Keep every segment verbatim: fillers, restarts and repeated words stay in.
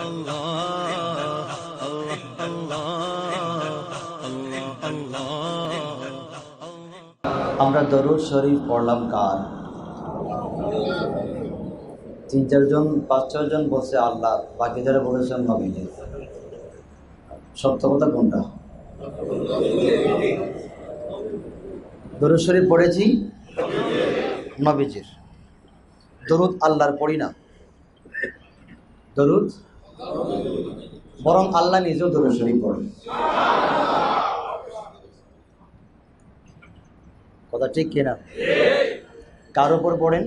আমরা দরুদ শরীফ পড়লাম কার? তিন চারজন পাঁচ ছজন বলছে আল্লাহ, বাকি যারা বলেছেন নবীজি। সত্য কথা কোনটা? দরুদ শরীফ পড়েছি নবীজির। দরুদ আল্লাহর পড়ি না, দরুদ বরং আল্লাহ নিজেও দরুদ শরীফ পড়ে। কথা ঠিক কিনা? কার উপর পড়েন?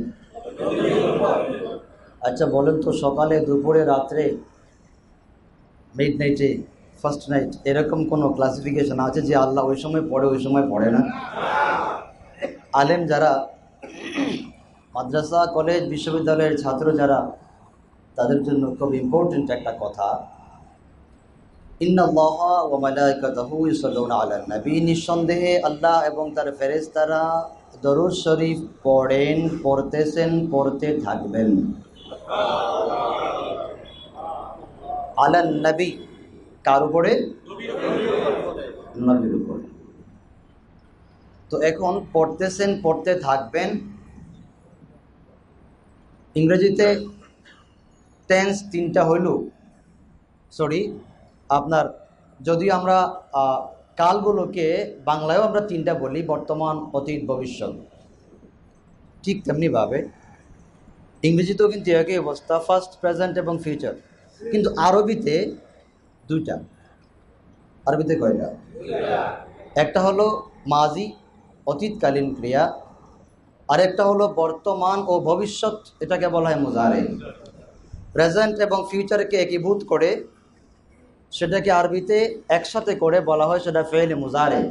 আচ্ছা বলেন তো, সকালে, দুপুরে, রাত্রে, মিড নাইটে, ফার্স্ট নাইট, এরকম কোনো ক্লাসিফিকেশন আছে যে আল্লাহ ওই সময় পড়ে ওই সময় পড়ে না? আলেম যারা, মাদ্রাসা, কলেজ, বিশ্ববিদ্যালয়ের ছাত্র যারা, তাদের জন্য খুব ইম্পর্টেন্ট একটা কথা, ইন্নাল্লাহা ওয়া মালাইকাতাহু ইউসাল্লুনা আলান নবী, নিঃসন্দেহে আল্লাহ এবং তার ফেরেশতারা দরুদ শরীফ পড়েন, পড়তেছেন, পড়তে থাকবেন। আলান নবী কার উপরে? নবীর উপরে। তো এখন পড়তেছেন, পড়তে থাকবেন, ইংরেজিতে টেন্স তিনটা হইল, সরি আপনার, যদি আমরা কালগুলোকে বাংলায়ও আমরা তিনটা বলি, বর্তমান, অতীত, ভবিষ্যৎ, ঠিক তেমনিভাবে ইংরেজিতেও কিন্তু একই অবস্থা, ফার্স্ট, প্রেজেন্ট এবং ফিউচার। কিন্তু আরবিতে দুইটা। আরবিতে কয়টা? একটা হলো মাজি, অতীতকালীন ক্রিয়া, আরেকটা হলো বর্তমান ও ভবিষ্যৎ, এটাকে বলা হয় মুজারে। প্রেজেন্ট এবং ফিউচারকে একীভূত করে সেটাকে আরবিতে একসাথে করে বলা হয়, সেটা ফেইলে মুজারে।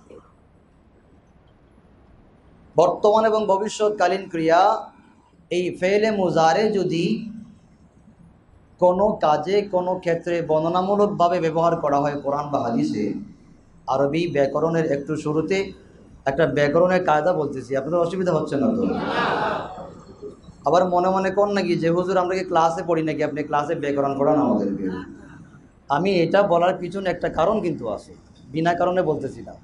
বর্তমান এবং ভবিষ্যৎকালীন ক্রিয়া, এই ফেইলে মুজারে যদি কোনো কাজে, কোনো ক্ষেত্রে বর্ণনামূলকভাবে ব্যবহার করা হয় কোরআন বা হাদিসে, আরবি ব্যাকরণের একটু শুরুতে একটা ব্যাকরণের কায়দা বলতেছি, আপনাদের অসুবিধা হচ্ছে না তো? আবার মনে মনে কোন নাকি যে হুজুর আমরা কি ক্লাসে পড়ি নাকি, আপনি ক্লাসে ব্যাকরণ পড়ান আমাদেরকে? আমি এটা বলার পিছনে একটা কারণ কিন্তু আছে, বিনা কারণে বলতেছি না।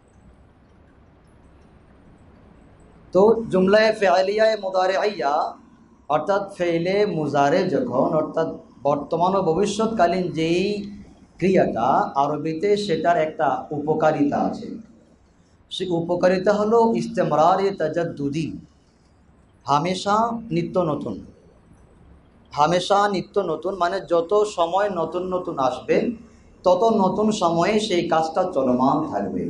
তো জুমলায়ে ফেআলিয়ায়ে মুদারিআইয়া, অর্থাৎ ফেইলে মুজারে যখন, অর্থাৎ বর্তমান ও ভবিষ্যৎকালীন যেই ক্রিয়াটা, আরবিতে সেটার একটা উপকারিতা আছে। সেই উপকারিতা হলো ইস্তেমরার তাজাদ্দুদি, হামেশা নিত্য নতুন। হামেশা নিত্য নতুন মানে যত সময় নতুন নতুন আসবে, তত নতুন সময়ে সেই কাজটা চলমান থাকবে।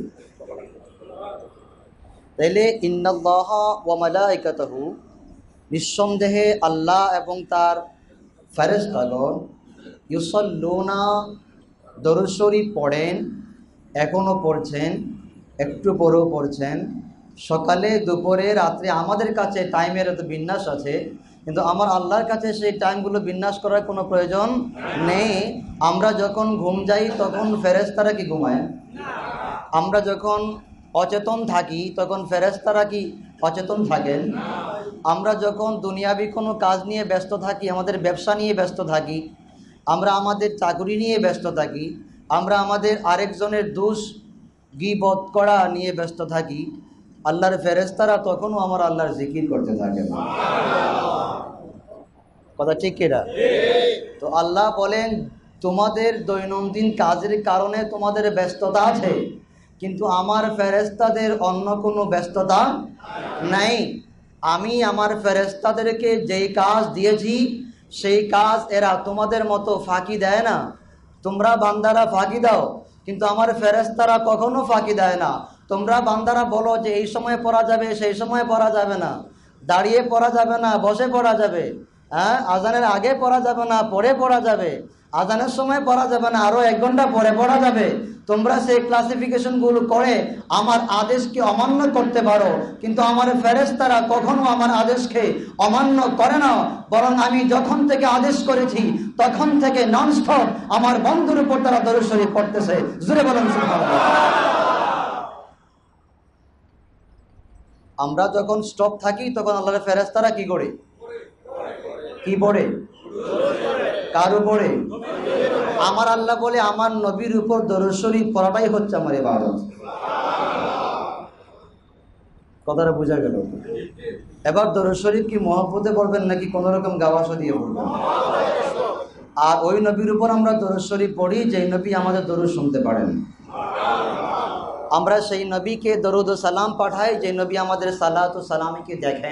তাইলে ইন্নাল্লাহা ওয়া মালাইকাতাহু, নিঃসন্দেহে আল্লাহ এবং তার ফেরেশতাগণ, ইউসাল্লুনা, দরুদ শরীফ পড়েন, এখনও পড়ছেন, একটু পরেও পড়ছেন, সকালে, দুপুরে, রাত্রে। আমাদের কাছে টাইমের এত বিন্যাস আছে, কিন্তু আমার আল্লাহর কাছে সেই টাইমগুলো বিন্যাস করার কোনো প্রয়োজন নেই। আমরা যখন ঘুম যাই তখন ফেরেশতারা কি ঘুমায়? আমরা যখন অচেতন থাকি তখন ফেরেশতারা কি অচেতন থাকেন? আমরা যখন দুনিয়াবি কোনো কাজ নিয়ে ব্যস্ত থাকি, আমাদের ব্যবসা নিয়ে ব্যস্ত থাকি, আমরা আমাদের চাকরি নিয়ে ব্যস্ত থাকি, আমরা আমাদের আরেকজনের দোষ গীবত করা নিয়ে ব্যস্ত থাকি, আল্লাহর ফেরেশতারা তখনও আমার আল্লাহর জিকির করতে থাকে। কথা ঠিক কিনা? তো আল্লাহ বলেন, তোমাদের দৈনন্দিন কাজের কারণে তোমাদের ব্যস্ততা আছে, কিন্তু আমার ফেরেশতাদের অন্য কোনো ব্যস্ততা নাই। আমি আমার ফেরেশতাদেরকে যেই কাজ দিয়েছি সেই কাজ এরা তোমাদের মতো ফাঁকি দেয় না। তোমরা বান্দারা ফাঁকি দাও, কিন্তু আমার ফেরেশতারা কখনো ফাঁকি দেয় না। তোমরা বান্দারা বলো যে এই সময় পড়া যাবে, সেই সময় পড়া যাবে না, দাঁড়িয়ে পড়া যাবে না, বসে পড়া যাবে, হ্যাঁ, আজানের আগে পড়া যাবে না, পরে পড়া যাবে, আজানের সময় পড়া যাবে না, আরও এক ঘন্টা পরে পড়া যাবে। তোমরা সেই ক্লাসিফিকেশনগুলো করে আমার আদেশকে অমান্য করতে পারো, কিন্তু আমার ফেরেশতারা কখনো আমার আদেশকে অমান্য করে না। বরং আমি যখন থেকে আদেশ করেছি তখন থেকে ননস্টপ আমার বন্ধুর উপর তারা দরুদ শরীফ পড়তেছে। জোরে বলেন সুবহানাল্লাহ। আমরা যখন স্টপ থাকি তখন আল্লাহর ফেরেশতারা কি করে? কি পড়ে? কার উপরে? আমার আল্লাহ বলে আমার নবীর উপর দরুদ শরীফ পড়াটাই হচ্ছে আমার ইবাদত। কথাটা বোঝা গেল? এবার দরুদ শরীফ কি মহব্বতে পড়বেন নাকি কোন রকম গাওয়াসা দিয়ে পড়বেন? আর ওই নবীর উপর আমরা দরুদ শরীফ পড়ি যেই নবী আমাদের দরুদ শুনতে পারেন। আমরা সেই নবীকে দরুদ ও সালাম পাঠাই যে নবী আমাদের সালাত ও সালামকে দেখেন।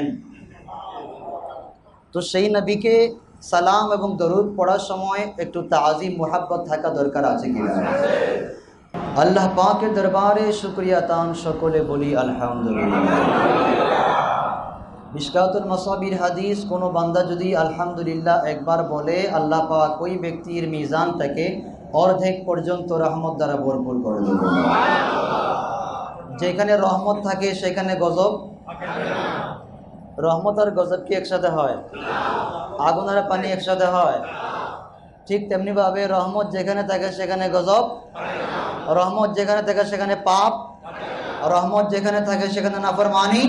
তো সেই নবীকে সালাম এবং দরুদ পড়ার সময় একটু তাজিম মোহাব্বত থাকা দরকার আছে কিনা? আল্লাহ পাকের দরবারে শুকরিয়া তান সকলে বলি আলহামদুলিল্লাহ। মিশকাতুল মাসাবির হাদিস, কোনো বান্দা যদি আলহামদুলিল্লাহ একবার বলে আল্লাহ পাক ওই ব্যক্তির মিজানটাকে অর্ধেক পর্যন্ত রহমত দ্বারা ভরপুর করে দেবেন। যেখানে রহমত থাকে সেখানে গজব। রহমত আর গজব কি একসাথে হয়? আগুন আর পানি একসাথে হয়? ঠিক তেমনি ভাবে রহমত যেখানে থাকে সেখানে গজব, রহমত যেখানে থাকে সেখানে পাপ, রহমত যেখানে থাকে সেখানে নাফরমানি।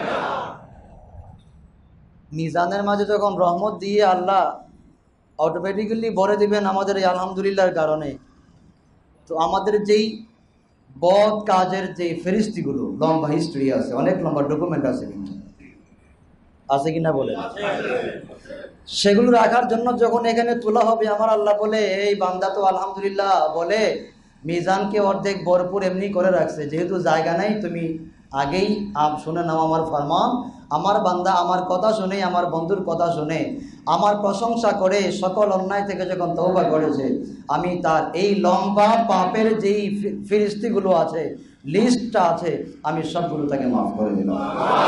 মিজানের মাঝে যখন রহমত দিয়ে আল্লাহ অটোমেটিক্যালি ভরে দিবেন আমাদের এই আলহামদুলিল্লাহর কারণে, তো আমাদের যেই বদ কাজের যে ফেরিস্তিগুলো, লম্বা হিস্ট্রি আছে, অনেক লম্বা ডকুমেন্ট আছে, কিন্তু আছে কিনা বলে, সেগুলো রাখার জন্য যখন এখানে তোলা হবে আমার আল্লাহ বলে এই বান্দা তো আলহামদুলিল্লাহ বলে মিজানকে অর্ধেক ভরপুর এমনি করে রাখছে, যেহেতু জায়গা নাই তুমি আগেই শুনে নাও আমার ফরমান। আমার বান্দা আমার কথা শুনে, আমার বন্ধুর কথা শুনে, আমার প্রশংসা করে সকল অন্যায় থেকে যখন তওবা করেছে, আমি তার এই লম্বা পাপের যেই ফিরিস্তিগুলো আছে, লিস্টটা আছে, আমি সবগুলো তাকে মাফ করে দিলাম।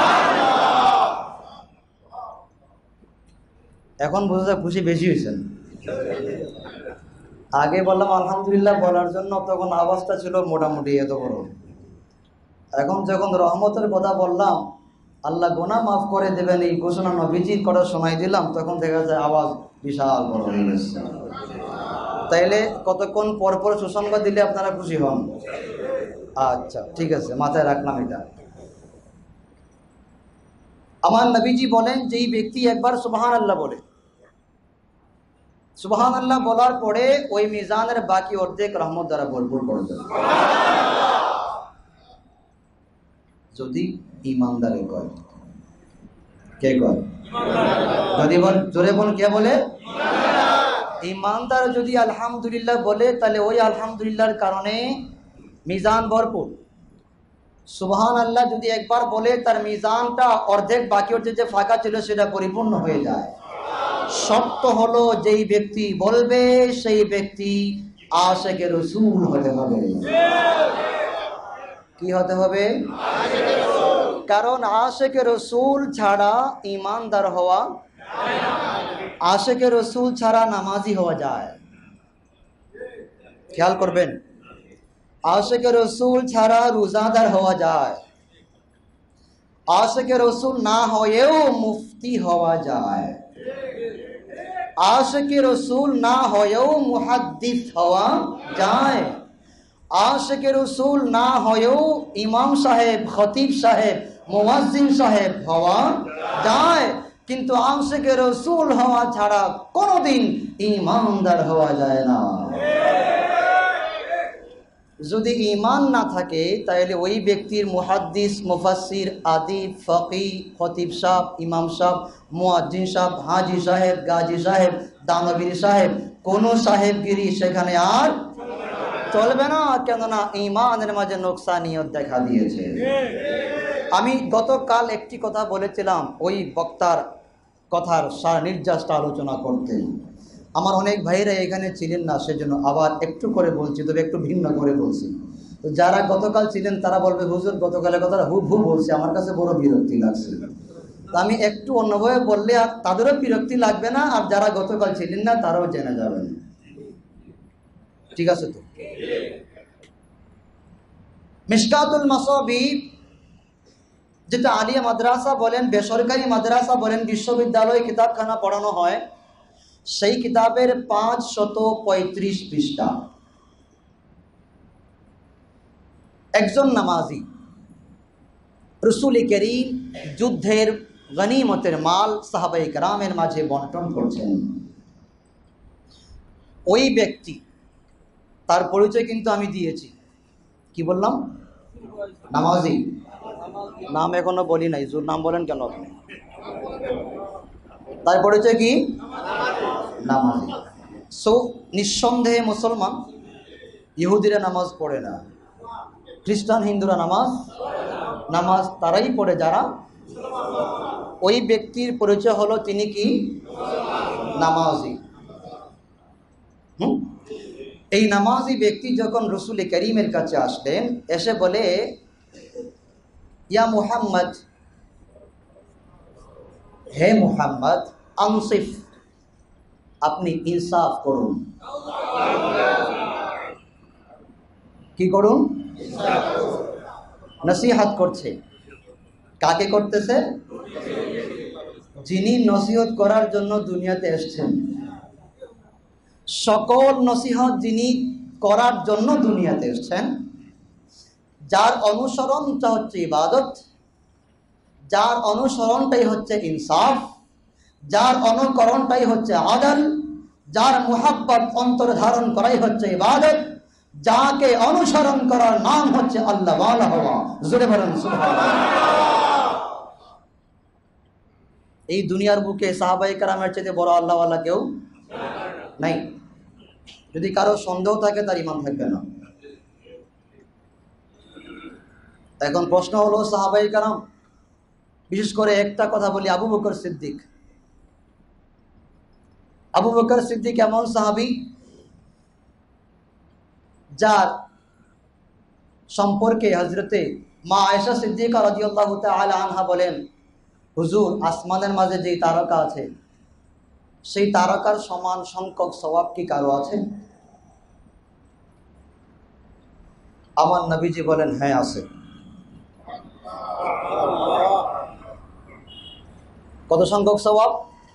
এখন বোঝা যায় খুশি বেশি হয়েছেন। আগে বললাম আলহামদুলিল্লাহ বলার জন্য তখন আওয়াজটা ছিল মোটামুটি এত বড়। এখন যখন রহমতের কথা বললাম, আল্লাহ গুনাহ মাফ করে দেবেন এই ঘোষণা নবীজির কথা শোনাই দিলাম, তখন দেখা যায় আওয়াজ বিশাল বড় হয়ে গেছে। তাইলে কতক্ষণ পর পর সুসংবাদ দিলে আপনারা খুশি হন? আচ্ছা ঠিক আছে, মাথায় রাখলাম এটা। আমার নবীজি বলেন যেই ব্যক্তি একবার সুবহানাল্লাহ বলে, সুবহানাল্লাহ বলার পরে ওই মিজানের বাকি অর্ধেক রহমত দ্বারা ভরপুর করে দেবে, যদি ইমানদারে কয়। কে কয়? যদি বল জোরে বল, কে বলে? ইমানদার যদি আলহামদুলিল্লাহ বলে তাহলে ওই আলহামদুলিল্লাহর কারণে মিজান ভরপুর। সুবহানাল্লাহ যদি একবার বলে তার মিজানটা অর্ধেক বাকি অর্ধেক যে ফাঁকা ছিল সেটা পরিপূর্ণ হয়ে যায়। শর্ত হলো যেই ব্যক্তি বলবে সেই ব্যক্তি আশিকে রাসূল হতে হবে। কি হতে হবে? কারণ আশিকে রাসূল ছাড়া ঈমানদার হওয়া, আশিকে রাসূল ছাড়া নামাজি হওয়া যায়। খেয়াল করবেন, আশিকে রাসূল ছাড়া রোজাদার হওয়া যায়, আশিকে রাসূল না হয়েও মুফতি হওয়া যায়, আশিকে রাসূল না হয়েও মুহাদ্দিস হওয়া যায়, আশিকে রাসূল না হয়েও ইমাম সাহেব, খতিব সাহেব, মুয়াজ্জিন সাহেব হওয়া যায়। কিন্তু আশিকে রাসূল হওয়া ছাড়া কোনোদিন ঈমানদার হওয়া যায় না। যদি ঈমান না থাকে তাহলে ওই ব্যক্তির মুহাদ্দিস, মুফাসসির, আদিব, ফকিহ, খতিব সাহেব, ইমাম সাহেব, মুয়াজ্জিন সাহেব, হাজি সাহেব, গাজী সাহেব, দানবীর সাহেব, কোন সাহেবগিরি সেখানে আর চলবে না। কেননা ঈমানের মাঝে নোকসানিয়ত দেখা দিয়েছে। আমি গতকাল একটি কথা বলেছিলাম ওই বক্তার কথার সার নির্যাসটা আলোচনা করতে। আমার অনেক ভাইরা এখানে ছিলেন না, সেজন্য আবার একটু করে বলছি, তবে একটু ভিন্ন করে বলছি। তো যারা গতকাল ছিলেন তারা বলবে হুজুর গতকালের কথাটা হু হু বলছে, আমার কাছে বড় বিরক্তি লাগছে। তো আমি একটু অন্যভাবে বললে আর তাদেরও বিরক্তি লাগবে না, আর যারা গতকাল ছিলেন না তারাও জেনে যাবেন। ঠিক আছে? তো মিশকাতুল মাসাবি, যেটা আলিয়া মাদ্রাসা বলেন, বেসরকারি মাদ্রাসা বলেন, বিশ্ববিদ্যালয় কিতাবখানা পড়ানো হয়, সেই কিতাবের পাঁচ শত পঁয়ত্রিশ পৃষ্ঠা। একজন নামাজি রাসূল করিম যুদ্ধের গনিমতের মাল সাহাবায়ে কেরামের মাঝে বন্টন করছেন। ওই ব্যক্তি, তার পরিচয় কিন্তু আমি দিয়েছি। কি বললাম? নামাজি। নাম এখনো বলি নাই, জোর নাম বলেন কেন আপনি? তার পরিচয় কি? নামাজি। সো নিঃসন্দেহে মুসলমান, ইহুদিরা নামাজ পড়ে না, খ্রিস্টান হিন্দুরা নামাজ নামাজ তারাই পড়ে যারা, ওই ব্যক্তির পরিচয় হলো তিনি কি? নামাজি। হুম এই নামাজি ব্যক্তি যখন রসুল করিমের কাছে আসলেন, এসে বলে, ইয়া মুহাম্মদ, হে মুহাম্মদ, আনসিফ, আপনি ইনসাফ করুন। কি করুন? নসিহত করছে। কাকে করতেছে? যিনি নসিহত করার জন্য দুনিয়াতে এসেছেন। সকল নসিহত যিনি করার জন্য দুনিয়াতে এসেছেন, যার অনুসরণটা হচ্ছে ইবাদত, যার অনুসরণটাই হচ্ছে ইনসাফ, যার অনুকরণটাই হচ্ছে আদল, যার মুহাব্বত অন্তরে ধারণ করাই হচ্ছে ইবাদত, যাকে অনুসরণ করার নাম হচ্ছে আল্লাহ ওয়ালা হওয়া। জোরে বলেন সুবহানাল্লাহ। এই দুনিয়ার বুকে সাহাবায়ে কেরামের চেয়ে বড় আল্লাহ ওয়ালা কেউ নাই। যদি কারো সন্দেহ থাকে, তার ঈমান থাকবে না। এখন প্রশ্ন হলো, সাহাবায়ে কেরাম, বিশেষ করে একটা কথা বলি, আবু বকর সিদ্দিক। আবু বকর সিদ্দিক এমন সাহাবী যার সম্পর্কে হযরতে মা আয়েশা সিদ্দিকা রাদিয়াল্লাহু তাআলা আনহা বলেন, হুজুর, আসমানের মাঝে যেই তারকা আছে, সেই তারকার সমান সংখ্যক সওয়াব কি কারো আছে? আমার নবীজি বলেন, হ্যাঁ আছে। কত সংখ্যক সওয়াব?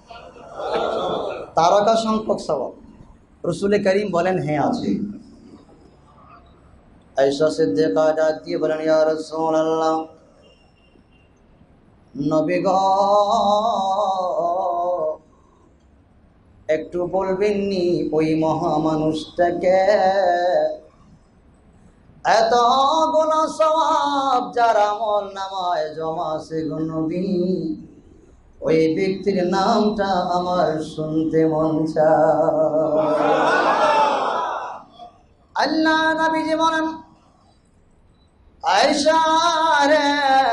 তারকা সংখ্যক সওয়াব। রাসূল করিম বলেন, হ্যাঁ আছে। আয়েশা সিদ্দিকা ডাক দিয়ে বলেন, ইয়া রাসূলুল্লাহ, নবী গো, একটু বলবেন নি ওই মহামানুষটাকে? এত গুনাহ সওয়াব যার আমল নামায় জমা আছে গো নবী, ওই ব্যক্তির নামটা আমার শুনতে মন চায়। আল্লাহ নবীজি বলেন, আয়েশা রে,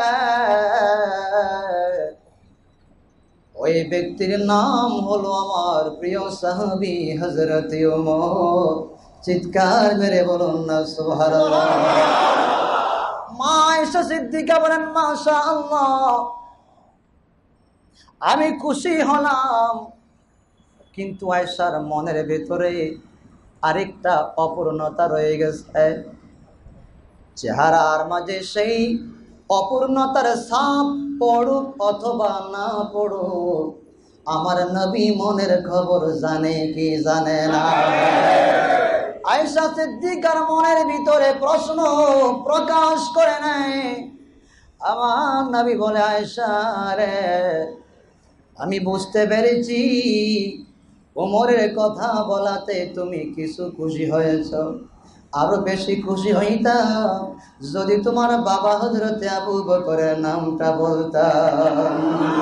ওই ব্যক্তির নাম হলো আমার প্রিয় সাহাবী হযরত ওমর। চিৎকার মেরে বলুন না সুবহানাল্লাহ। মা আয়েশা সিদ্দিকা বলেন, মাশাআল্লাহ, আমি খুশি হলাম, কিন্তু আয়েশার মনের ভেতরে আরেকটা অপূর্ণতা রয়ে গেছে। চেহারার মাঝে সেই অপূর্ণতার ছাপ পড়ুক অথবা না পড়ুক, আমার নবী মনের খবর জানে কি জানে না? আয়েশা সিদ্দিকার মনের ভিতরে প্রশ্ন প্রকাশ করে নাই। আমার নবী বলে, আয়েশা রে, আমি বুঝতে পেরেছি ওমরের কথা বলাতে তুমি কিছু খুশি হয়েছ। আরো বেশি খুশি হইতাম যদি তোমার বাবা হযরতে আবু বকরের নামটা বলতাম।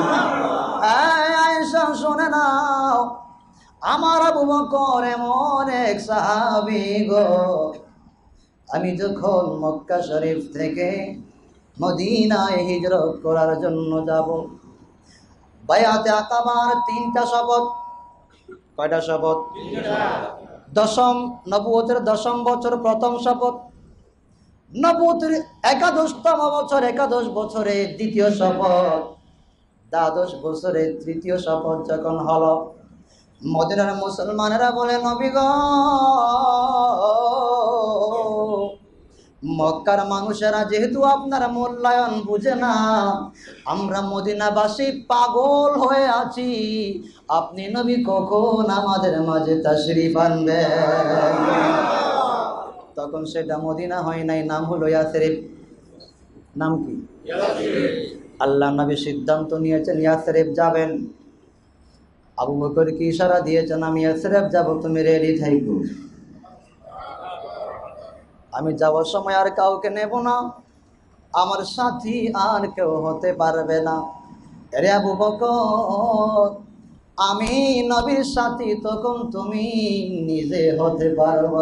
আয়েশা শুনে নাও, আমার আবু বকর এমন এক সাহাবী গো, আমি যখন মক্কা শরীফ থেকে মদিনায় হিজরত করার জন্য যাব, বায়াতে আকাবার তিনটা শপথ। কয়টা শপথ? দশম নবুয়তের দশম বছর প্রথম শপথ, নবুয়তের একাদশতম বছর একাদশ বছরে দ্বিতীয় শপথ, দ্বাদশ বছরে তৃতীয় শপথ যখন হলো, মদিনার মুসলমানেরা বলে, নবী গো, মক্কার মানুষেরা যেহেতু আপনার মূল্যায়ন বুঝে না, আমরা মদিনাবাসী পাগল হয়ে আছি, আপনি নবী কখন আমাদের মাঝে তাশরীফ আনবেন? তখন সেটা মদিনা হয় নাই, নাম হলো ইয়াসরিব। নাম কি? আল্লাহ নবী সিদ্ধান্ত নিয়েছেন ইয়াসরিব যাবেন। আবু বকরকে ইশারা দিয়েছেন, আমি ইয়াসরিব যাব, তুমি রেডি থাইকো, আমি যাওয়ার সময় আর কাউকে নেব না, আমার সাথী আর কেউ হতে পারবে না। রে আবু বকর, আমি নবীর সাথী, তখন তুমি নিজে হতে পারবা।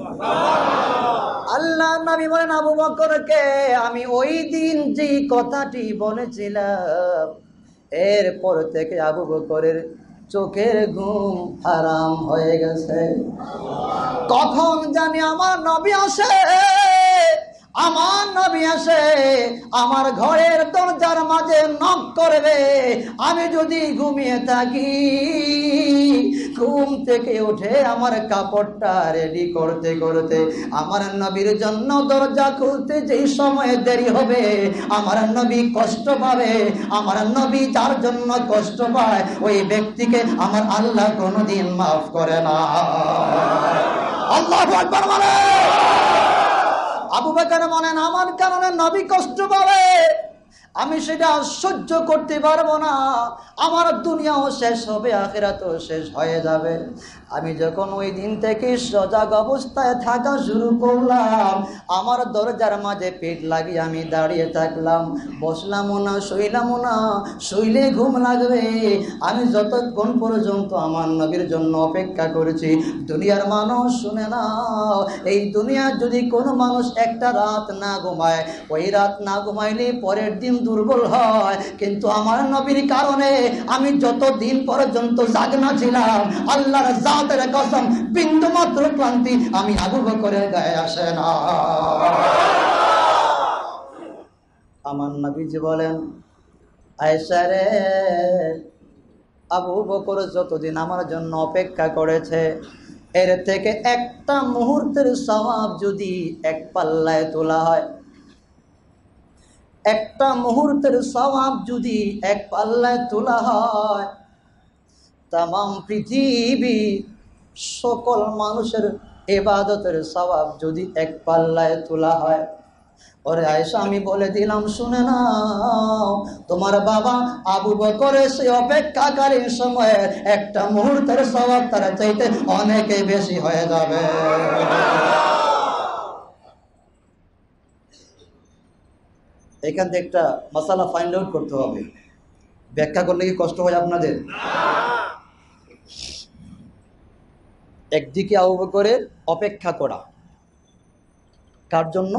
আল্লাহ নবী বলেন আবু বকরকে, আমি ওই দিন যেই কথাটি বলেছিলাম, এরপর থেকে আবু বকরের চোখের ঘুম হারাম হয়ে গেছে। কখন জানি আমার নবী আসে, আমার নবী আসে আমার ঘরের দরজার মাঝে নক করবে, আমি যদি ঘুমিয়ে থাকি, ঘুম থেকে উঠে আমার কাপড়টা রেডি করতে করতে আমার নবীর জন্য দরজা খুলতে যেই সময় দেরি হবে, আমার নবী কষ্ট পাবে। আমার নবী যার জন্য কষ্ট পায়, ওই ব্যক্তিকে আমার আল্লাহ কোনোদিন মাফ করে না। আল্লাহু আকবার বলে। আবু বকর বলেন, আমার কারণে নবী কষ্ট পাবে, আমি সেটা সহ্য করতে পারবো না, আমার দুনিয়াও শেষ হবে, আখিরাতও শেষ হয়ে যাবে। আমি যখন ওই দিন থেকে সজাগ অবস্থায় থাকা শুরু করলাম, আমার দরজার মাঝে পেট লাগিয়ে আমি দাঁড়িয়ে থাকলাম, বসলামও না, শুইলামও না, শুইলে ঘুম লাগবে। আমি যতক্ষণ পর্যন্ত আমার নবীর জন্য অপেক্ষা করেছি। দুনিয়ার মানুষ শুনে নাও, এই দুনিয়ার যদি কোনো মানুষ একটা রাত না ঘুমায়, ওই রাত না ঘুমাইলে পরের দিন দুর্বল হয়, কিন্তু আমার নবীর কারণে আমি যত দিন পর্যন্ত জাগনা ছিলাম, আল্লাহর জাতের কসম, বিন্দু মাত্র ক্লান্তি আমি আবু বকরের গায়ে আসে না। আমার নবীজি বলেন, আয়েশা রে, আবু বকর যতদিন আমার জন্য অপেক্ষা করেছে, এর থেকে একটা মুহূর্তের সওয়াব যদি এক পাল্লায় তোলা হয়, একটা মুহূর্তের সওয়াব যদি এক পাল্লায় তোলা হয়, তামাম পৃথিবী সকল মানুষের ইবাদতের সওয়াব যদি এক পাল্লায় তোলা হয়। ওরে আয়েশা, আমি বলে দিলাম, শুনে নাও, তোমার বাবা আবু বকরের সেই অপেক্ষাকালীন সময়ের একটা মুহূর্তের সওয়াব তারা চাইতে অনেকে বেশি হয়ে যাবে। এখান থেকে একটা মাসালা ফাইন্ড আউট করতে হবে। ব্যাখ্যা করলে কি কষ্ট হয় আপনাদের? একদিকে আবু বকরের অপেক্ষা করা, কার জন্য?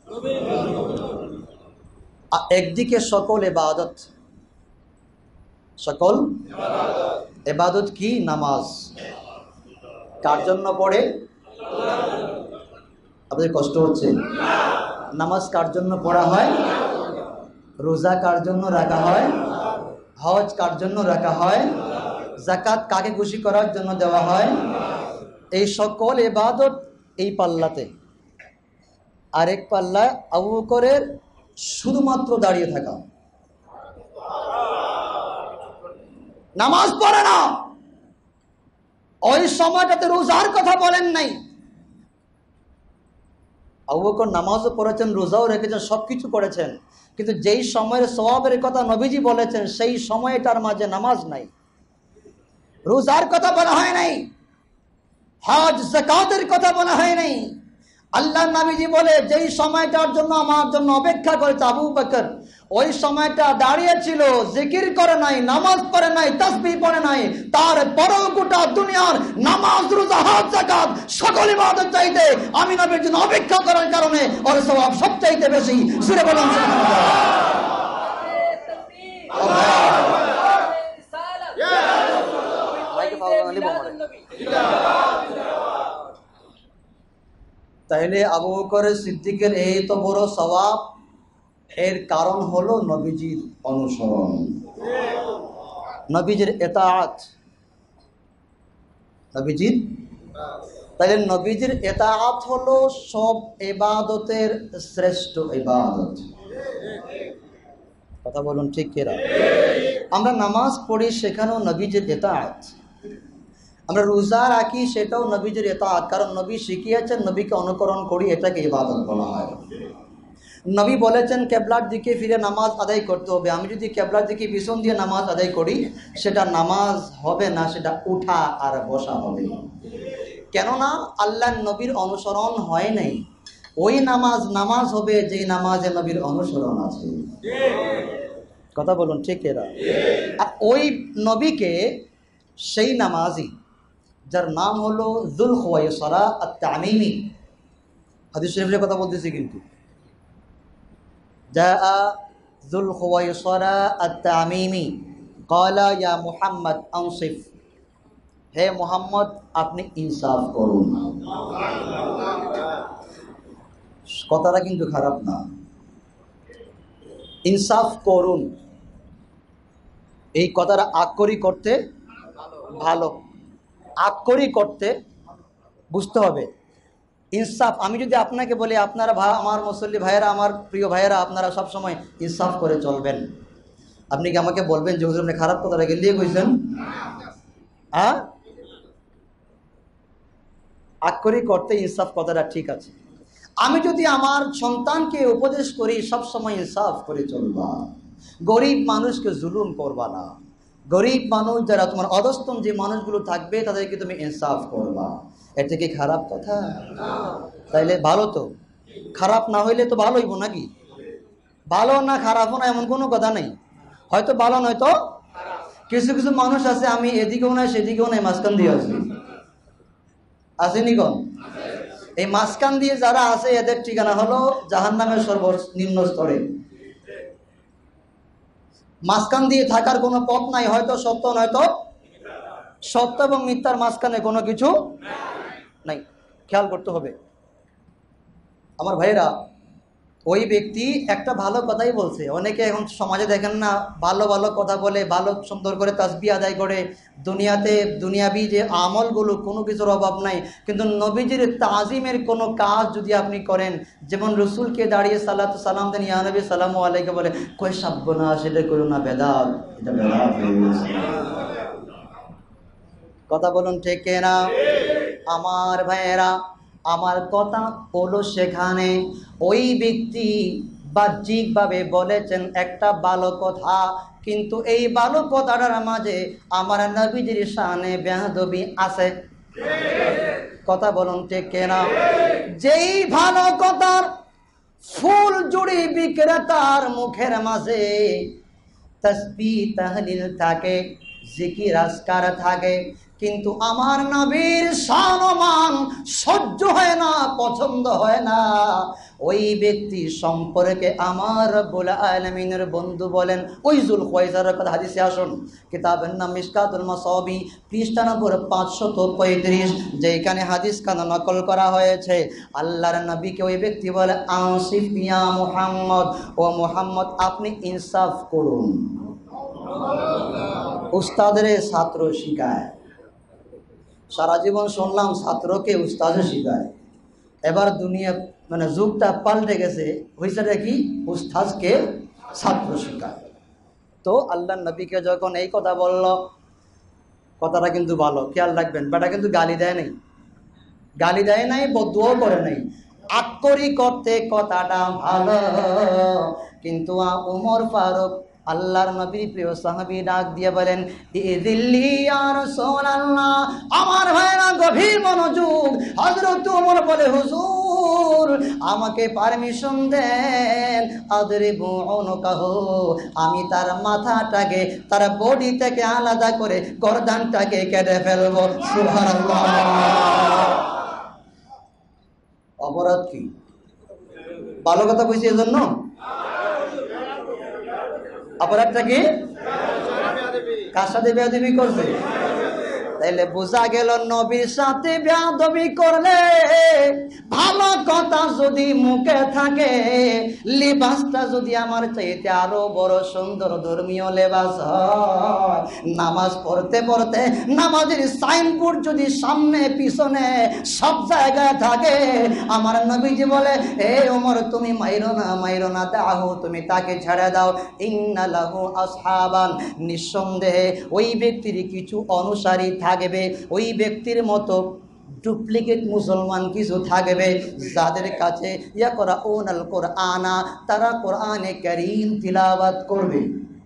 একদিকে সকল ইবাদত, সকল ইবাদত কি? নামাজ। কার জন্য পড়ে? আপনাদের কষ্ট হচ্ছে? নামাজ কার জন্য পড়া হয়? রোজা কার জন্য রাখা হয়? হজ কার জন্য রাখা হয়? যাকাত কাকে খুশি করার জন্য দেওয়া হয়? এই সকল ইবাদত এই পাল্লাতে। আরেক পাল্লায় আবু বকরের শুধুমাত্র দাঁড়িয়ে থাকা, নামাজ পড়ে না। ওই সময়টাতে রোজার কথা বলেন নাই। আবু বকর নামাজও পড়েছেন, রোজাও রেখেছেন, সবকিছু করেছেন, কিন্তু যেই সময়ের সওয়াবের কথা নবীজি বলেছেন, সেই সময়টার মাঝে নামাজ নাই, রোজার কথা বলা হয় নাই, হজ যাকাতের কথা বলা হয় নাই। আল্লাহ নবীজি বলে, যেই সময়টার জন্য আমার জন্য অপেক্ষা করেছে আবু বকর, ওই সময়টা দাঁড়িয়েছিল, জিকির করে নাই, নামাজ পড়ে নাই, তাসবিহ পড়ে নাই, তার পরও গোটা দুনিয়ার নামাজ, রোজা, হজ, যাকাত সকল ইবাদত চাইতে আমি নবীর জন্য অপেক্ষা করার কারণে ওর সওয়াব সবচাইতে বেশি। সুরে বলুন তাইলে আবু বকর সিদ্দিকের এই তো বড় সওয়াব, এর কারণ হলো নবীজির অনুসরণ, নবীজির ইতাআত, নবীজির। তাইলে নবীজির ইতাআত হলো সব ইবাদতের শ্রেষ্ঠ ইবাদত। কথা বলুন ঠিক কিনা? আমরা নামাজ পড়ি, সেখানেও নবীজির ইতাআত। আমরা রোজা রাখি, সেটাও নবীজির ইতাআত, কারণ নবী শিখিয়েছেন, নবীকে অনুকরণ করি, এটাকে ইবাদত বলা হয়। নবী বলেছেন কেবলার দিকে ফিরে নামাজ আদায় করতে হবে। আমি যদি কেবলার দিকে পিছন দিয়ে নামাজ আদায় করি সেটা নামাজ হবে না, সেটা উঠা আর বসা হবে। কেননা আল্লাহর নবীর অনুসরণ হয় নাই। ওই নামাজ নামাজ হবে যে নামাজে নবীর অনুসরণ আছে। কথা বলুন ঠিক এরা। আর ওই নবীকে সেই নামাজি যার নাম হলো যুল খুওয়াইসরা আত-তামিমি, হাদিস শরীফের কথা বলতেছি কিন্তু, জাআ যুল খুওয়াইসরা আত-তামিমি ক্বালা ইয়া মুহাম্মদ আনসিফ, হে মুহাম্মদ আপনি ইনসাফ করুন। কথাটা কিন্তু খারাপ না, ইনসাফ করুন এই কথাটা আক্ষরিক করতে ভালো, আক্ষরিক করতে বুঝতে হবে ইনসাফ। আমি যদি আপনাকে বলি আপনারা ভা আমার মুসল্লি ভাইয়েরা, আমার প্রিয় ভাইয়েরা, আপনারা সব সময় ইনসাফ করে চলবেন, আপনি কি আমাকে বলবেন যে হুজুর আপনি খারাপ কথাটা গেলিয়ে কইছেন? হ্যাঁ, আক্ষরিক করতে ইনসাফ কথাটা ঠিক আছে। আমি যদি আমার সন্তানকে উপদেশ করি সব সময় ইনসাফ করে চলবা, গরিব মানুষকে জুলুম করবা না, গরিব মানুষ যারা তোমার অধস্তন যে মানুষগুলো থাকবে তাদেরকে তুমি ইনসাফ করবা, এটা কি খারাপ কথা? তাইলে ভালো তো, খারাপ না হইলে তো ভালো হইব নাকি? ভালো না খারাপও না এমন কোনো কথা নেই, হয়তো ভালো নয়তো কিছু কিছু মানুষ আছে আমি এদিকেও নাই সেদিকেও নাই, মাঝখান দিয়ে আছি, আসেনি কোন? এই মাঝখান দিয়ে যারা আছে এদের ঠিকানা হলো জাহান্নামের সর্বনিম্ন স্তরে। মাঝখান দিয়ে থাকার কোনো পথ নাই, হয়তো সত্য নয়তো সত্য এবং মিথ্যার মাঝখানে কোনো কিছু নাই, খেয়াল করতে হবে আমার ভাইরা। ওই ব্যক্তি একটা ভালো কথাই বলছে। অনেকে এখন সমাজে দেখেন না, ভালো ভালো কথা বলে, ভালো সুন্দর করে তাসবিহ আদায় করে, দুনিয়াতে দুনিয়াবি যে আমলগুলো কোনো কিছুর অভাব নাই, কিন্তু নবীজির তাজিমের কোনো কাজ যদি আপনি করেন, যেমন রসুলকে দাঁড়িয়ে সালাত সালাম দেন ইয়া নবী সালামু আলাইকা বলে, কই সাব্য না সেটা করো না, বেদাত, এটা বেদাত হয়ে গেছে। কথা বলুন ঠিক না আমার ভাইয়েরা? আমার কথা হলো সেখানে ওই ব্যক্তি বাহ্যিকভাবে বলেছেন একটা ভালো কথা, কিন্তু এই ভালো কথাটার মাঝে আমার নবীজির শানে বেয়াদবি আছে। কথা বলুন ঠিক না? যেই ভালো কথার ফুল জুড়ি বিক্রেতার মুখের মাঝে তাসবিহ তাহলিল থাকে, জিকির আজকার থাকে, কিন্তু আমার নবীর সম্মান সহ্য হয় না, পছন্দ হয় না, ওই ব্যক্তি সম্পর্কে আমার রব্বুল আলামিনের বন্ধু বলেন ওই যুল খুওয়াইসরার কথা। হাদিসে আসুন, কিতাবের নাম মিশকাতুল মাসাবি, পৃষ্ঠা নম্বর পাঁচশত পঁয়ত্রিশ, যেখানে হাদিস খানা নকল করা হয়েছে। আল্লাহর নবীকে ওই ব্যক্তি বলে, আনসিফ ইয়া মুহাম্মদ, ও মুহাম্মদ আপনি ইনসাফ করুন। উস্তাদের ছাত্র শিখায়, সারা জীবন শুনলাম ছাত্রকে উস্তাদ শিখায়, এবার দুনিয়া মানে যুগটা পাল্টে গেছে, হয়েছে কি উস্তাদকে ছাত্র শিখায়। তো আল্লাহ নবীকে যখন এই কথা বলল, কথাটা কিন্তু ভালো, খেয়াল রাখবেন, বেটা কিন্তু গালি দেয় নাই, গালি দেয় নাই, বদুয়াও করে নাই, আক্ষরিক করতে কথাটা ভালো। কিন্তু উমর ফারুক আল্লাহর নবীর প্রিয় সাহাবী ডাক দিয়ে বলেন, ইযিল্লি ইয়া রাসূলুল্লাহ। আমার ভাইরা গভীর মনোযোগ। হযরত ওমর বলে, হুজুর আমাকে পারমিশন দেন, আদরিবু উনকাহু, আমি তার মাথাটাকে তার বডি থেকে আলাদা করে গর্দানটাকে কেটে ফেলবো। সুবহানাল্লাহ। অপরাধ কি? ভালো কথা কইছি এজন্য? অপরাধটা কি? কার সাথে বেয়াদবি করছে? তাইলে বোঝা গেল নবীর সাথে বেয়াদবি করলে ভালো কথা যদি মুখে থাকে, লেবাসটা যদি আমার চাইতে আরো বড় সুন্দর ধর্মীয় লেবাস হয়, নামাজ পড়তে পড়তে নামাজের সাইনবোর্ড যদি সামনে পিছনে সব জায়গায় থাকে, আমার নবীজি বলে, এ ওমর তুমি মাইরো না, মাইরো না, দাও, তুমি তাকে ছেড়ে দাও, ইন্না লাহু আসহাবান, নিঃসন্দেহে ওই ব্যক্তির কিছু অনুসারী থাকবে, ওই ব্যক্তির মতো ডুপ্লিকেট মুসলমান কিছু থাকবে যাদের কাছে ইয়াকরাউনাল কোরআনা, তারা কোরআনে কারীম তিলাওয়াত করবে।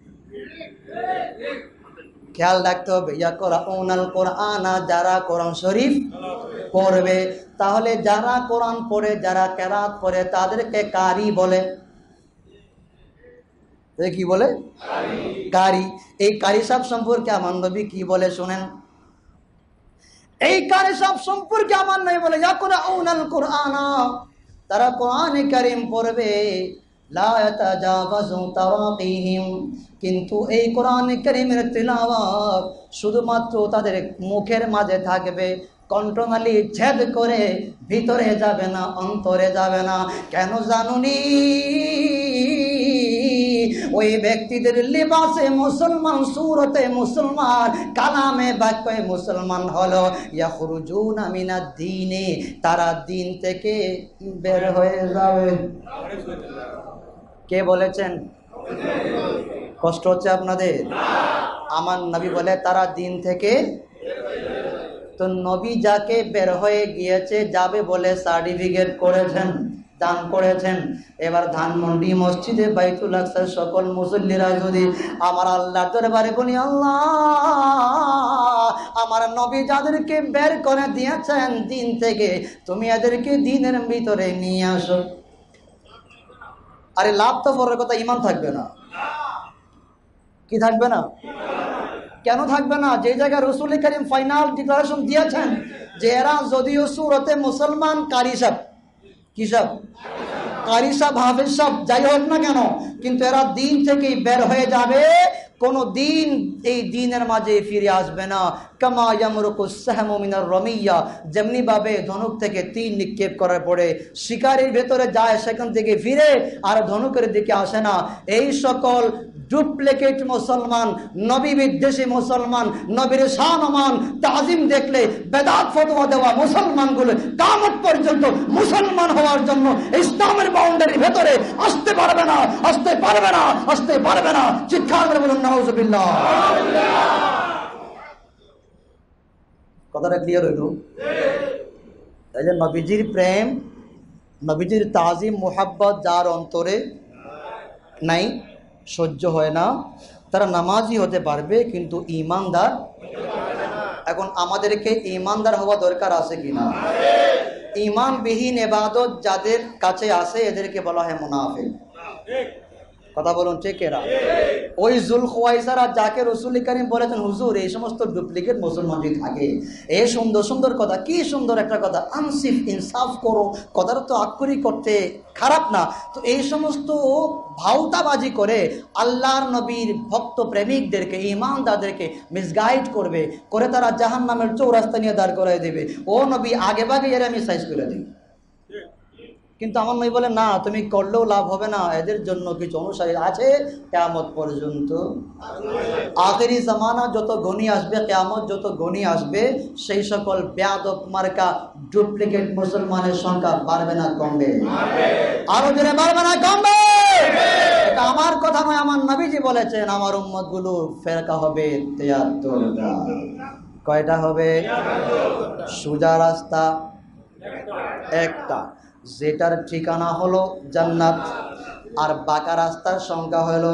খেয়াল রাখতে হবে, ইয়াকরাউনাল কোরআনা, যারা কোরআন শরীফ পড়বে। তাহলে যারা কোরআন পড়ে, যারা কেরাত পড়ে, তাদেরকে কারি বলে। কি বলে? কারি। এই কারি সাহেব সম্পর্কে আমার নবী কি বলে শুনেন। এই কারি সাহেব সম্পর্কে আমার নবী বলে ইয়াকরাউনাল কোরআনা, তারা কোরআনে কারীম পড়বে, লা ইয়াতাজাওয়াজু তারাকিহিম, কিন্তু এই কোরআনে কারীমের তিলাওয়াত শুধুমাত্র তাদের মুখের মাঝে থাকবে, কণ্ঠনালী ছেদ করে ভিতরে যাবে না, অন্তরে যাবে না। কেন জানুনি? ওই ব্যক্তিদের লিবাসে মুসলমান, সুরতে মুসলমান, কালামে বাক্যে মুসলমান হলো ইয়াখরুজুনা মিনাদ দ্বীনে, তারা দিন থেকে বের হয়ে যাবে। কে বলেছেন? কষ্ট হচ্ছে আপনাদের? আমার নবী বলে তারা দিন থেকে। তো নবী যাকে বের হয়ে গিয়েছে যাবে বলে সার্টিফিকেট করেছেন, দান করেছেন। এবার ধানমন্ডি মসজিদে বাইতুল আকসার সকল মুসল্লিরা যদি আমার আল্লাহর দরবারে বলি, আল্লাহ আমার নবী যাদেরকে বের করে দিয়েছেন দিন থেকে, তুমি এদেরকে দিনের ভিতরে নিয়ে আসো। আরে লাভ তো পরের কথা, ইমান থাকবে না। কি থাকবে না? কেন থাকবে না? যে জায়গায় রাসূল করিম ফাইনাল ডিক্লারেশন দিয়েছেন যে এরা যদিও সুরতে মুসলমান, কারি সাহেব, কি সাহেব? কারি সাহেব, হাফেজ সাহেব, যাই হোক না কেন, কিন্তু এরা দিন থেকেই বের হয়ে যাবে, কোনো দিন এই দিনের মাঝে ফিরে আসবে না। কামা ইয়ামরুকুস সাহমু মিনার রামিয়া, যেমনি ভাবে ধনুক থেকে তীর নিক্ষেপ করার পরে শিকারের ভেতরে যায়, সেখান থেকে ফিরে আর ধনুকের দিকে আসে না, এই সকল ডুপ্লিকেট মুসলমান, নবী বিদ্বেষী মুসলমান, নবীর সম্মান তাজিম দেখলে বেদাত ফতোয়া দেওয়া মুসলমানগুলো কিয়ামত পর্যন্ত মুসলমান হওয়ার জন্য ইসলামের বাউন্ডারির ভেতরে আসতে পারবে না, আসতে পারবে না, আসতে পারবে না। চিৎকার করে বলুন নাউজুবিল্লাহ। কথাটা ক্লিয়ার হইল? এই যে নবীজির প্রেম, নবীজির তাজিম, মুহাব্বত যার অন্তরে নাই, সহ্য হয় না, তারা নামাজি হতে পারবে কিন্তু ঈমানদার। এখন আমাদেরকে ঈমানদার হওয়া দরকার আছে কিনা? ঈমানবিহীন ইবাদত যাদের কাছে আসে এদেরকে বলা হয় মুনাফিক। কথা বলুন ঠিক এরা? ওই জুলখুয়াইসারা যাকে রাসূল করিম বলেছেন হুজুর এই সমস্ত ডুপ্লিকেট মুসলমান যদি থাকে, এই সুন্দর সুন্দর কথা, কি সুন্দর একটা কথা, আনসিফ ইনসাফ করো, কথাটা তো আক্ষরিক করতে খারাপ না। তো এই সমস্ত ভাউতাবাজি করে আল্লাহর নবীর ভক্ত প্রেমিকদেরকে, ঈমানদারদেরকে মিসগাইড করবে, করে তারা জাহান্নামের চৌরাস্তা নিয়ে দাঁড় করাই দেবে। ও নবী আগে ভাগে এর আমি সাইজ করে দিই। কিন্তু আমার নবী বলে না, তুমি করলেও লাভ হবে না, এদের জন্য কিছু অনুসারী আছে কিয়ামত পর্যন্ত। আখেরি জামানা যত গনি আসবে, কিয়ামত যত গনি আসবে, সেই সকল বেয়াদব মার্কা ডুপ্লিকেট মুসলমানের সংখ্যা বাড়বে না কমবে? আরো জোরে বাড়বে না কমবে? এটা আমার কথা নয়, আমার নবীজি বলেছেন আমার উম্মতগুলো ফেরকা হবে তিয়াত্তরটা। কয়টা হবে? সোজা রাস্তা একটা, যেটার ঠিকানা হলো জান্নাত, আর বাঁকা রাস্তার সংখ্যা হলো।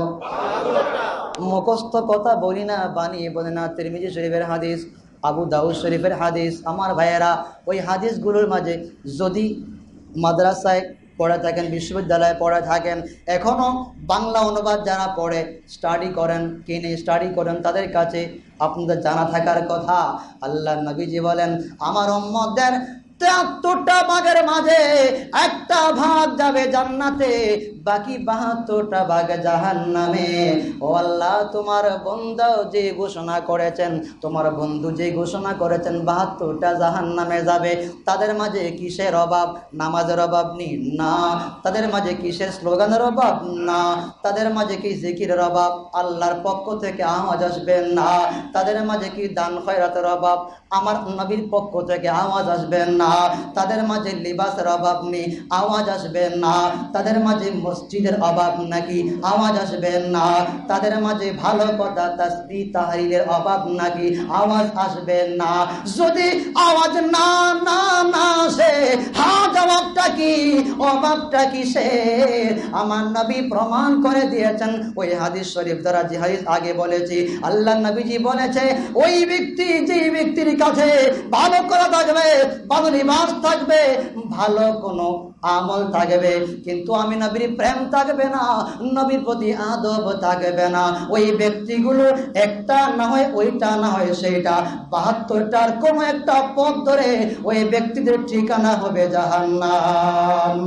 মুখস্থ কথা বলি না, বানিয়ে বলি না। তিরমিজি শরীফের হাদিস, আবু দাউদ শরীফের হাদিস। আমার ভাইয়েরা, ওই হাদিসগুলোর মাঝে যদি মাদ্রাসায় পড়ে থাকেন, বিশ্ববিদ্যালয়ে পড়ে থাকেন, এখনও বাংলা অনুবাদ যারা পড়ে স্টাডি করেন, কিনে স্টাডি করেন, তাদের কাছে আপনাদের জানা থাকার কথা, আল্লাহ নবীজি বলেন আমার উম্মতদের তেয়াত্তরটা ভাগের মাঝে একটা ভাগ যাবে জান্নাতে, বাকি বাহাত্তরটা ভাগ জাহান্নামে। ও আল্লাহ, তোমার বন্ধু যে ঘোষণা করেছেন, তোমার বন্ধু যে ঘোষণা করেছেন বাহাত্তরটা জাহান্নামে যাবে, তাদের মাঝে কিসের অভাব? নামাজের অভাব নেই না, তাদের মাঝে কিসের স্লোগানের অভাব? না, তাদের মাঝে কি জিকিরের অভাব? আল্লাহর পক্ষ থেকে আওয়াজ আসবে না, তাদের মাঝে কি দান খয়রাতের অভাব? আমার নবীর পক্ষ থেকে আওয়াজ আসবে না। না, তাদের মাঝে লিবাসের অভাব নেই, আওয়াজ আসবে না, তাদের মাঝে মসজিদের অভাব নাকি, আওয়াজ আসবে না, তাদের মাঝে ভালো কথা তাসবিহ তাহলিলের অভাব নাকি, আওয়াজ আসবে না। যদি আওয়াজ না না না আসে, হ্যাঁ জবাবটা কি, অভাবটা কিসে? আমার নবী প্রমাণ করে দিয়েছেন ওই হাদিস শরীফ দ্বারা, যে হাদিস আগে বলেছি। আল্লাহ নবীজি বলেছে ওই ব্যক্তি, যে ব্যক্তির কাছে ভালো করা থাকবে, ভালো লিবাস থাকবে, ভালো কোনো আমল থাকবে, কিন্তু আমি নবীর প্রেম থাকবে না, নবীর প্রতি আদব থাকবে না, ওই ব্যক্তিগুলো একটা না হয় ওইটা না হয় সেইটা বাহাত্তরটার কোনো একটা পথ ধরে ওই ব্যক্তিদের ঠিকানা হবে জাহান্নাম।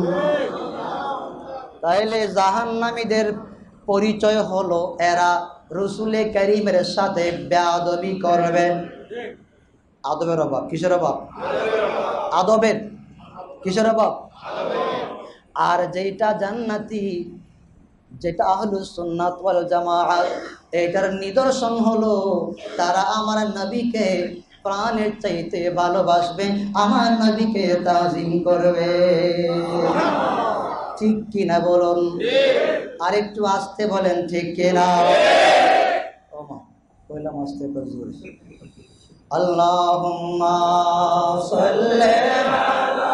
তাইলে জাহান্নামীদের পরিচয় হলো এরা রসুলে করিমের সাথে বেয়াদবি করবে। আদবের অভাব, কিসের অভাব? আদবের, কিসের অভাব? আর যেটা জান্নাতি, যেটা আহলুস সুন্নাত ওয়াল জামাআত, এটার নিদর্শন হলো তারা আমার নবীকে প্রাণের চাইতে ভালোবাসবে, আমার নবীকে তাজিম করবে। ঠিক কিনা বলুন? আর একটু আসতে বলেন, ঠিক কিনা? ওমা কইলাম আসতে হুজুর। আল্লাহুম্মা সাল্লি আলা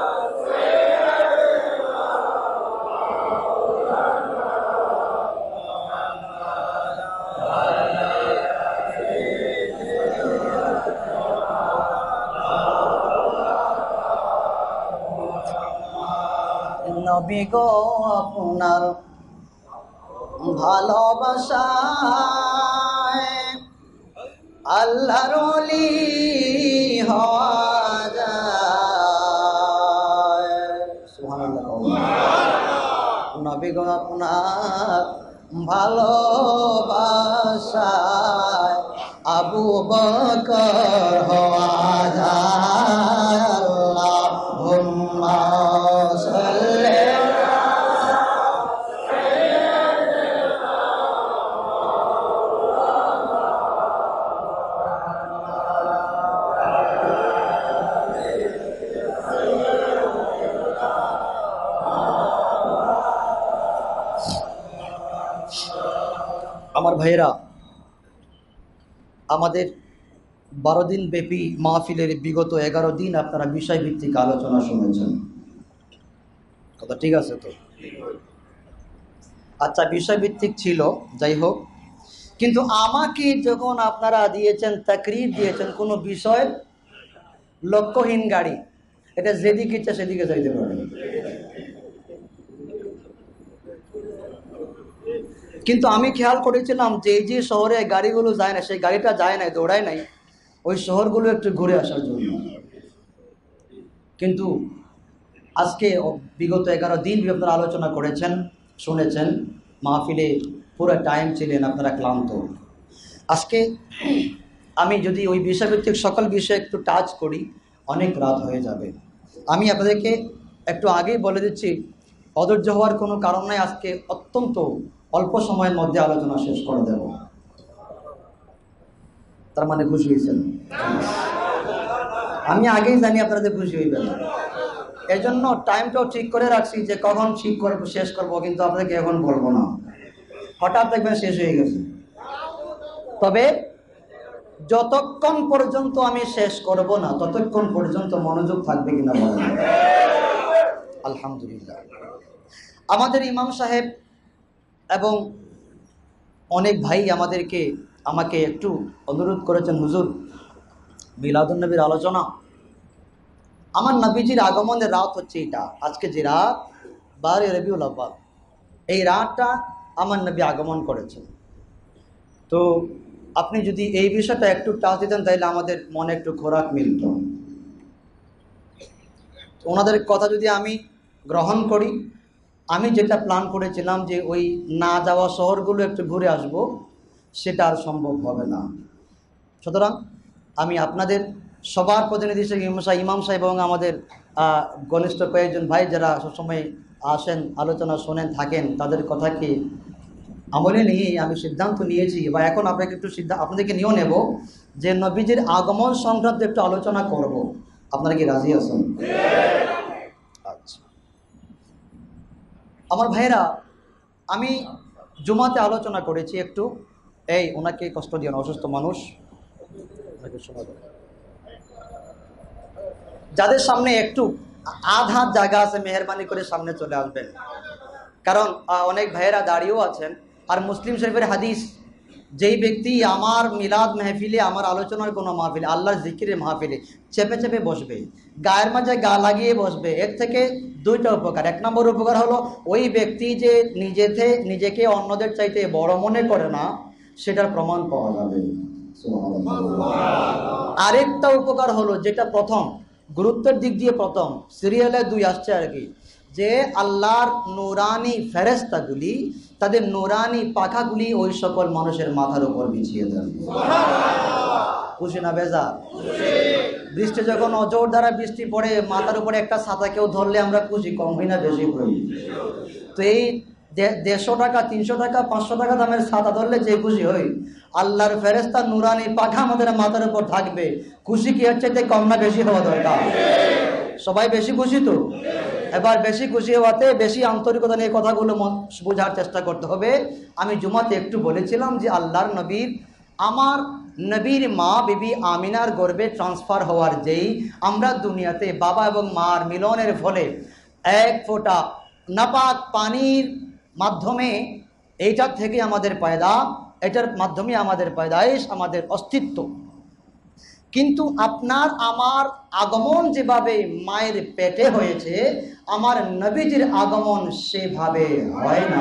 নবী গো, আপনার ভালোবাসায় আল্লাহর ওলি হওয়া যায়। সুবহানাল্লাহ। নবী গো, আপনার ভালোবাসায় আবু বকর হওয়া যায়। আল্লাহুম্মা সাল্লি আমার ভাইয়েরা, আমাদের বারো দিন ব্যাপী মাহফিলের বিগত এগারো দিন আপনারা বিষয়ভিত্তিক আলোচনা শুনেছেন, কথা ঠিক আছে তো? আচ্ছা, বিষয়ভিত্তিক ছিল, যাই হোক, কিন্তু আমাকে যখন আপনারা দিয়েছেন, তাকরীর দিয়েছেন কোনো বিষয়, লক্ষ্যহীন গাড়ি, এটা যেদিকে ইচ্ছা সেদিকে যাইতে পারে। কিন্তু আমি খেয়াল করেছিলাম যে যে শহরে গাড়িগুলো যায় না, সেই গাড়িটা যায় নাই, দৌড়ায় নাই ওই শহরগুলো একটু ঘুরে আসার জন্য। কিন্তু আজকে বিগত এগারো দিন আপনারা আলোচনা করেছেন, শুনেছেন, মাহফিলে পুরো টাইম ছিলেন, আপনারা ক্লান্ত। আজকে আমি যদি ওই বিষয়ভিত্তিক সকল বিষয়ে একটু টাচ করি, অনেক রাত হয়ে যাবে। আমি আপনাদেরকে একটু আগেই বলে দিচ্ছি, অধৈর্য হওয়ার কোনো কারণ নাই। আজকে অত্যন্ত অল্প সময়ের মধ্যে আলোচনা শেষ করে দেব। তার মানে খুশি হয়েছেন? আমি আগেই জানি আপনাদের খুশি হইবেন, এই জন্য টাইমটাও ঠিক করে রাখছি যে কখন ঠিক করবো, শেষ করবো, কিন্তু আপনাদেরকে এখন বলবো না, হঠাৎ দেখবেন শেষ হয়ে গেছে। তবে যতক্ষণ পর্যন্ত আমি শেষ করব না, ততক্ষণ পর্যন্ত মনোযোগ থাকবে কিনা বলেন? আলহামদুলিল্লাহ। আমাদের ইমাম সাহেব এবং অনেক ভাই আমাদেরকে আমাকে একটু অনুরোধ করেছেন, হুজুর মিলাদুন নবীর আলোচনা, আমার নবীজির আগমনের রাত হচ্ছে এটা, আজকে যে রাত বারো রবিউল আউয়াল, এই রাতটা আমার নবী আগমন করেছেন। তো আপনি যদি এই বিষয়টা একটু টাচ দিতেন, তাইলে আমাদের মনে একটু খোরাক মিলত। ওনাদের কথা যদি আমি গ্রহণ করি, আমি যেটা প্ল্যান করেছিলাম যে ওই না যাওয়া শহরগুলো একটু ঘুরে আসব, সেটা আর সম্ভব হবে না। সুতরাং আমি আপনাদের সবার প্রতিনিধি হিসেবে ইমাম সাহেব এবং আমাদের ঘনিষ্ঠ কয়েকজন ভাই যারা সবসময় আসেন, আলোচনা শোনেন থাকেন, তাদের কথাকে আমলে নিয়ে আমি সিদ্ধান্ত নিয়েছি, বা এখন আপনাকে একটু সিদ্ধান্ত আপনাদেরকে নিয়েও নেব যে নবীজির আগমন সংক্রান্ত একটু আলোচনা করব। আপনারা কি রাজি আছেন? আচ্ছা আমার ভাইরা, আমি জুমাতে আলোচনা করেছি একটু, এই ওনাকে কষ্ট দিও না, অসুস্থ মানুষ। যাদের সামনে একটু আধ হাত জায়গা আছে মেহরবানি করে সামনে চলে আসবেন, কারণ অনেক ভাইয়েরা দাঁড়িয়েও আছেন। আর মুসলিম শরীফের হাদিস, যেই ব্যক্তি আমার মিলাদ মাহফিলে, আমার আলোচনার কোনো মাহফিলে, আল্লাহর জিকিরের মাহফিলে চেপে চেপে বসবে, গায়ের মাঝে গা লাগিয়ে বসবে, এর থেকে দুইটা উপকার। এক নম্বর উপকার হলো ওই ব্যক্তি যে নিজেতে নিজেকে অন্যদের চাইতে বড় মনে করে না, সেটার প্রমাণ পাওয়া যাবে। আরেকটা উপকার হলো, যেটা প্রথম গুরুত্বের দিক দিয়ে প্রথম সিরিয়ালে দুই আসছে আর কি, যে আল্লাহর নুরানি ফেরেশতাগুলি তাদের নুরানি পাখাগুলি ওই সকল মানুষের মাথার উপর বিছিয়ে দেন। খুশি না বেজা? বৃষ্টি যখন অজোর দ্বারা বৃষ্টি পড়ে, মাথার উপরে একটা ছাতা কেউ ধরলে আমরা খুশি কম হই না বেশি হই? তো এই দেড়শো টাকা তিনশো টাকা পাঁচশো টাকা দামের ছাতা ধরলে যে খুশি হই, আল্লাহর ফেরেশতার নুরানি পাখা আমাদের মাথার উপর থাকবে, খুশি কি হচ্ছে কম না বেশি হওয়া দরকার? সবাই বেশি খুশি তো? এবার বেশি খুশি হওয়াতে বেশি আন্তরিকতা নিয়ে কথাগুলো বোঝার চেষ্টা করতে হবে। আমি জুমাতে একটু বলেছিলাম যে আল্লাহর নবীর, আমার নবীর মা বিবি আমিনার গর্ভে ট্রান্সফার হওয়ার যেই আমরা দুনিয়াতে বাবা এবং মার মিলনের ফলে এক ফোঁটা নাপাক পানির মাধ্যমে, এইটার থেকে আমাদের পয়দা, এটার মাধ্যমে আমাদের পয়দাইশ, আমাদের অস্তিত্ব। কিন্তু আপনার আমার আগমন যেভাবে মায়ের পেটে হয়েছে, আমার নবীজির আগমন সেভাবে হয় না।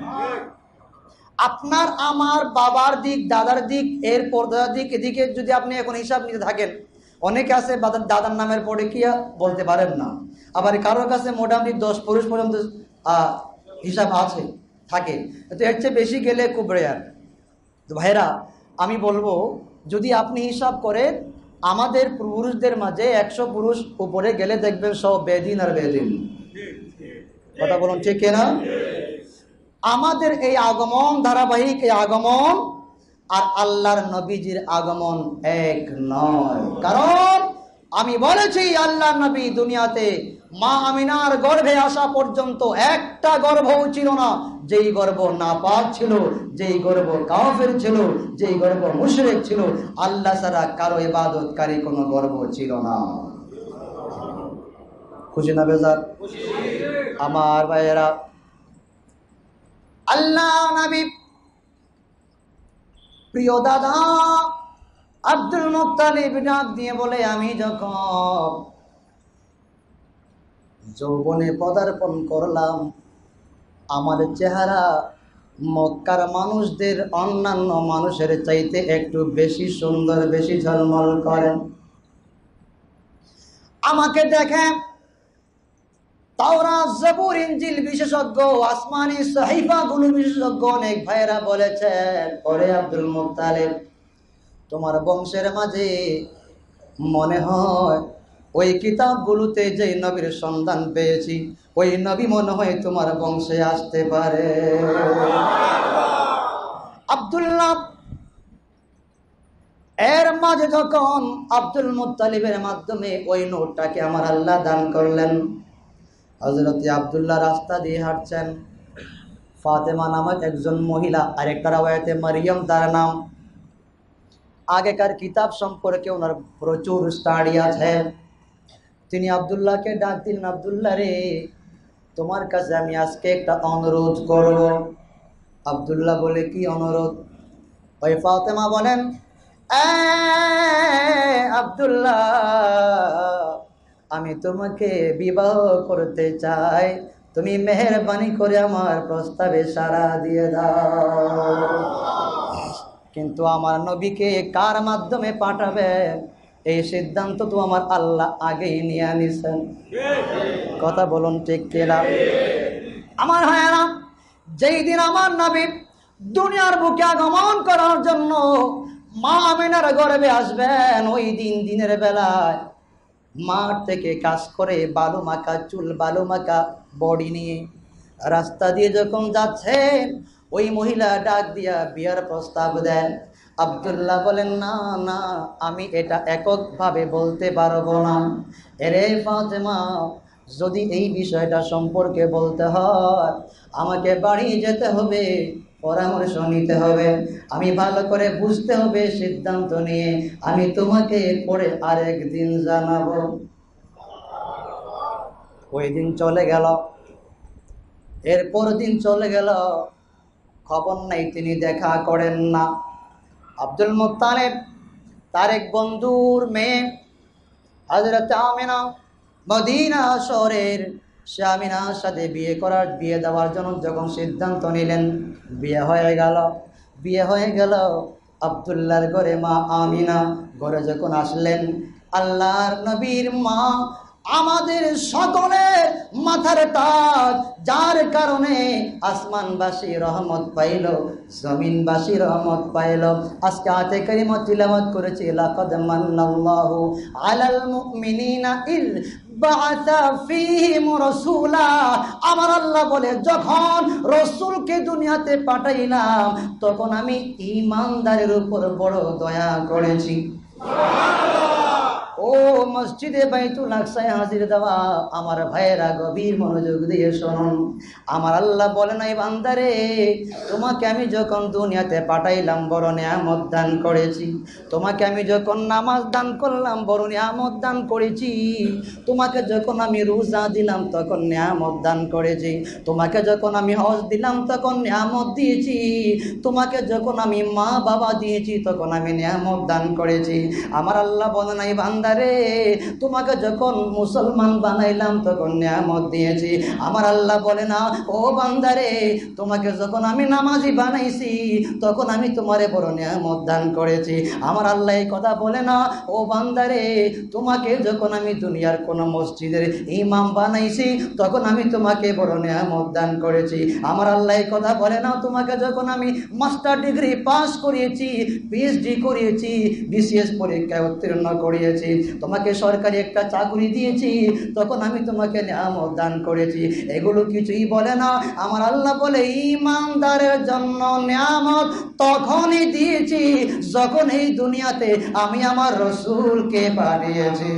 আপনার আমার বাবার দিক, দাদার দিক, এর পর্দার দিক, এদিকে যদি আপনি এখন হিসাব নিতে থাকেন, অনেকে আছে দাদার নামের পরে কি বলতে পারেন না, আবার কারোর কাছে মোটামুটি দশ পুরুষ পর্যন্ত হিসাব আছে থাকে, তো এর চেয়ে বেশি গেলে খুব রেয়ার। তো ভাইরা, আমি বলবো, যদি আপনি হিসাব করেন, আমাদের পুরুষদের মাঝে একশো পুরুষ উপরে গেলে দেখবেন সব বেদিন আর বেদিন। কথা বলুন ঠিক কিনা? আমাদের এই আগমন, ধারাবাহিক এই আগমন আর আল্লাহর নবীজির আগমন এক নয়। কারণ আমি বলেছি, আল্লাহর নবী দুনিয়াতে মা আমিনার গর্ভে আসা পর্যন্ত একটা গর্ভও ছিল না যেই গর্ভ নাপাক ছিল, যেই গর্ভ কাফের ছিল, যেই গর্ভ মুশরিক ছিল। আল্লাহ ছাড়া কারো ইবাদতকারী কোনো গর্ভ ছিল না। খুশি না বেজার? আমার ভাইয়েরা, আল্লাহ নবী প্রিয় দাদা আব্দুল মুত্তালিব ডাক দিয়ে বলে, আমি যখন যৌবনে পদার্পণ করলাম, আমার চেহারা মক্কার মানুষদের অন্যান্য মানুষের চাইতে একটু বেশি সুন্দর, বেশি ঝলমল করে। আমাকে দেখে তাওরাত, জবুর, ইনজিল বিশেষজ্ঞ, আসমানি সাহিফাগুলো বিশেষজ্ঞ অনেক ভাইয়েরা বলেছেন, ওরে আব্দুল মুত্তালিব, তোমার বংশের মাঝে মনে হয় ওই কিতাবগুলোতে যে নবীর সন্ধান পেয়েছি, ওই নবী মনে হয় তোমার বংশে আসতে পারে। আব্দুল্লাহ এর মাঝে যখন আব্দুল মুত্তালিবের মাধ্যমে ওই নোটটাকে আমার আল্লাহ দান করলেন, হযরত আব্দুল্লাহ রাস্তা দিয়ে হাঁটছেন, ফাতেমা নামক একজন মহিলা, আরেকটা রাওয়ায়াতে মারিয়াম তার নাম। আগেকার কিতাব সম্পর্কে ওনার প্রচুর স্টাডি আছে। তিনি আব্দুল্লাহকে ডাক দিলেন, আব্দুল্লাহ রে, তোমার কাছে আমি আজকে একটা অনুরোধ করব। আব্দুল্লাহ বলে, কি অনুরোধ? ওই ফাতেমা বলেন, এ আব্দুল্লাহ, আমি তোমাকে বিবাহ করতে চাই, তুমি মেহেরবানি করে আমার প্রস্তাবে সাড়া দিয়ে দাও। কিন্তু আমার নবীকে কার মাধ্যমে পাঠাবে এই সিদ্ধান্ত তো আমার আল্লাহ আগেই নিয়ে নিছেন। কথা বলুন ঠিক কিনা? আমার ভাইয়েরা, যেই দিন আমার নবী দুনিয়ার বুকে আগমন করার জন্য মা আমিনার গর্ভে আসবেন, ওই দিন দিনের বেলায় মাঠ থেকে কাজ করে বালু মাখা চুল, বালু মাখা বডি নিয়ে রাস্তা দিয়ে যখন যাচ্ছেন, ওই মহিলা ডাক দিয়া বিয়ার প্রস্তাব দেন। আব্দুল্লাহ বলেন, না না, আমি এটা এককভাবে বলতে পারবো না। এরে ফাতেমা, যদি এই বিষয়টা সম্পর্কে বলতে হয় আমাকে বাড়ি যেতে হবে, পরামর্শ নিতে হবে, আমি ভালো করে বুঝতে হবে, সিদ্ধান্ত নিয়ে আমি তোমাকে পরে আরেকদিন জানাবো। ওই দিন চলে গেল, এরপর দিন চলে গেল, খবর নাই, তিনি দেখা করেন না। আব্দুল মুত্তালিব তার এক বন্ধুর মেয়ে হযরত আমিনা মদিনা শহরের, সে আমিনার সাথে বিয়ে করার বিয়ে দেওয়ার জন্য যখন সিদ্ধান্ত নিলেন, বিয়ে হয়ে গেল। বিয়ে হয়ে গেল আব্দুল্লাহর ঘরে মা আমিনা ঘরে যখন আসলেন, আল্লাহর নবীর মা আমাদের সকলের মাথার তাজ, যার কারণে আসমানবাসী রহমত পাইল, জমিনবাসী রহমত পাইল। আজকে আয়াতে কারিমা তিলাওয়াত করেছি, লাকাদ মান্নাল্লাহু আলাল মুমিনিনা ইয বাআসা ফীহিম রাসূলা। আমার আল্লাহ বলে, যখন রাসূলকে দুনিয়াতে পাঠাইলাম তখন আমি ঈমানদারের উপর বড় দয়া করেছি। ও মসজিদে বাইতুল আকসায় হাজির দেওয়া আমার ভাইয়েরা, গভীর মনোযোগ দিয়ে শুনুন। আমার আল্লাহ বলে নাই, বান্দারে তোমাকে আমি যখন দুনিয়াতে পাঠাইলাম বড় নিয়ামত দান করেছি, তোমাকে আমি যখন নামাজ দান করলাম বড় নিয়ামত দান করেছি, তোমাকে যখন আমি রোজা দিলাম তখন নিয়ামত দান করেছি, তোমাকে যখন আমি হজ দিলাম তখন নিয়ামত দিয়েছি, তোমাকে যখন আমি মা বাবা দিয়েছি তখন আমি নিয়ামত দান করেছি। আমার আল্লাহ বলে নাই, বান্দা রে তোমাকে যখন মুসলমান বানাইলাম তখন নিয়ামত দিয়েছি। আমার আল্লাহ বলে না, ও বান্দারে তোমাকে যখন আমি নামাজি বানাইছি তখন আমি তোমারে বড় নিয়ামত দান করেছি। আমার আল্লাহ এই কথা বলে না, ও বান্দারে তোমাকে যখন আমি দুনিয়ার কোন মসজিদের ইমাম বানাইছি তখন আমি তোমাকে বড় নিয়ামত দান করেছি। আমার আল্লাহ এই কথা বলে না, তোমাকে যখন আমি মাস্টার ডিগ্রি পাস করিয়েছি, পিএইচডি করিয়েছি, বিসিএস পরীক্ষায় উত্তীর্ণ করিয়েছি, তোমাকে সরকারি একটা চাকরি দিয়েছি, তখন আমি তোমাকে নিয়ামত দান করেছি। এগুলো কিছুই বলে না। আমার আল্লাহ বলে, ঈমানদারের জন্য নিয়ামত তখনই দিয়েছি যখন এই দুনিয়াতে আমি আমার রাসূলকে পাঠিয়েছি।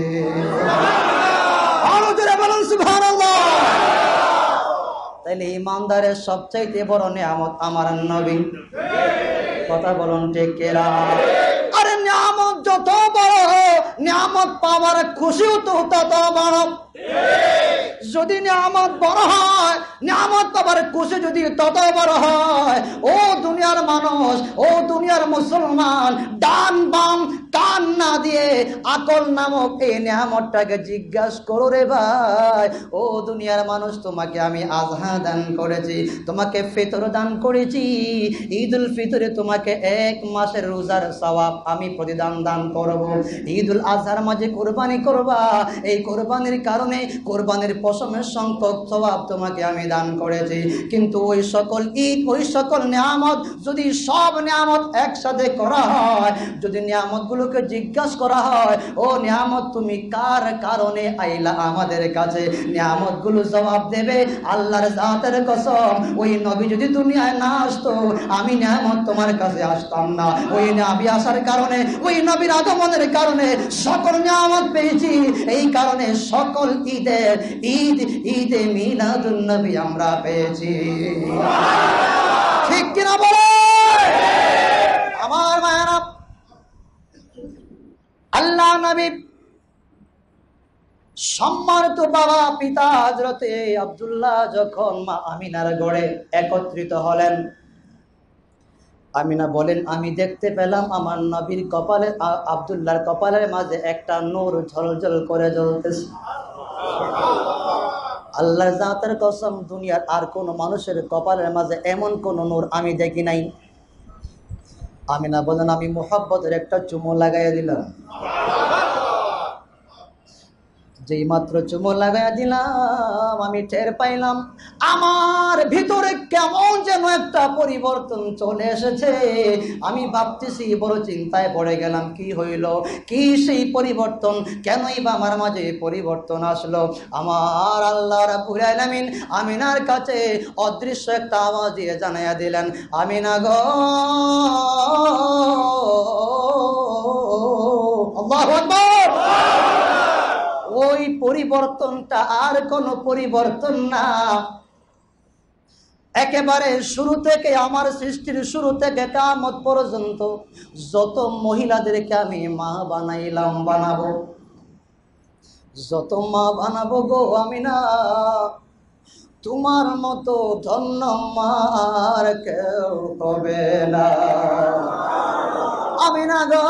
আরো জোরে বলুন সুবহানাল্লাহ। তাইলে ঈমানদারের সবচাইতে বড় নিয়ামত আমার নবী। কথা বলুন ঠিক কিনা? আরে নিয়ামত যত বড়, নিয়ামত পাওয়ার খুশিও তো তত বড়। যদি নিয়ামত বড় হয়, নিয়ামত পাবার খুশি যদি তত বড় হয়, ও দুনিয়ার মানুষ, ও দুনিয়ার মুসলমান, ডান বাম কান না দিয়ে আকল নামক এই নিয়ামতটাকে জিজ্ঞাসা করো রে ভাই। ও দুনিয়ার মানুষ, তোমাকে আমি আজহা দান করেছি, তোমাকে ফিতর দান করেছি। ঈদুল ফিতরে তোমাকে এক মাসের রোজার সওয়াব আমি প্রতিদান দান করব। ঈদুল আজহার মাঝে কোরবানি করবা, এই কোরবানির কারণে কোরবানির পশমের সংখ্যক সওয়াব তোমাকে আমি দান করেছি। কিন্তু ওই সকল ঈদ, ওই সকল নিয়ামত যদি সব নিয়ামত একসাথে করা হয়, যদি নিয়ামতগুলোকে জিজ্ঞাসা করা হয়, ও নিয়ামত তুমি কার কারণে আইলা আমাদের কাছে, নিয়ামতগুলো জবাব দেবে, আল্লাহর জাতের কসম, ওই নবী যদি দুনিয়ায় না আসতো আমি নিয়ামত তোমার কাছে আসতাম না। ওই নবী আসার কারণে, ওই নবীর আগমনের কারণে সকল নিয়ামত পেয়েছি। এই কারণে সকল ঈদের ঈদ ঈদে মিলাদুন নবী আমরা পেয়েছি। ঠিক কিনা বলে আমার মায়েরা? আল্লাহ নবী সম্মানিত বাবা পিতা হযরতে আব্দুল্লাহ যখন মা আমিনার ঘরে একত্রিত হলেন, আমিনা বলেন, আমি দেখতে পেলাম আমার নবীর কপালে, আব্দুল্লাহর কপালের মাঝে একটা নূর ঝলঝল করে জ্বলতেছে। আল্লাহর জাতের কসম, দুনিয়ার আর কোন মানুষের কপালের মাঝে এমন কোন নূর আমি দেখি নাই। আমিনা বলেন, আমি মুহাব্বতের একটা চুমু লাগাইয়া দিলাম। যেই মাত্র চুমো লাগাইয়া দিলাম আমি টের পাইলাম আমার ভিতরে কেমন যেন একটা পরিবর্তন চলে এসেছে। আমি ভাবতেছি, বড় চিন্তায় পড়ে গেলাম, কি হইল, কি সেই পরিবর্তন, কেনই বা আমার মাঝে পরিবর্তন আসলো। আমার আল্লাহ রাব্বুল আলামিন আমিনার কাছে অদৃশ্য একটা আওয়াজ দিয়ে জানাইয়া দিলেন, আমিনা গো, আল্লাহু আকবার। ওই পরিবর্তনটা আর কোনো পরিবর্তন না, একেবারে শুরু থেকে, আমার সৃষ্টির শুরু থেকে কিয়ামত পর্যন্ত যত মহিলাদেরকে আমি মা বানাইলাম, বানাবো, যত মা বানাবো গো আমিনা, তোমার মতো ধন্য মা আর কেউ হবে না। আমিনা গো,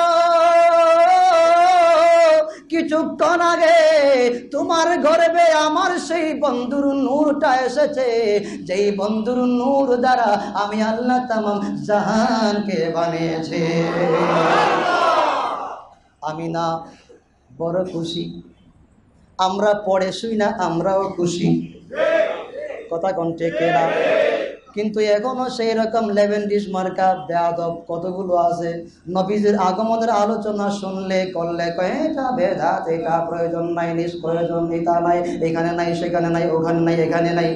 কিছুক্ষণ আগে তোমার গর্ভে আমার সেই বন্ধুর নূরটা এসেছে, যেই বন্ধুর নূর দ্বারা আমি আল্লাহ তামাম জাহানকে বানিয়েছি। আমিনা বড় খুশি, আমরা পড়ে শুই না, আমরাও খুশি, কথা কোন ঠিক না? কিন্তু এখনো সেই রকম লেভেন ডিশ মার্কা বেয়াদব কতগুলো আছে, নবীজির আগমনের আলোচনা শুনলে করলে কয় এটা বেদাত, এটা প্রয়োজন নাই, নিষ্প্রয়োজন, এটা নাই, এখানে নাই, সেখানে নাই, ওখানে নাই, এখানে নাই,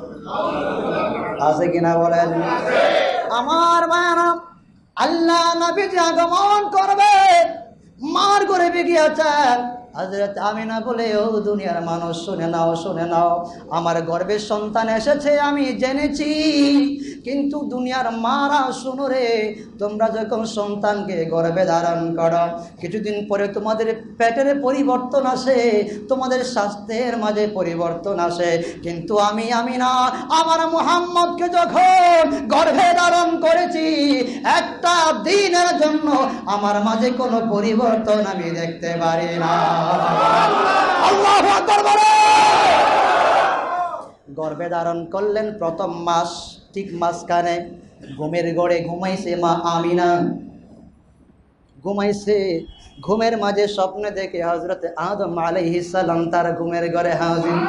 আছে কিনা বলেন? আমার মায়েরা, আল্লাহ নবীজি আগমন করবে, মার ঘরে গিয়েছেন হযরত আমিনা বলে, ও দুনিয়ার মানুষ শুনে নাও, শুনে নাও, আমার গর্ভে সন্তান এসেছে আমি জেনেছি, কিন্তু দুনিয়ার মারা শুনো রে, তোমরা যখন সন্তানকে গর্ভে ধারণ করো, কিছুদিন পরে তোমাদের পেটের পরিবর্তন আসে, তোমাদের স্বাস্থ্যের মাঝে পরিবর্তন আসে, কিন্তু আমি আমিনা আমার মুহাম্মদকে যখন গর্ভে ধারণ করেছি, একটা দিনের জন্য আমার মাঝে কোনো পরিবর্তন আমি দেখতে পারি না। আল্লাহু আকবার বলে। গর্ভে ধারণ করলেন প্রথম মাস, ঠিক মাঝখানে ঘুমের ঘরে ঘুমাইছে মা আমিনা, ঘুমাইছে, ঘুমের মাঝে স্বপ্নে দেখে হযরত আদম আলাইহিস সালাম তার ঘুমের ঘরে হাজির।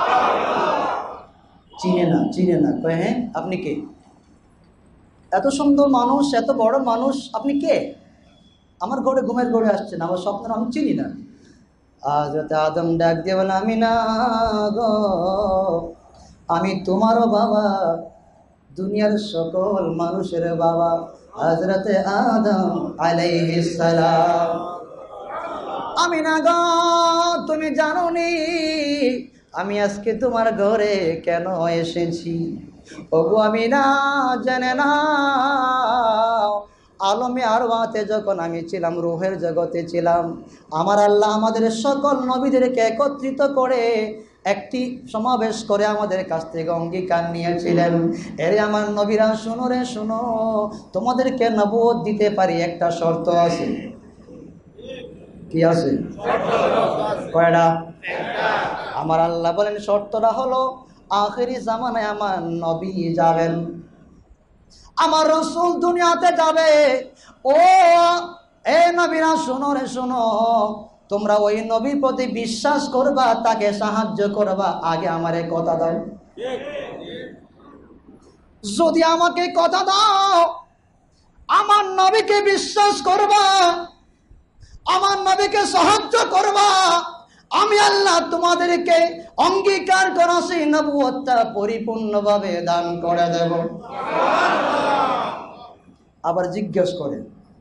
চিনে না, চিনে না, কয় হ্যাঁ আপনি কে? এত সুন্দর মানুষ, এত বড় মানুষ, আপনি কে? আমার ঘরে ঘুমের ঘরে আসছেন, আমার স্বপ্ন আমি চিনি না। হযরত আদম ডাক দিয়ে বলে, আমিনা গো, আমি তোমারও বাবা, দুনিয়ার সকল মানুষের বাবা, হযরত আদম আলাইহিস সালাম। আমিনা গো, তুমি জানো নি আমি আজকে তোমার ঘরে কেন এসেছি? ওগো আমিনা, জেনে নাও, আলমে আরওয়াতে যখন আমি ছিলাম, রূহের জগতে ছিলাম, আমার আল্লাহ আমাদের সকল নবীদেরকে একত্রিত করে একটি সমাবেশ করে আমাদের কাছ থেকে অঙ্গীকার নিয়েছিলেন, এরে আমার নবীরা শুনো রে শুনো, তোমাদেরকে নবুয়ত দিতে পারি, একটা শর্ত আছে। কি আছে? কয়টা? আমার আল্লাহ বলেন শর্তটা হলো, আখেরি জামানায় আমার নবী যাবেন, আমার রাসূল দুনিয়াতে যাবে। ও এ নবীরা শোনো রে শোনো, তোমরা ওই নবীর প্রতি বিশ্বাস করবা, তাকে সাহায্য করবা, আগে আমারে কথা দাও। যদি আমাকে কথা দাও, আমার নবীকে বিশ্বাস করবা, আমার নবীকে সাহায্য করবা, আমি আল্লাহ তোমাদেরকে অঙ্গীকার করা সেই নবুয়তটা পরিপূর্ণভাবে দান করে দেব। আবার জিজ্ঞেস করে,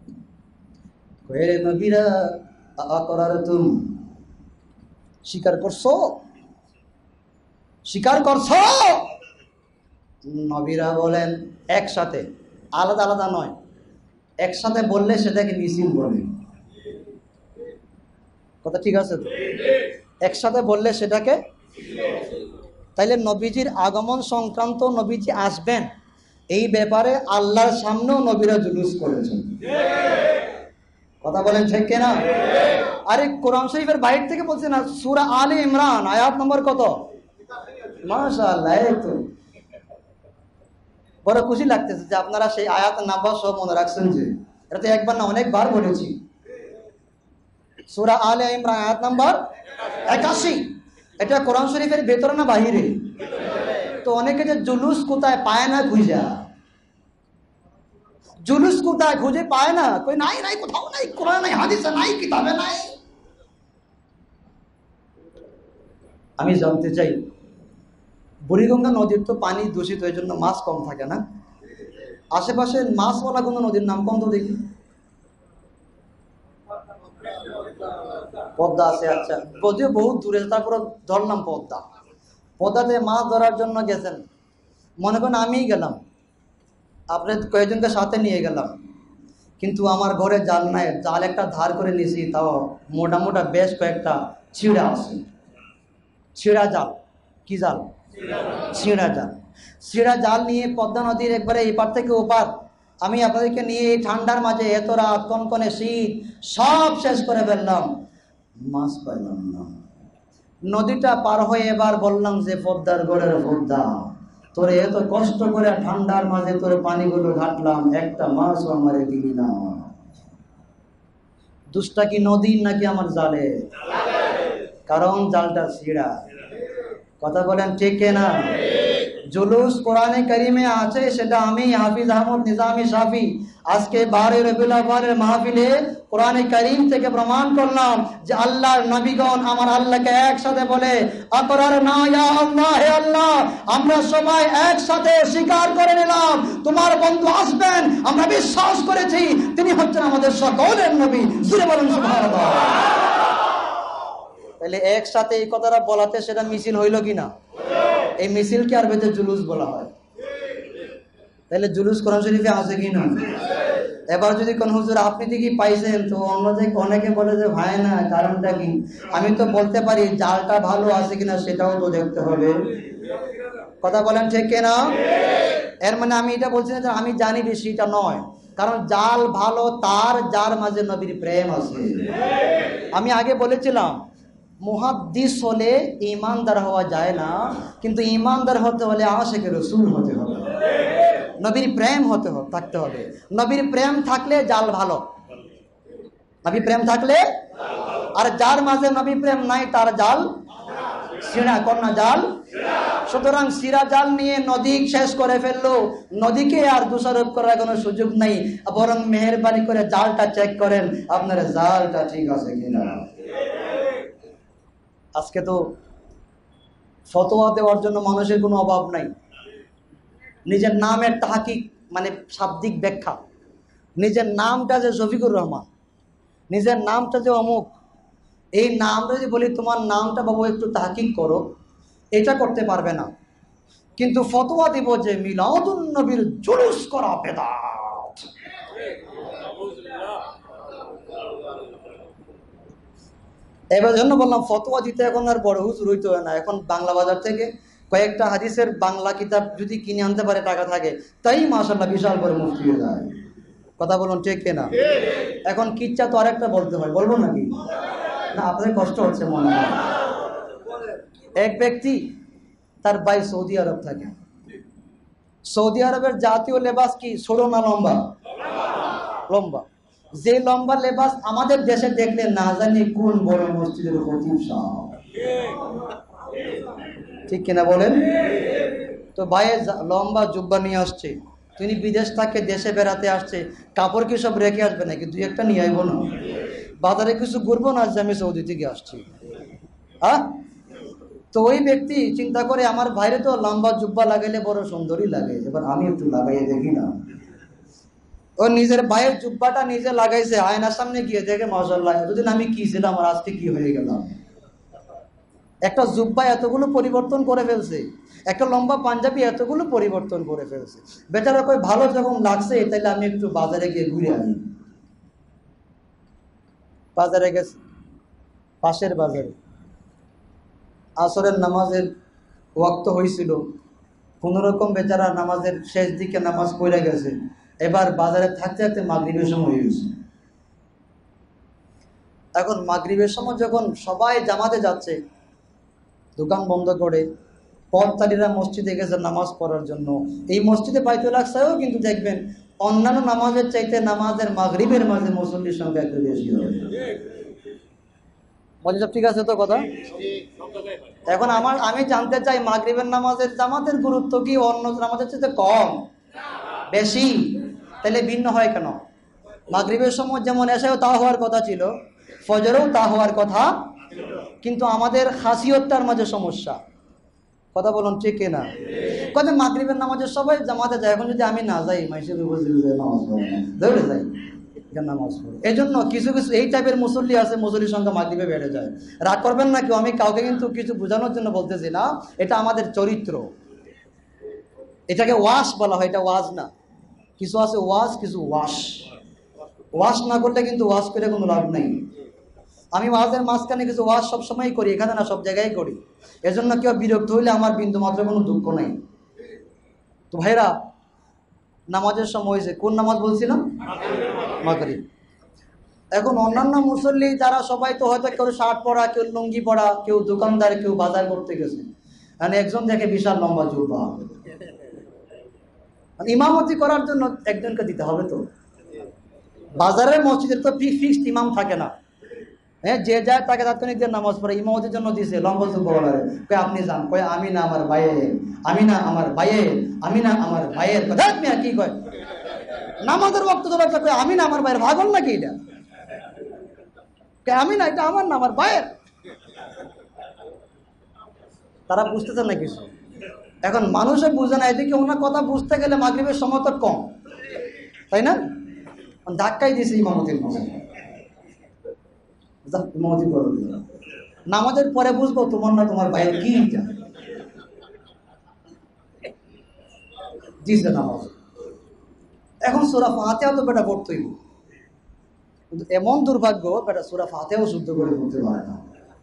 নবীরা আকরারতুম, স্বীকার করছো? স্বীকার করছো? নবীরা বলেন একসাথে, আলাদা আলাদা নয়, একসাথে বললে সেটাকে মিছিল বলে। কথা ঠিক আছে তো? একসাথে বললে সেটাকে। তাইলে নবীজির আগমন সংক্রান্ত, নবীজি আসবেন এই ব্যাপারে আল্লাহর সামনেও নবীরা জুলুস করেছেন। কথা বলেন ঠিক কিনা? আরে কোরআন শরীফের বাইরে থেকে বলছে না, সূরা আলে ইমরান আয়াত নম্বর কত? মাশাআল্লাহ, এই তো বড় খুশি লাগতেছে যে আপনারা সেই আয়াত নাম্বার সব মনে রাখছেন, যে এটা তো একবার না অনেকবার বলেছি। সূরা আলে ইমরান আয়াত নাম্বার একাশি। এটা কোরআন শরীফের ভেতরে না বাহিরে? তো অনেকে যে জুলুস কোথায় পায় না খুঁজা, জুলুস কোথায় খুঁজে পায় না, কই নাই নাই কোথাও নাই, কোরআন নাই, হাদিসে নাই, কিতাবে নাই। আমি জানতে চাই, বুড়িগঙ্গা নদীর তো পানি দূষিত, এই জন্য মাছ কম থাকে না? আশেপাশে মাছওয়ালা কোনো নদীর নাম কম তো দেখি? পদ্মা আছে, আচ্ছা, যদিও বহুত দূরে, তারপরে ধরলাম পদ্মা। পদ্মাতে মাছ ধরার জন্য গেছেন, মনে করেন আমিই গেলাম, আপনার কয়েকজনকে সাথে নিয়ে গেলাম, কিন্তু আমার ঘরে জাল নাই, জাল একটা ধার করে নিয়েছি, তাও মোটা মোটা বেশ কয়েকটা ছিঁড়া আছে। ছিঁড়া জাল, কি জাল? ছিঁড়া জাল। ছিঁড়া জাল নিয়ে পদ্মা নদীর একবারে এপার থেকে ওপার আমি আপনাদেরকে নিয়ে এই ঠান্ডার মাঝে এত রাত, কনকনে শীত, সব শেষ করে ফেললাম, মাছ পাইলাম না। নদীটা পার হয়ে এবার বললাম যে পদ্মার গড়ের পদ্মা, তোরে এত কষ্ট করে ঠান্ডার মাঝে তোর পানিগুলো ঘাটলাম, একটা মাছও আমারে দিলি না। দুষ্টা কি নদীর নাকি আমার জালে? কারণ জালটা ছিঁড়া। কথা বলেন ঠিক কিনা? জুলুস কোরআনে কারিমে আছে, সেটা আমি হাফিজ আহমদ নিজামী শাফি আজকে বারো রবিউল আউয়ালের মাহফিলে কোরআনে কারিম থেকে প্রমাণ করলাম যে আল্লাহর নবীগণ আমার আল্লাহকে একসাথে বলে, আকরার না ইয়া আল্লাহ, হে আল্লাহ, আমরা সবাই একসাথে স্বীকার করে নিলাম তোমার বন্ধু আসবেন, আমরা বিশ্বাস করেছি তিনি হচ্ছেন আমাদের সকলের নবী। জোরে বলুন সুবহানাল্লাহ। তাহলে একসাথে এই কথাটা বলাতে সেটা মিছিল হইল কিনা? এই মিছিলকে আর বেঁধে জুলুস বলা হয়। তাহলে জুলুস কোরআন শরীফে আছে কিনা? এবার যদি কোন হুজুর আপনি কি পাইছেন, তো অন্য যে অনেকে বলে যে ভাই না, কারণটা কি? আমি তো বলতে পারি জালটা ভালো আছে কিনা সেটাও তো দেখতে হবে। কথা বলেন ঠিক কিনা? এর মানে আমি এটা বলছি না যে আমি জানি বেশি, এটা নয়। কারণ জাল ভালো তার যার মাঝে নবীর প্রেম আছে। আমি আগে বলেছিলাম মুহাদ্দিস হলে ঈমানদার হওয়া যায় না, কিন্তু ঈমানদার হতে হলে আশিকে রাসূল হতে হবে, নবীর প্রেম হতে হবে, থাকতে হবে। নবীর প্রেম থাকলে জাল ভালো, নবীর প্রেম থাকলে। আর যার মাঝে নবীর প্রেম নাই তার জাল ছিঁড়া, কন্যা জাল। সুতরাং সিরা জাল নিয়ে নদী শেষ করে ফেললো, নদীকে আর দোষারোপ করার কোনো সুযোগ নেই, বরং মেহেরবানি করে জালটা চেক করেন আপনার জালটা ঠিক আছে কিনা। আজকে তো ফতোয়া দেওয়ার জন্য মানুষের কোনো অভাব নাই। নিজের নামের তাহকিক মানে শাব্দিক ব্যাখ্যা, নিজের নামটা যে শফিকুর রহমান, নিজের নামটা যে অমুক, এই নামটা যদি বলি তোমার নামটা বাবু একটু তাহকিক করো, এটা করতে পারবে না। কিন্তু ফতোয়া দিব যে মিলাদুন নবীর জুলুস করা বেদাত। এবার জন্য বললাম ফতোয়া দিতে এখন আর বড় হুজুর হইতে হয় না। এখন বাংলা বাজার থেকে কয়েকটা হাদিসের বাংলা কিতাব যদি কিনে আনতে পারে, টাকা থাকে, তাই মাশাআল্লাহ বিশাল বড় মুফতি হয়ে যায়। কথা বলুন ঠিক কিনা? এখন কিচ্ছা তো আরেকটা বলতে হয়, বলবো নাকি? না আপনাদের কষ্ট হচ্ছে মনে হয়। এক ব্যক্তি, তার ভাই সৌদি আরব থাকে। সৌদি আরবের জাতীয় লেবাস কি, ছোট না লম্বা? লম্বা। যে লম্বা লেবাস আমাদের দেশে দেখলে না জানি কোন বড় মসজিদের খতিব সাহেব, ঠিক কিনা বলেন? তো ভাই লম্বা জুব্বা নিয়ে আসছে, তিনি বিদেশ থেকে দেশে বেড়াতে আসছে, কাপড় কি সব রেখে আসবে নাকি? দুই একটা নিয়ে আইব না? বাজারে কিছু ঘুরবো না যে আমি সৌদি থেকে আসছি? হ্যাঁ। তো ওই ব্যক্তি চিন্তা করে আমার ভাইরে তো লম্বা জুব্বা লাগাইলে বড় সুন্দরই লাগে, এবার আমি একটু লাগাইয়ে দেখি না। ও নিজের ভাইয়ের জুব্বাটা নিজে লাগাইছে, আয়নার সামনে গিয়ে দেখে মাশাআল্লাহ, এতদিন আমি কি ছিলাম আর আজকে কি হয়ে গেলাম। একটা জুব্বা এতগুলো পরিবর্তন করে ফেলছে, একটা লম্বা পাঞ্জাবি এতগুলো পরিবর্তন করে ফেলছে। বেচারা কই ভালো যখন লাগছে তাইলে আমি একটু বাজারে গিয়ে ঘুরে আনি। বাজারে গেছে, পাশের বাজারে আসরের নামাজের ওয়াক্ত হয়েছিল, কোনো রকম বেচারা নামাজের শেষ দিকে নামাজ পড়ে গেছে। এবার বাজারে থাকতে থাকতে মাগরিবের সময় হয়ে গেছে। এখন মাগরিবের সময় যখন সবাই জামাতে যাচ্ছে, দোকান বন্ধ করে পথচারীরা মসজিদে গেছে নামাজ পড়ার জন্য। এই মসজিদে বাইতুল আকসায়ও কিন্তু দেখবেন অন্যান্য নামাজের চাইতে নামাজের মাগরিবের মাঝে মুসল্লির সংখ্যা একটু বেশি হবে। সব ঠিক আছে তো কথা? এখন আমার আমি জানতে চাই মাগরিবের নামাজের জামাতের গুরুত্ব কি অন্য নামাজের চেয়ে কম, বেশি? তাহলে ভিন্ন হয় কেন? মাগরিবের সময় যেমন এশাও তা হওয়ার কথা ছিল, ফজরেও তা হওয়ার কথা, কিন্তু আমাদের খাসিয়তটার মাঝে সমস্যা। কথা বলুন ঠিক কিনা? কথা মাগরিবের নামাজের সবাই জামাতে যায়, এখন যদি আমি না যাই মাইসে নামাজ ধরে যাই নামাজ পড়ে। এই জন্য কিছু কিছু এই টাইপের মুসল্লি আছে, মুসল্লির সংখ্যা মাগরিবে বেড়ে যায়। রাগ করবেন না কেউ, আমি কাউকে কিন্তু কিছু বোঝানোর জন্য বলতেছি না, এটা আমাদের চরিত্র। এটাকে ওয়াশ বলা হয়, এটা ওয়াজ না। কিছু আছে ওয়াজ, কিছু ওয়াশ। ওয়াশ না করলে কিন্তু ওয়াশ করে কোনো লাভ নেই। আমি ওয়াজের মাঝখানে কিছু ওয়াজ সবসময় করি, এখানে না সব জায়গায় করি। এজন্য কেউ বিরক্ত হইলে আমার বিন্দু মাত্র কোনো দুঃখ নাই। তো ভাইরা, নামাজের সময় হয়েছে, কোন নামাজ বলছিলাম? মাগরিব। এখন অন্যান্য মুসল্লি যারা সবাই তো হয়তো কেউ শার্ট পরা, কেউ লুঙ্গি পরা, কেউ দোকানদার, কেউ বাজার করতে গেছে, মানে একজন দেখে বিশাল লম্বা জুব্বা। ইমামতি করার জন্য একজনকে দিতে হবে তো। বাজারের মসজিদের তো ফিক্সড ইমাম থাকে না, হ্যাঁ, যে যায় তাকে তাৎক্ষণিক দিয়ে নামাজ পড়ে। ইমামতির জন্য দিছে লম্বা জুব্বা বলারে, কয় আপনি যান, কয় আমি না আমার ভাইয়ের, আমি না আমার ভাইয়ের, আমি না আমার ভাইয়ের। কি কয় নামাজের বক্তব্য কয় আমি না আমার ভাইয়ের, ভাগল নাকি এটা? আমি না, এটা আমার না, আমার ভাইয়ের। তারা বুঝতেছে না কিছু। এখন মানুষে বুঝে না, এদিকে ওনার কথা বুঝতে গেলে মাগরিবের সময় তো কম, তাই না? ধাক্কাই দিয়েছে ইমামতির মধ্যে, ইমামতি করো, নামাজের পরে বুঝবো তোমার না তোমার ভাইয়ের কি দিছে নামাজ। এখন সূরা ফাতিহা তো বেটা পড়তেই, কিন্তু এমন দুর্ভাগ্য বেটা সূরা ফাতিহাও শুদ্ধ করে পড়তে পারে না।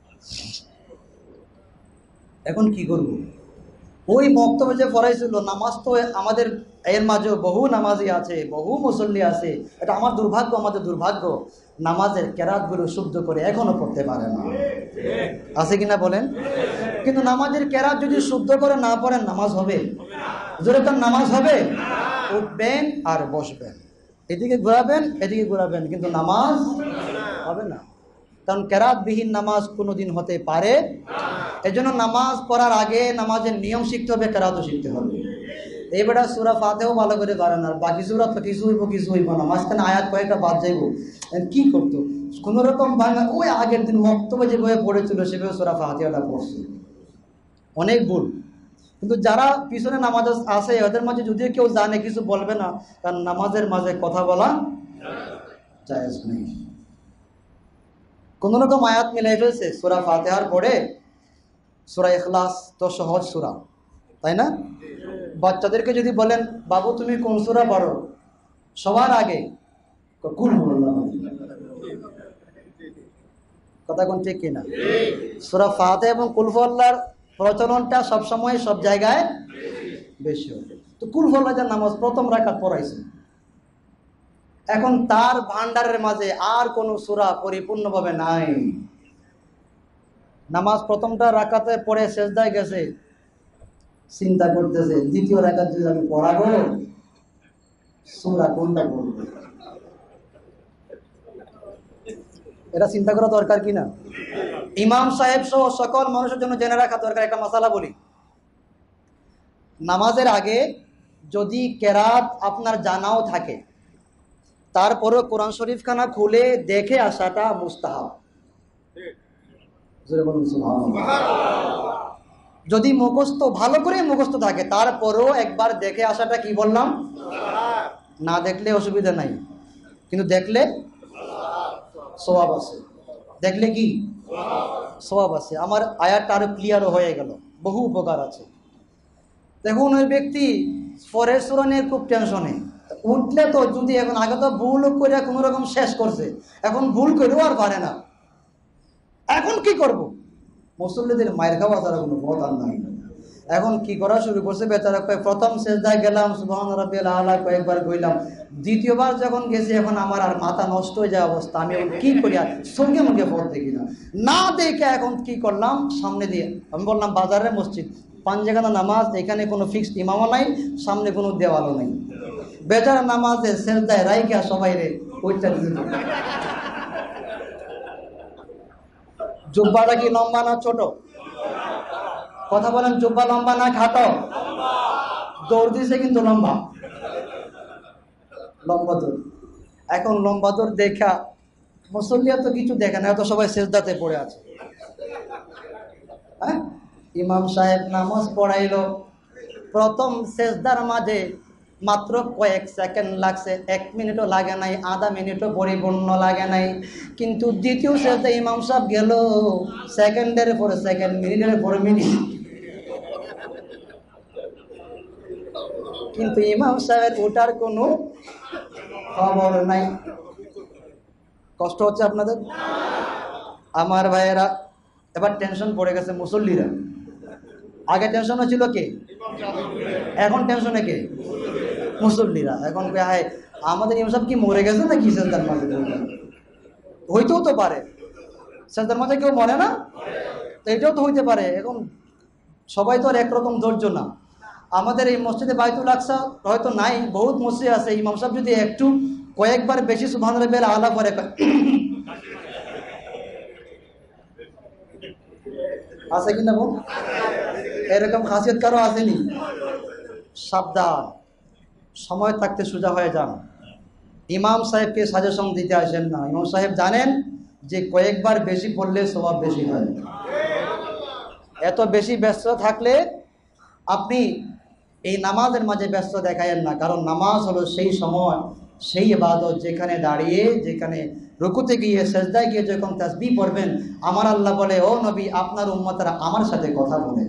এখন কি করব? ওই বক্তব্যে যে পড়াইছিল নামাজ, তো আমাদের এর মাঝেও বহু নামাজি আছে, বহু মুসল্লি আছে। এটা আমার দুর্ভাগ্য, আমাদের দুর্ভাগ্য, নামাজের কেরাতগুলো শুদ্ধ করে এখনো পড়তে পারে না। আছে কিনা বলেন? কিন্তু নামাজের কেরাত যদি শুদ্ধ করে না পড়েন নামাজ হবে? জোরে তার নামাজ হবে? উঠবেন আর বসবেন, এদিকে ঘোরাবেন এদিকে ঘোরাবেন, কিন্তু নামাজ হবে না। কারণ কেরাতবিহীন নামাজ কোনোদিন হতে পারে। এজন্য নামাজ পড়ার আগে নামাজের নিয়ম শিখতে হবে, কেরাতও শিখতে হবে। এই বেটা সূরা ফাতিহাও ভালো করে পারে না, বাকি সূরা তো কিছু হইব কিছু হইব না, মাঝখানে আয়াত কয়েকটা বাদ যাইব। কি করতো? কোনো রকম বাংলা ওই আগের দিন বক্তব্য যেভাবে পড়েছিল সেভাবে সূরা ফাতিহাটা পড়ছে। অনেক ভুল। কিন্তু যারা পিছনে নামাজ আছে ওদের মাঝে যদিও কেউ জানে, কিছু বলবে না, কারণ নামাজের মাঝে কথা বলা জায়েজ নেই। কোন রকম আয়াত মিলাই ফেলছে সূরা ফাতিহার পরে। সূরা ইখলাস তো সহজ সূরা, তাই না? বাচ্চাদেরকে যদি বলেন বাবু তুমি কোন সূরা পড়ো, সবার আগে কুল হুয়াল্লাহু, কথা কোন ঠিক কিনা? সূরা ফাতিহা এবং কুল হুয়াল্লাহর প্রচলনটা সবসময় সব জায়গায় বেশি হবে। তো কুল হুয়াল্লাহর নামাজ প্রথম রাকাত পড়াইছে। এখন তার ভান্ডারের মাঝে আর কোন সূরা পরিপূর্ণভাবে নাই। নামাজ প্রথমটা রাকাতে পড়ে সেজদায় গেছে, চিন্তা করতেছে দ্বিতীয় রাকাত যদি আমি পড়াবো সূরা কোনটা পড়বো। এটা চিন্তা করা দরকার কিনা? ইমাম সাহেব সহ সকল মানুষের জন্য জেনে রাখা দরকার। একটা মাসালা বলি, নামাজের আগে যদি কেরাত আপনার জানাও থাকে, তারপরও কোরআন শরীফ খানা খুলে দেখে আসাটা মুস্তাহাব। যদি মুখস্থ ভালো করে মুখস্থ থাকে, তারপরও একবার দেখে আসাটা কি বললাম, না দেখলে অসুবিধা নাই, কিন্তু দেখলে সওয়াব আছে। দেখলে কি সওয়াব আছে। আমার আয়াতটা আরো ক্লিয়ারও হয়ে গেল, বহু উপকার আছে। দেখুন ওই ব্যক্তি পরের সূরা নিয়ে খুব টেনশনে উঠলে, তো যদি এখন আগে তো ভুল করে কোনো রকম শেষ করছে, এখন ভুল করেও আর পারে না, এখন কি করব? মুসল্লিদের মায়ের খাওয়া তারা কোনো পথ আর নাই। এখন কি করা শুরু করছে বেচারা, প্রথম সেজদায় গেলাম সুবহান রাব্বিয়াল আলা কয়েকবার কইলাম, দ্বিতীয়বার যখন গেছি এখন আমার আর মাথা নষ্ট হয়ে যায় অবস্থা, আমি এখন কি করি? আর সঙ্গে মুখে পথ দেখি না, না দেখে এখন কি করলাম, সামনে দিয়ে আমি বললাম বাজারের মসজিদ, পাঞ্জেখানা নামাজ, এখানে কোনো ফিক্সড ইমামও নাই, সামনে কোনো দেওয়ালও নেই। বেচারা নামাজে সেজদায় রাইখা সবাই রে ওইটা জুব্বাটা কি লম্বা না ছোট? কথা বলেন, জুব্বা লম্বা না খাটো? দৌড় দিছে কিন্তু লম্বা, লম্বা দৌড়। এখন লম্বা দৌড় দেখা মুসল্লিয়া তো কিছু দেখে না, এত সবাই সেজদাতে পড়ে আছে। হ্যাঁ, ইমাম সাহেব নামাজ পড়াইল, প্রথম সেজদার মাঝে মাত্র কয়েক সেকেন্ড লাগছে, এক মিনিটও লাগে নাই, আধা মিনিটও পরিপূর্ণ লাগে নাই। কিন্তু দ্বিতীয় সেজদা ইমাম সাহেব গেল সেকেন্ডের পরে সেকেন্ড, মিনিটের পরে মিনিট। কিন্তু ইমাম সাহেবের ওটার কোনো খবর নাই। কষ্ট হচ্ছে আপনাদের? আমার ভাইয়েরা, এবার টেনশন পড়ে গেছে মুসল্লিরা। আগে টেনশন ছিল কে? এখন টেনশনে কে? মুসল্লিরা। এখন হায় আমাদের ইমাম সাহেব কি মরে গেছে নাকি সেজদার মাঝে? হইতেও তো পারে, সেজদার মাঝে কেউ মরে না, তো এটাও তো হইতে পারে। এখন সবাই তো আর একরকম ধৈর্য না। আমাদের এই মসজিদে বাইতুল আকসা হয়তো নাই, বহুত মসজিদ আছে, ইমাম সাহেব যদি একটু কয়েকবার বেশি সুবহানাল্লাহ বেলা আলা করে, আছে কিনা বল, এরকম খাসিয়ত কারো আসেনি? সাবধান, সময় থাকতে সোজা হয়ে যান। ইমাম সাহেবকে সাজেশন দিতে আসেন না। ইমাম সাহেব জানেন যে কয়েকবার বেশি পড়লে সওয়াব বেশি হয়। এত বেশি ব্যস্ত থাকলে আপনি এই নামাজের মাঝে ব্যস্ত দেখায়েন না, কারণ নামাজ হলো সেই সময়, সেই ইবাদত যেখানে দাঁড়িয়ে, যেখানে রুকুতে গিয়ে সেজদায় গিয়ে যখন তাসবিহ পড়বেন, আমার আল্লাহ বলে, ও নবী আপনার উম্মতরা আমার সাথে কথা বলে।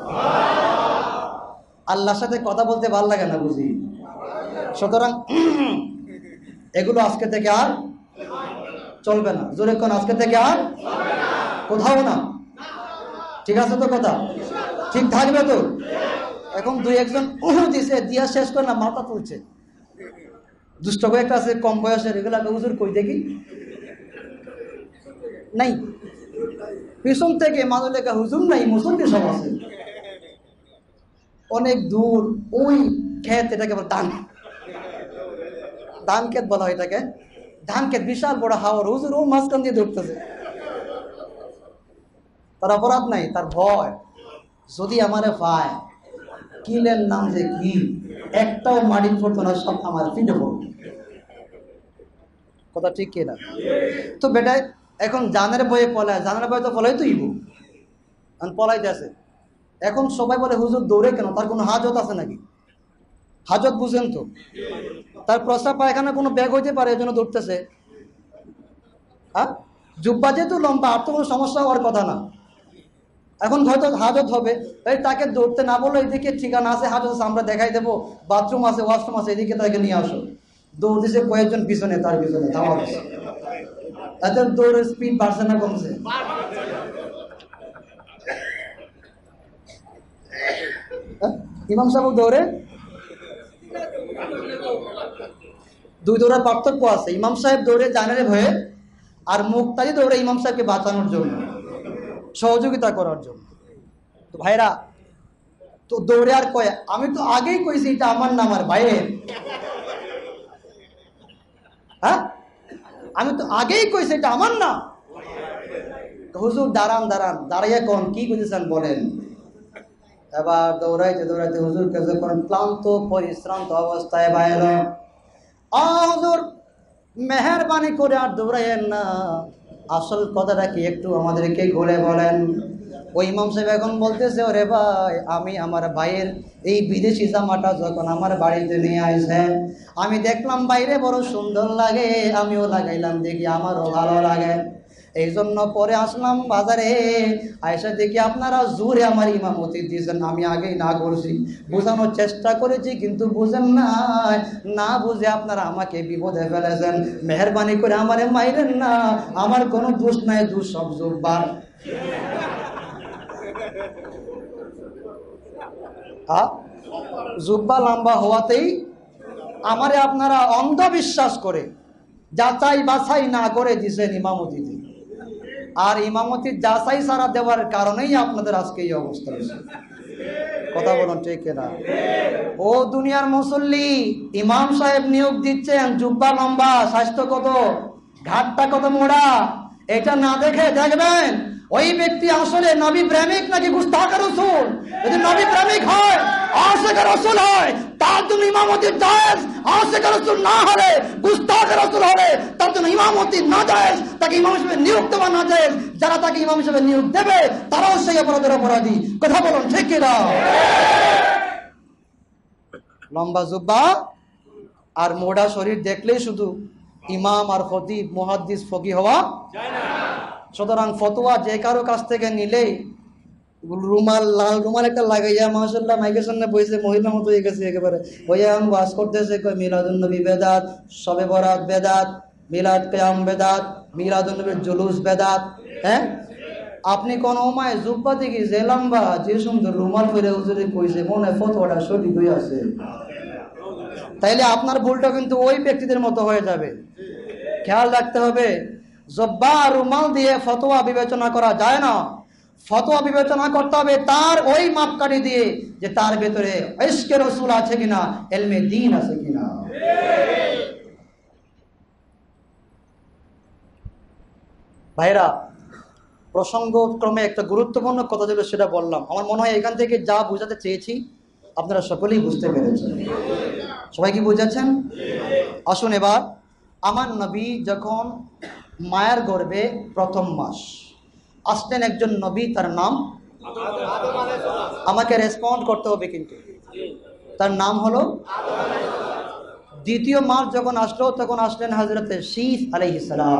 আল্লাহর সাথে কথা বলতে ভালো লাগে না বুঝি? সুতরাং এগুলো আজকে থেকে আর চলবে না। জোরে কোন আজকে থেকে আর কোথাও না। ঠিক আছে তো? কথা ঠিক থাকবে তো? এখন দুই একজন উহু দিছে, দিয়া শেষ করে না মাথা তুলছে। দুষ্ট কয়েকটা আছে কম বয়সের, এগুলা হুজুর কই দেখি নাই, পিছন থেকে মানুষ লেখা হুজুর নাই, মুসল্লি সব আছে অনেক দূর। ওই ক্ষেত, এটাকে বলে ধান, ধান ক্ষেত বলা হয় এটাকে। ধান ক্ষেত বিশাল বড় হাওর, হুজুর ও মাঝখান দিয়ে ধরতেছে। তার অপরাধ নাই, তার ভয়, যদি আমারে পায়, কিলের নাম যে কি, একটাও মাটির পড়তো না, সব আমার পিঠে পড়ত। কথা ঠিক কিনা? তো বেটায় এখন জানের বয়ে পলায়, জানের বয়ে তো পলাই তো ইবু পলাইতে আছে। এখন সবাই বলে হুজুর দৌড়ে কেন? তার কোনো হাজত আছে নাকি? হাজত বুঝেন তো? তার প্রস্রাব পায়খানা কোনো ব্যাগ হইতে পারে, এজন্য দৌড়তেছে। হ্যাঁ, জুব্বা যেহেতু লম্বা, আর তো কোনো সমস্যা হওয়ার কথা না। এখন হয়তো হাজত হবে, এই তাকে দৌড়তে না বললো, এদিকে ঠিকানা আছে, হাজত আছে, আমরা দেখাই দেবো, বাথরুম আছে, ওয়াশরুম আছে, এদিকে তাকে নিয়ে আসো। দৌড় দিছে কয়েকজন পিছনে, তার পিছনে ধাওয়া দিচ্ছে। তাদের দৌড়ের স্পিড বাড়ছে না কমছে? ইমাম সাহেব দৌড়ে, দুই দৌড়ের পার্থক্য আছে। ইমাম সাহেব দৌড়ে জানের ভয়ে, আর মুক্তাদি দৌড়ে ইমাম সাহেবকে বাঁচানোর জন্য, সহযোগিতা করার জন্য। তো ভাইরা, তো দৌড়ে আর কয়, আমি তো আগেই কইছি এটা আমার নাম আর ভাইয়ের। হ্যাঁ, আমি তো আগেই কইছি এটা আমার না। হুজুর দাঁড়ান দাঁড়ান, দাঁড়াইয়া কোন কি কইতেছেন বলেন। এবার দৌড়াইতে দৌড়াইতে হুজুর কাছে কোন ক্লান্ত পরিশ্রান্ত অবস্থায় বাইর, আ হুজুর মেহেরবানি করে আর দৌড়াইয়েন না, আসল কথাটা কি একটু আমাদেরকে ঘুরে বলেন। ওই ইমাম সাহেব এখন বলতেছে, ওরে ভাই, আমি আমার ভাইয়ের এই বিদেশি জামাটা যখন আমার বাড়িতে নিয়ে আসেন, আমি দেখলাম বাইরে বড় সুন্দর লাগে, আমিও লাগাইলাম, দেখি আমারও ভালো লাগে, এই জন্য পরে আসলাম বাজারে। আয়সা দেখি আপনারা জোরে আমার ইমামতি দিয়েছেন, আমি আগেই না করছি, বোঝানোর চেষ্টা করেছি, কিন্তু বুঝেন না, না বুঝে আপনারা আমাকে বিপদে ফেলেছেন। মেহরবানি করে আমারে মাইরেন না, আমার কোনো দোষ নাই, দোষ সব জুব্বার। হ্যাঁ, জুব্বা লম্বা হওয়াতেই আমারে আপনারা অন্ধবিশ্বাস করে যাচাই বাছাই না করে দিছেন ইমামতিতে, আর ইমামতির যাচাই সারা দেওয়ার কারণেই আপনাদের আজকে এই অবস্থা হয়েছে। কথা বলুন ঠিক না? ও দুনিয়ার মুসল্লি, ইমাম সাহেব নিয়োগ দিচ্ছেন, জুব্বা লম্বা, স্বাস্থ্য কত, ঘাটটা কত মোড়া, এটা না দেখে দেখবেন ওই ব্যক্তি আসলে নবী প্রেমিক নাকি গুস্তাখ রাসূল? যদি নবী প্রেমিক হয়, আশিক রাসূল হয়, তার জন্য ইমামতি জায়েজ। আশিক রাসূল না হলে, গুস্তাখ রাসূল হলে তার জন্য ইমামতি না জায়েজ, তাকে ইমাম হিসেবে নিয়োগ দেওয়া না জায়েজ। যারা তাকে ইমাম হিসেবে নিয়োগ দেবে তারাও সেই অপরাধের অপরাধী। কথা বলুন ঠিক কিনা? লম্বা জুব্বা আর মোটা শরীর দেখলেই শুধু ইমাম আর খতিব, মুহাদ্দিস, ফকি হওয়া যায় না। সুতরাং ফতোয়া যে কারো কাছ থেকে নিলেই রুমাল, লাল রুমাল একটা লাগাইয়া মাশাআল্লাহ মাইকের সামনে বসে মহিলা মতো হয়ে গেছে একেবারে, ওইয়া এখন ওয়াজ করতেছে, কয় মিলাদুন নবী বেদাত, শবে বরাত বেদাত, মিলাদ কিয়াম বেদাত, মিলাদুন নবীর জুলুস বেদাত। হ্যাঁ, আপনি কোন ওমায় জুব্বা দেখি যে লম্বা, যে সুন্দর রুমাল পরে হুজুরে কইছে, মনে হয় ফতোয়াটা সঠিক হয়ে আছে। তাইলে আপনার ভুলটা কিন্তু ওই ব্যক্তিদের মতো হয়ে যাবে। খেয়াল রাখতে হবে, জব্বা আর রুমাল দিয়ে ফতোয়া বিবেচনা করা যায় না। ফতোয়া বিবেচনা করতে হবে তার ওই মাপকাঠি দিয়ে, যে তার ভেতরে ইশকে রাসূল আছে কিনা, ইলমে দ্বীন আছে কিনা। ভাইরা, প্রসঙ্গক্রমে একটা গুরুত্বপূর্ণ কথা যেটা সেটা বললাম। আমার মনে হয় এখান থেকে যা বোঝাতে চেয়েছি আপনারা সকলেই বুঝতে পেরেছেন। সবাই কি বুঝেছেন? আসুন এবার, আমার নবী যখন মায়ের গর্ভে প্রথম মাস আসলেন, একজন নবী, তার নাম, আমাকে রেসপন্ড করতে হবে কিন্তু, তার নাম হলো। দ্বিতীয় মাস যখন আসলো তখন আসলেন হযরত শীস আলাইহিস সালাম।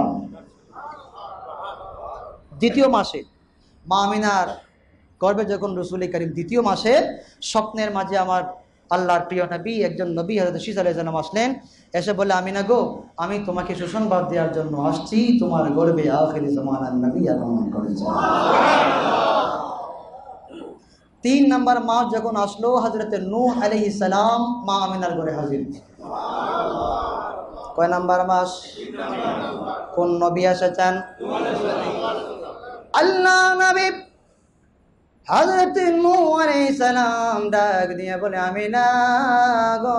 দ্বিতীয় মাসে মা আমিনার গর্ভে যখন রাসূল করিম দ্বিতীয় মাসে স্বপ্নের মাঝে আমার আল্লাহর প্রিয় নবী, একজন নবী হযরত শীস আলাইহিস সালাম আসলেন, এসে বলে, আমিনা গো, আমি তোমাকে সুসংবাদ দেওয়ার জন্য আসছি, তোমার গর্ভে আখিরি জামানার নবী আগমন করেছেন। তিন নাম্বার মাস যখন আসলো, হযরত নূহ আলাইহিস সালাম মা আমিনার ঘরে হাজির। কয় নাম্বার মাস? কোন নবী এসেছেন? আল্লাহ নবী হযরত নূহ আলাইহিস সালাম ডাক দিয়ে বলে, আমিনা গো,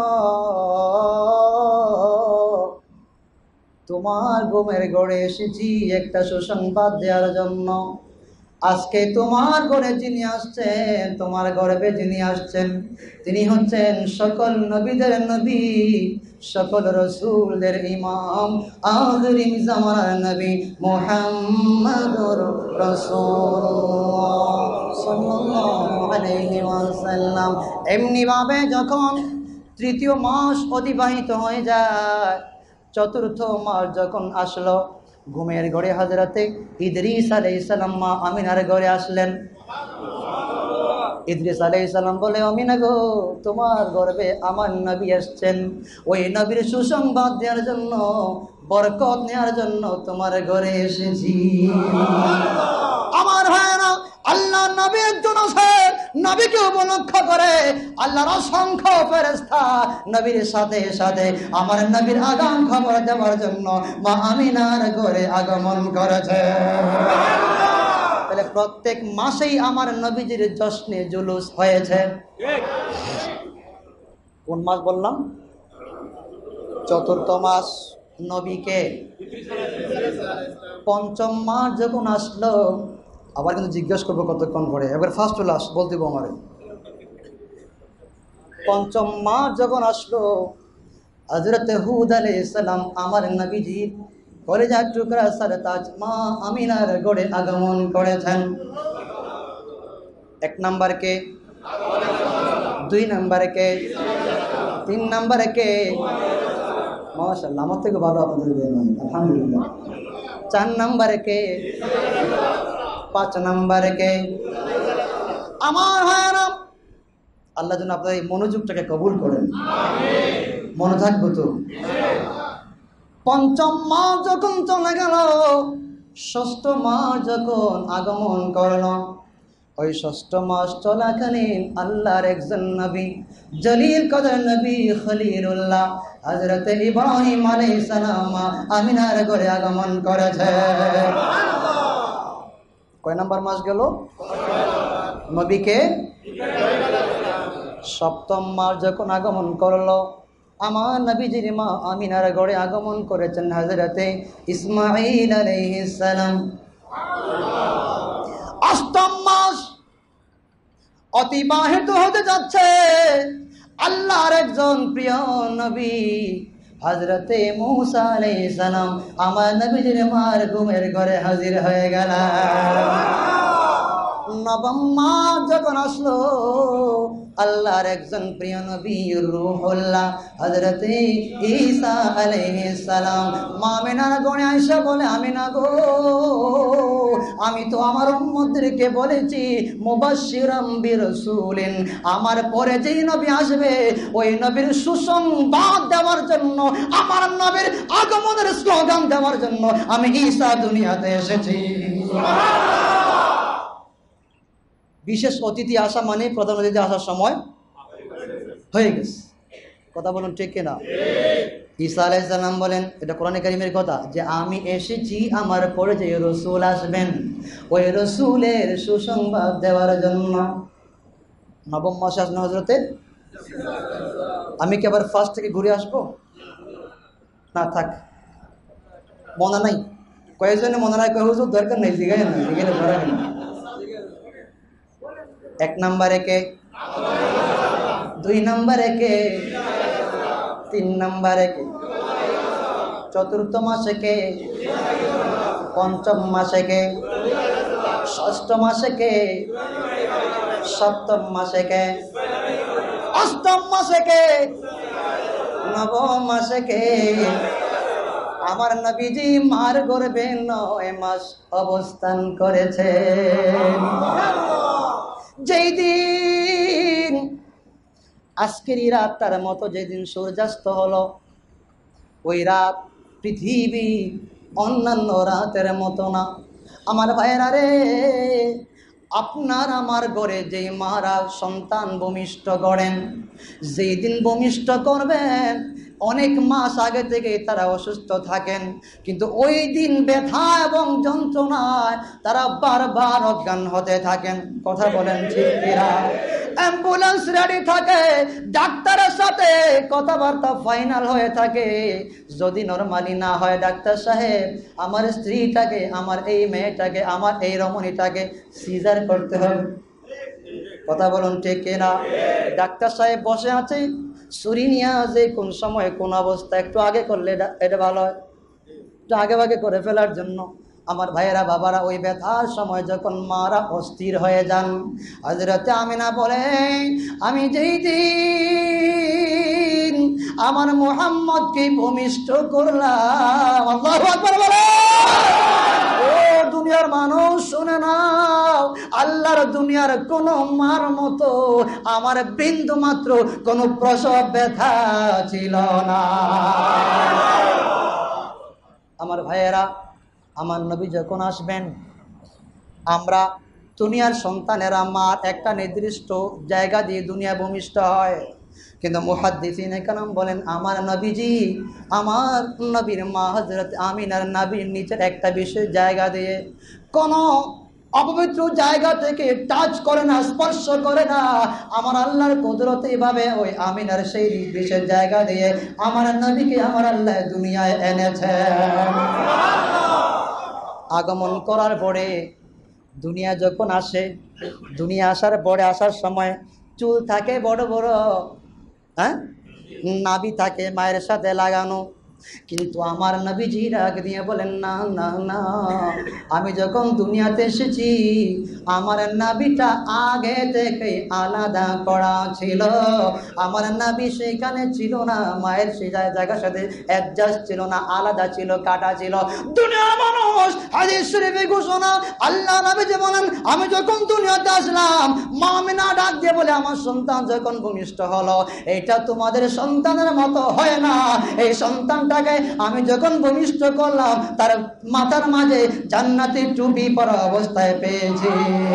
তোমার ঘুমের ঘরে এসেছি একটা সুসংবাদ দেওয়ার জন্য। আজকে তোমার ঘরে যিনি আসছেন, তোমার গর্ভে যিনি আসছেন, তিনি হচ্ছেন সকল নবীদের নবী, সকল রাসূলদের ইমাম, আখিরি জামানার নবী মুহাম্মদুর রাসূলুল্লাহ সাল্লাল্লাহু আলাইহি ওয়াসাল্লাম। এমনি ভাবে যখন তৃতীয় মাস অতিবাহিত হয়ে যায়, চতুর্থ মাস যখন আসলো, ঘুমের ঘরে হযরতে ইদ্রিস আলাইহিস সালাম মা আমিনার ঘরে আসলেন। ইদ্রিস আলাইহিস সালাম বলে, আমিনা গো, তোমার গর্ভে আমার নবী আসছেন, ওই নবীর সুসংবাদ দেওয়ার জন্য, বরকত নেওয়ার জন্য তোমার ঘরে এসেছি। আমার ভাইরা, আল্লাহ নবী একজন আছে, নবীকে উপলক্ষ করে আল্লাহর অসংখ্য ফেরেশতা নবীর সাথে সাথে আমার নবীর আগাম খবর দেওয়ার জন্য মা আমিনার ঘরে আগমন করেছে। তাহলে প্রত্যেক মাসেই আমার নবীজির জশ্নে জুলুস হয়েছে। কোন মাস বললাম? চতুর্থ মাস। নবীকে পঞ্চম মাস যখন আসলো, আবার কিন্তু জিজ্ঞেস করবো কতক্ষণ পরে, এবার ফার্স্ট চলে আস বলতে আমারে। পঞ্চম মাস যখন আসলো, হযরত হুদ আলাইহিস সালাম আমার নবীজি কলেজার টুকরা সরতাজ মা আমিনার ঘরে আগমন করেছেন। এক নাম্বার কে, দুই নাম্বার কে, তিন নাম্বার কে, মাশাআল্লাহ, আমার থেকে ভালো আপনাদের বেমান, আলহামদুলিল্লাহ। চার নাম্বার কে, পাঁচ নাম্বার কে। আমার ভাইরা, আল্লাহ যেন আপনার এই মনোযোগটাকে কবুল করেন। মনে থাকবো তো। পঞ্চম মাস যখন চলে গেল, ষষ্ঠ মাস যখন আগমন করল, ওই ষষ্ঠ মাস চলাকালীন আল্লাহর একজন নবী, জলিল কদর নবী খলিলুল্লাহ হযরত ইব্রাহিম আলাইহিস সালাম আমিনার ঘরে আগমন করেছে। কয় নাম্বার মাস গেল? নবীকে সপ্তম মাস যখন আগমন করলো, আমার নবীজির মা আমিনার ঘরে আগমন করেছেন হযরতে ইসমাঈল আলাইহিস সালাম। অষ্টম মাস অতিবাহিত হতে যাচ্ছে। আল্লাহর একজন প্রিয় নবী হযরতে মূসা আলাইহিস সালাম আমার নবীজির মার ঘুমের ঘরে হাজির হয়ে গেলেন। নবম মাস যখন আসলো, আল্লাহর একজন প্রিয় নবী রূহুল্লাহ হযরতে ঈসা আলাইহিস সালাম মা আমিনার গণে আয়েশা বলে, আমিনা গো, আমি তো আমার উম্মতদেরকে বলেছি মুবাশশিরাম বিরাসূলিন, আমার পরে যেই নবী আসবে ওই নবীর সুসংবাদ দেওয়ার জন্য, আমার নবীর আগমনের স্লোগান দেওয়ার জন্য আমি ঈসা দুনিয়াতে এসেছি। বিশেষ অতিথি আসা মানে প্রধান অতিথি আসার সময় হয়ে গেছে। কথা বলুন ঠিক কিনা? ঈসা আলাইহিস সালাম বলেন, এটা কোরআনে কারীমের কথা, যে আমি এসেছি আমার পরে যে রাসূল আসবেন ওই রাসূলের সুসংবাদ দেওয়ার জন্য। নবম মাসে আসলেন হযরতে। আমি কি আবার ফার্স্ট থেকে ঘুরে আসবো? না, থাক, মনে নাই। কয়েকজনে মনে নাই, কয় হুজুর দরকার নেই, জিগাই না, জিগাইলে ধরা গেল। এক নম্বরে কে, দুই নম্বরে কে, তিন নম্বরে কে, চতুর্থ মাসে কে, পঞ্চম মাসে কে, ষষ্ঠ মাসে কে, সপ্তম মাসে কে, অষ্টম মাসে কে, নবম মাসে কে। আমার নবীজি মার গর্ভে নয় মাস অবস্থান করেছে। যেই দিন আজকের এই রাতটার মতো যেদিন সূর্যাস্ত হলো, ওই রাত পৃথিবী অন্যান্য রাতের মতো না। আমার ভাইয়েরা রে, আপনার আমার ঘরে যেই মারা সন্তান ভূমিষ্ঠ করেন, যেই দিন ভূমিষ্ঠ করবেন অনেক মাস আগে থেকে তারা অসুস্থ থাকেন, কিন্তু ওই দিন ব্যথা এবং যন্ত্রণায় তারা বারবার অজ্ঞান হতে থাকেন। কথা বলেন ঠিক কিনা? অ্যাম্বুলেন্স রেডি থাকে, ডাক্তারের সাথে কথাবার্তা ফাইনাল হয়ে থাকে। যদি নরমালি না হয়, ডাক্তার সাহেব আমার স্ত্রীটাকে, আমার এই মেয়েটাকে, আমার এই রমণীটাকে সিজার করতে হবে। কথা বলুন ঠিক কিনা? ডাক্তার সাহেব বসে আছে, ছুরি নিয়ে যে কোন সময় কোন অবস্থা একটু আগে করলে এটা ভালো হয়, একটু আগে আগে করে ফেলার জন্য। আমার ভাইয়েরা, বাবারা, ওই ব্যথার সময় যখন মারা অস্থির হয়ে যান, হযরতে আমিনা বলে, আমি যেই দিন আমার মুহাম্মদকে ভূমিষ্ঠ করলাম, আল্লাহু আকবার বলে, ও দুনিয়ার মানুষ শুনে নাও, আল্লাহর দুনিয়ার কোন মার মতো আমার বিন্দু মাত্র কোন প্রসব ব্যথা ছিল না। আমার ভাইয়েরা, আমার নবী যখন আসবেন, আমরা দুনিয়ার সন্তানেরা মার একটা নির্দিষ্ট জায়গা দিয়ে দুনিয়া ভূমিষ্ঠ হয়, কিন্তু মুহাদ্দিসিনে কেরাম বলেন আমার নবীজি, আমার নবীর মা হযরত আমিনার নাভির নিচের একটা বিশেষ জায়গা দিয়ে কোনো অপবিত্র জায়গা থেকে টাচ করে না, স্পর্শ করে না। আমার আল্লাহর কুদরতে এভাবে ওই আমিনার সেই বিশেষ জায়গা দিয়ে আমার নবীকে আমার আল্লাহ দুনিয়ায় এনেছেন। আগমন করার পরে দুনিয়া যখন আসে, দুনিয়া আসার পরে আসার সময় চুল থাকে বড় বড়, হ্যাঁ, নাভি থাকে মায়ের সাথে লাগানো, কিন্তু আমার নবীজি রাগ দিয়ে বলেন, না না না, আমি যখন দুনিয়াতে এসেছি আমার নাভিটা আগে থেকে আলাদা করা ছিল। আমার নাভি সেইখানে ছিল না, মায়ের সেই জায়গার সাথে অ্যাডজাস্ট ছিল না, আলাদা ছিল, কাটা ছিল। দুনিয়ার মানুষ, হাদিস শরীফে ঘোষণা, আল্লাহ নবীজি বলেন, আমি যখন দুনিয়াতে আসলাম, মা আমিনা ডাক দিয়ে বলে, আমার সন্তান যখন ভূমিষ্ঠ হলো, এটা তোমাদের সন্তানের মতো হয় না। এই সন্তানটাকে আমি যখন ভূমিষ্ঠ করলাম, তার মাথার মাঝে জান্নাতি টুপি পরা অবস্থায় পেয়েছি।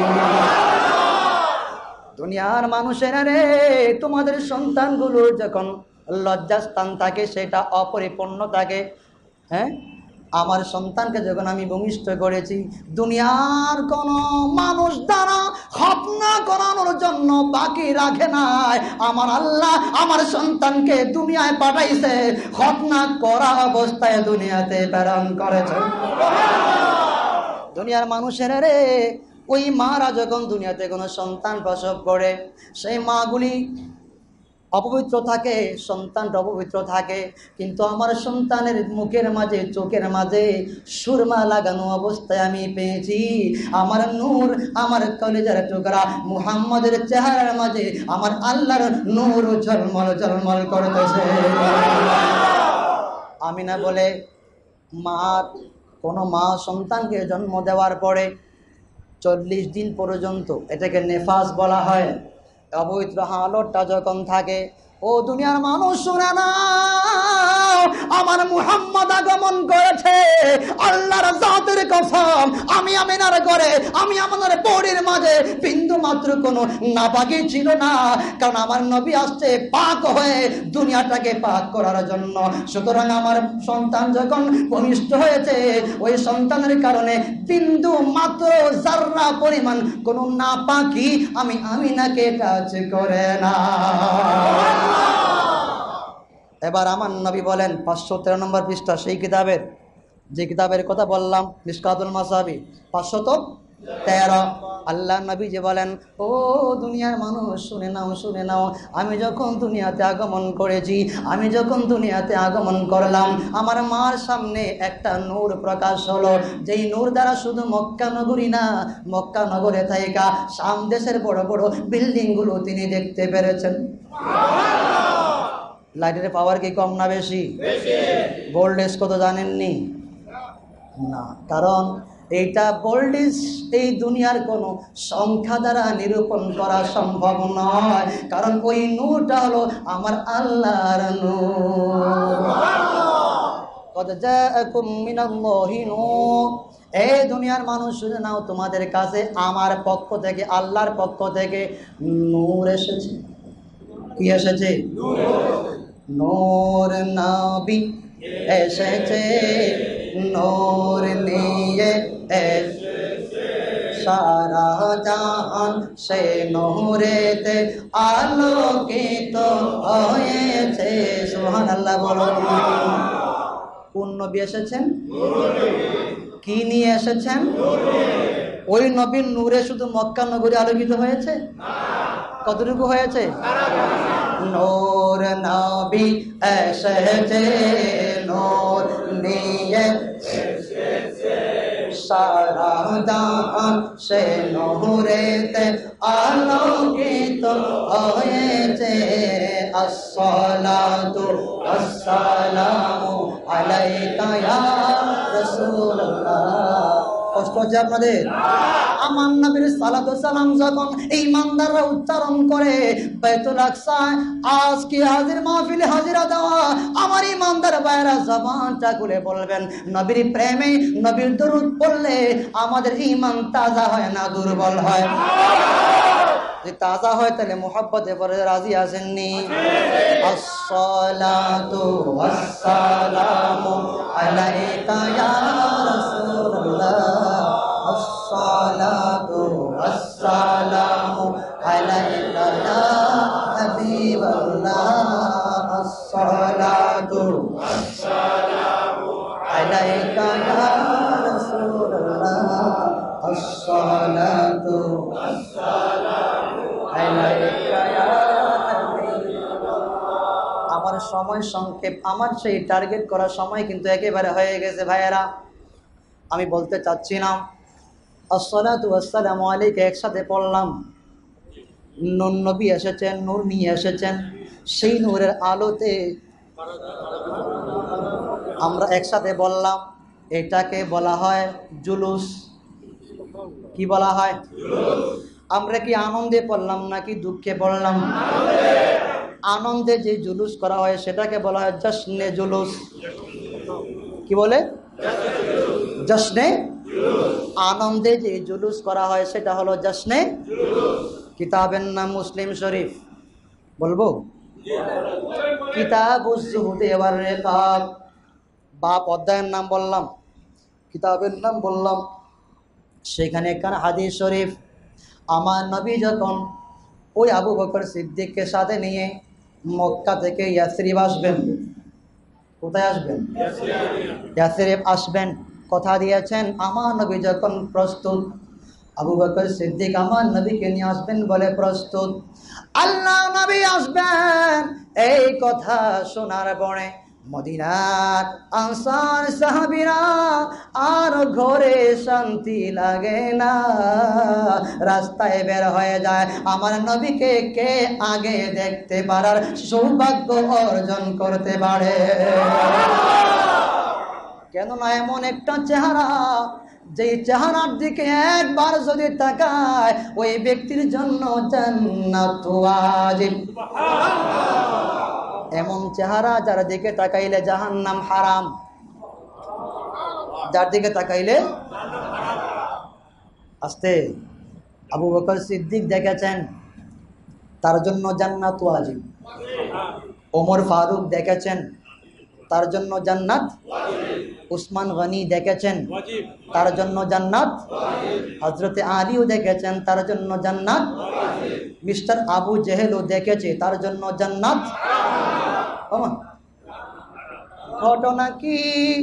দুনিয়ার মানুষেরা রে, তোমাদের সন্তানগুলোর যখন লজ্জাস্থান থাকে, সেটা অপরিপূর্ণ থাকে, হ্যাঁ, আমার সন্তানকে যখন আমি ভূমিষ্ঠ করেছি, দুনিয়ার কোন মানুষ দ্বারা খতনা করানোর জন্য বাকি রাখে নাই। আমার আল্লাহ আমার সন্তানকে দুনিয়ায় পাঠাইছে, খতনা করা অবস্থায় দুনিয়াতে প্রেরণ করেছে। দুনিয়ার মানুষের রে, ওই মারা যখন দুনিয়াতে কোনো সন্তান প্রসব করে, সেই মাগুলি অপবিত্র থাকে, সন্তানটা অপবিত্র থাকে, কিন্তু আমার সন্তানের মুখের মাঝে, চোখের মাঝে সুরমা লাগানো অবস্থায় আমি পেয়েছি আমার নূর, আমার কলেজার টুকরা মুহাম্মাদের চেহারার মাঝে আমার আল্লাহর নূর ঝলমল ঝলমল করতেছে। আমিনা বলে, মা কোনো মা সন্তানকে জন্ম দেওয়ার পরে চল্লিশ দিন পর্যন্ত, এটাকে নেফাস বলা হয়, অপবিত্র হালতটা যখন থাকে, ও দুনিয়ার মানুষ শুনে না, আমার মুহাম্মদ আগমন করেছে, আল্লাহর জাতের কসম, আমি আমিনার ঘরে, আমি আমাদের বডির মাঝে বিন্দু মাত্র কোনো নাপাকি ছিল না, কারণ আমার নবী আসছে পাক হয়ে দুনিয়াটাকে পাক করার জন্য। সুতরাং আমার সন্তান যখন ভূমিষ্ঠ হয়েছে, ওই সন্তানের কারণে বিন্দু মাত্র জাররা পরিমাণ কোনো নাপাকি আমি আমিনাকে টাচ করে না। এবার আমার নবী বলেন, পাঁচশো তেরো নম্বর পৃষ্ঠা সেই কিতাবের, যে কিতাবের কথা বললাম মিশকাতুল মাসাবি, পাঁচশত তেরো, আল্লাহ নবী যে বলেন, ও দুনিয়ার মানুষ শুনে নাও, শুনে নাও, আমি যখন দুনিয়াতে আগমন করেছি, আমি যখন দুনিয়াতে আগমন করলাম, আমার মার সামনে একটা নূর প্রকাশ হলো, যেই নূর দ্বারা শুধু মক্কা নগরী না, মক্কা নগরে থাইকা শাম দেশের বড় বড় বিল্ডিংগুলো তিনি দেখতে পেরেছেন। লাইটের পাওয়ার কি কম না বেশি? ভোল্টেজ কত জানেননি? না, কারণ এইটা ভোল্টেজ এই দুনিয়ার কোনো সংখ্যা দ্বারা নিরূপণ করা সম্ভব নয়, কারণ ওই নূরটা হলো আমার আল্লাহর নূর। কদ জাআকুম মিনাল্লাহি নূর, এই দুনিয়ার মানুষ শুনে নাও, তোমাদের কাছে আমার পক্ষ থেকে, আল্লাহর পক্ষ থেকে নূর এসেছে। কি এসেছে? নূর নবী এসেছে, নূর নিয়ে এসেছে, সারা জাহান সে নূরেতে আলোকিত হয়েছে। সুবহানাল্লাহ বলো। কোন নবী এসেছেন? কি নিয়ে এসেছেন? ওই নবীর নূরে শুধু মক্কা নগরী আলোকিত হয়েছে? কতটুকু হয়েছে? নূর নবী এসেছে, নূর নিয়ে এসেছে, সারা জাহান সে নূরেতে আলোকিত হয়েছে। আসসালাতু ওয়াসসালামু আলাইকা ইয়া রাসূলুল্লাহ। কষ্ট হচ্ছে আপনাদের? আমার নবীর সালাতু সালাম যখন এই ইমানদাররা উচ্চারণ করে বাইতুল আকসায়, আজকে হাজির মাহফিলে হাজিরা দেওয়া আমার ইমানদার ভাইরা জবানটা খুলে বলবেন, নবীর প্রেমে, নবীর দরুদ পড়লে আমাদের ঈমান তাজা হয় না দুর্বল হয়? যদি তাজা হয় তাহলে মুহাব্বতে পরে রাজি আছেননি? আসসালাতু ওয়াসসালামু আলাইকা ইয়া রাসূলুল্লাহ, আসসালাতু ওয়াসসালামু আলাইকা ইয়া হাবিবাল্লাহ, আসসালাতু ওয়াসসালামু আলাইকা ইয়া রাসূলুল্লাহ, আসসালাতু ওয়াসসালামু আলাইকা ইয়া হাবিবাল্লাহ। আমার সময় সংক্ষেপ, আমার সেই টার্গেট করা সময় কিন্তু একেবারে হয়ে গেছে ভাইয়েরা। আমি বলতে চাচ্ছি না, আসসালাতু ওয়াসসালামু আলাইকা একসাথে পড়লাম, নূর নবী এসেছেন, নূর নিয়ে এসেছেন, সেই নূরের আলোতে আমরা একসাথে বললাম, এটাকে বলা হয় জুলুস। কি বলা হয়? আমরা কি আনন্দে পড়লাম নাকি দুঃখে পড়লাম? আনন্দে যে জুলুস করা হয় সেটাকে বলা হয় জশ্নে জুলুস। কি বলে? জশ্নে। আনন্দে যে জুলুস করা হয় সেটা হলো জশ্নে। কিতাবের নাম মুসলিম শরীফ। বলবো? কিতাবুজ যুহুদ ওয়ার রিকাব। বাপ অধ্যায়ের নাম বললাম, কিতাবের নাম বললাম, সেখানে একখানা হাদিস শরীফ। আমার নবী যখন ওই আবু বকর সিদ্দিককে সাথে নিয়ে মক্কা থেকে ইয়াসরিব আসবেন, কোথায় আসবেন? ইয়াসরিব আসবেন, কথা দিয়েছেন। আমার নবী যখন প্রস্তুত, আবু বকর সিদ্দিক আমার নবীকে নিয়ে আসবেন বলে প্রস্তুত। আল্লাহ নবী আসবেন এই কথা শোনার পরে মদিনার আনসার সাহাবীরা আর ঘরে শান্তি লাগে না, রাস্তায় বের হয়ে যায় আমার নবীকে কে আগে দেখতে পারার সৌভাগ্য অর্জন করতে পারে। কেননা এমন একটা চেহারা, যে চেহারার দিকে একবার যদি তাকায় ওই ব্যক্তির জন্য জান্নাত ওয়াজিব। এমন চেহারা যার দিকে তাকাইলে জাহান্নাম হারাম, যার দিকে তাকাইলে আস্তে আবু বকর সিদ্দিক দেখেছেন তার জন্য জান্নাত ওয়াজিব, ওমর ফারুক দেখেছেন তার জন্য জান্নাত, উসমান গনি দেখেছেন তার জন্য জান্নাত, হযরতে আলীও দেখেছেন তার জন্য জান্নাত, মিস্টার আবু জেহেলও দেখেছে তার জন্য জান্নাত। ঘটনা কি?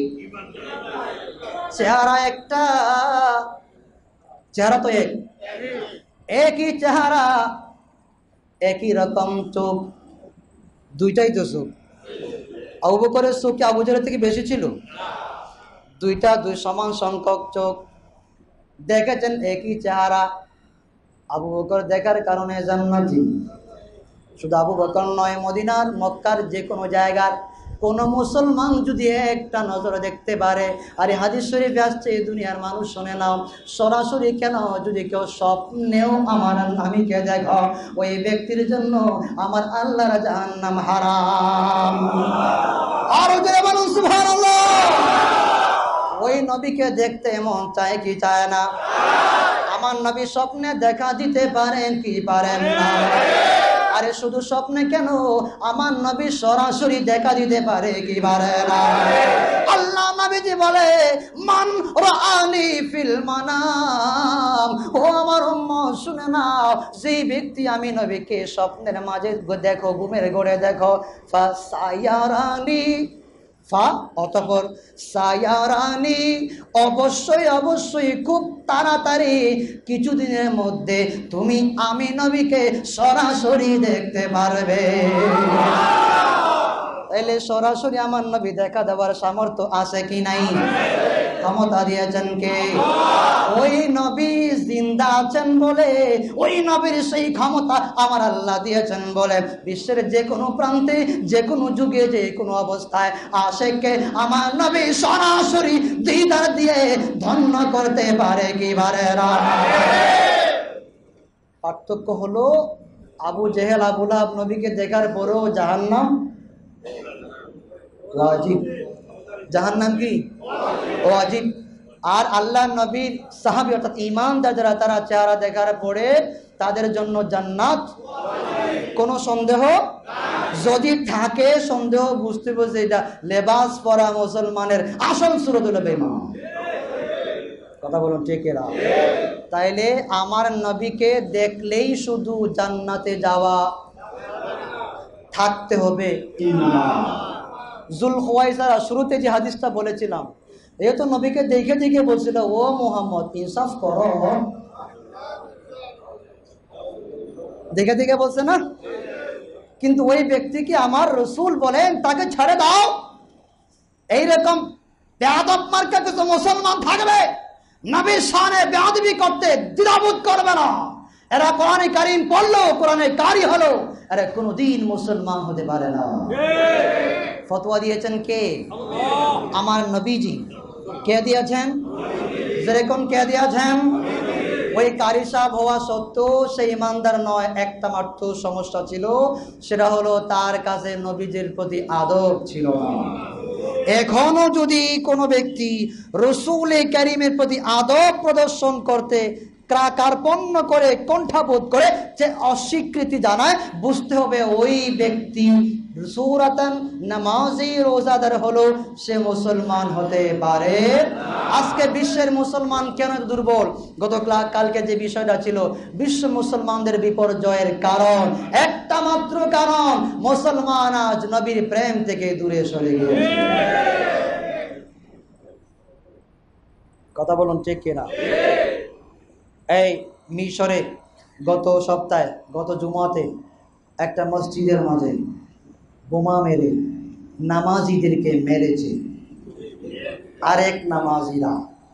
চেহারা একটা, চেহারা তো এক, একই চেহারা, একই রকম চোখ, দুইটাই তো চোখ। আবু বকরের চোখ কি আবু জেহেলের থেকে বেশি ছিল? দুইটা দুই সমান সংখ্যক চোখ, দেখেছেন একই চেহারা। আবু বকর দেখার কারণে জান্নাতি। শুধু আবু বকর নয়, মদিনার মক্কার যে কোনো জায়গার কোনো মুসলমান যদি একটা নজর দেখতে পারে, আরে হাদিস শরীফে আসছে এই দুনিয়ার মানুষ শুনে নাও, সরাসরি কেন যদি কেউ স্বপ্নেও আমার নামীকে দেখো ওই ব্যক্তির জন্য আমার আল্লাহর জাহান্নাম হারাম। আর জোরে বলুন সুবহানাল্লাহ। ওই নবীকে দেখতে মন চায় কি চায় না? আমার নবী স্বপ্নে দেখা দিতে পারেন কি পারেন না? আরে শুধু স্বপ্নে কেন, আমার নবী সরাসরি দেখা দিতে পারে কি পারে না? আল্লাহ নবীজি বলে মান রাআনি ফিল মানাম, ও আমার উম্মত শুনে নাও, যে ব্যক্তি আমি নবীকে স্বপ্নের মাঝে দেখো, ঘুমের ঘরে দেখো, ফাসায়ারানি, ফা অতঃপর সায়ারানি, অবশ্যই অবশ্যই খুব তাড়াতাড়ি কিছুদিনের মধ্যে তুমি আমি নবীকে সরাসরি দেখতে পারবে। তাইলে সরাসরি আমার নবী দেখা দেওয়ার সামর্থ্য আছে কি নাই? ক্ষমতা দিয়েছেন কে? ওই নবী জিন্দা আছেন বলে, ওই নবীর সেই ক্ষমতা আমার আল্লাহ দিয়েছেন বলে বিশ্বের যে কোনো প্রান্তে, যে কোনো যুগে, যে কোনো অবস্থায় আশেককে আমার নবী সরাসরি দিদার দিয়ে ধন্য করতে পারে কি পারে না? পার্থক্য হলো আবু জেহেল আবু লাহাব নবীকে দেখার পরেও জাহান্নাম ওয়াজিব। জাহান্নাম কি ওয়াজিব। আর আল্লাহ নবীর সাহাবী অর্থাৎ ঈমানদার যারা, তারা চেহারা দেখার পরে তাদের জন্য জান্নাত। কোনো সন্দেহ যদি থাকে, সন্দেহ বুঝতে বুঝতে এটা লেবাস পরা মুসলমানের আসল সুরত হলো বেঈমান। কথা বলুন ঠিক এরা? তাইলে আমার নবীকে দেখলেই শুধু জান্নাতে যাওয়া, থাকতে হবে ঈমান। জুলখুয়াইসারা শুরুতে যে হাদিসটা বলেছিলাম, এ তো নবীকে দেখে দেখে বলছিল ও মুহাম্মদ ইনসাফ করো, দেখে দেখে বলছে না? কিন্তু ওই ব্যক্তিকে আমার রসুল বলেন তাকে ছেড়ে দাও। এইরকম বেয়াদব মার্কা কিছু মুসলমান থাকবে, নবীর শানে বেয়াদবি করতে দ্বিধাবোধ করবে না। এরা কোরআনে কারীম পড়লো, কোরআনে কারি হলো, আরে কোনদিন মুসলমান হতে পারে না। ফতোয়া দিয়েছেন কে? আমার নবীজি। কে দিয়েছেন? যেরকম কে দিয়েছেন? ওই কারি সাহেব হওয়া সত্ত্বেও সে ইমানদার নয়। একটা মাত্র সমস্যা ছিল, সেটা হলো তার কাছে নবীজির প্রতি আদব ছিল না। এখনো যদি কোনো ব্যক্তি রসুল কারীমের প্রতি আদব প্রদর্শন করতে কার্পণ্য করে, কণ্ঠাবোধ করে, যে অস্বীকৃতি জানায়, বুঝতে হবে ওই ব্যক্তি সুরাতান নামাজি রোজাদার হলো, সে মুসলমান হতে পারে। আজকে বিশ্বের মুসলমান কেন দুর্বল? গত কালকে যে বিষয়টা ছিল, বিশ্ব মুসলমানদের বিপর্যয়ের কারণ একটা মাত্র কারণ, মুসলমান আজ নবীর প্রেম থেকে দূরে সরে গিয়েছে। কথা বলুন ঠিক কিনা? এই মিশরে গত সপ্তাহে গত জুমাতে একটা মসজিদের মাঝে বোমা মেরে নামাজিদেরকে মেরেছে আরেক নামাজিরা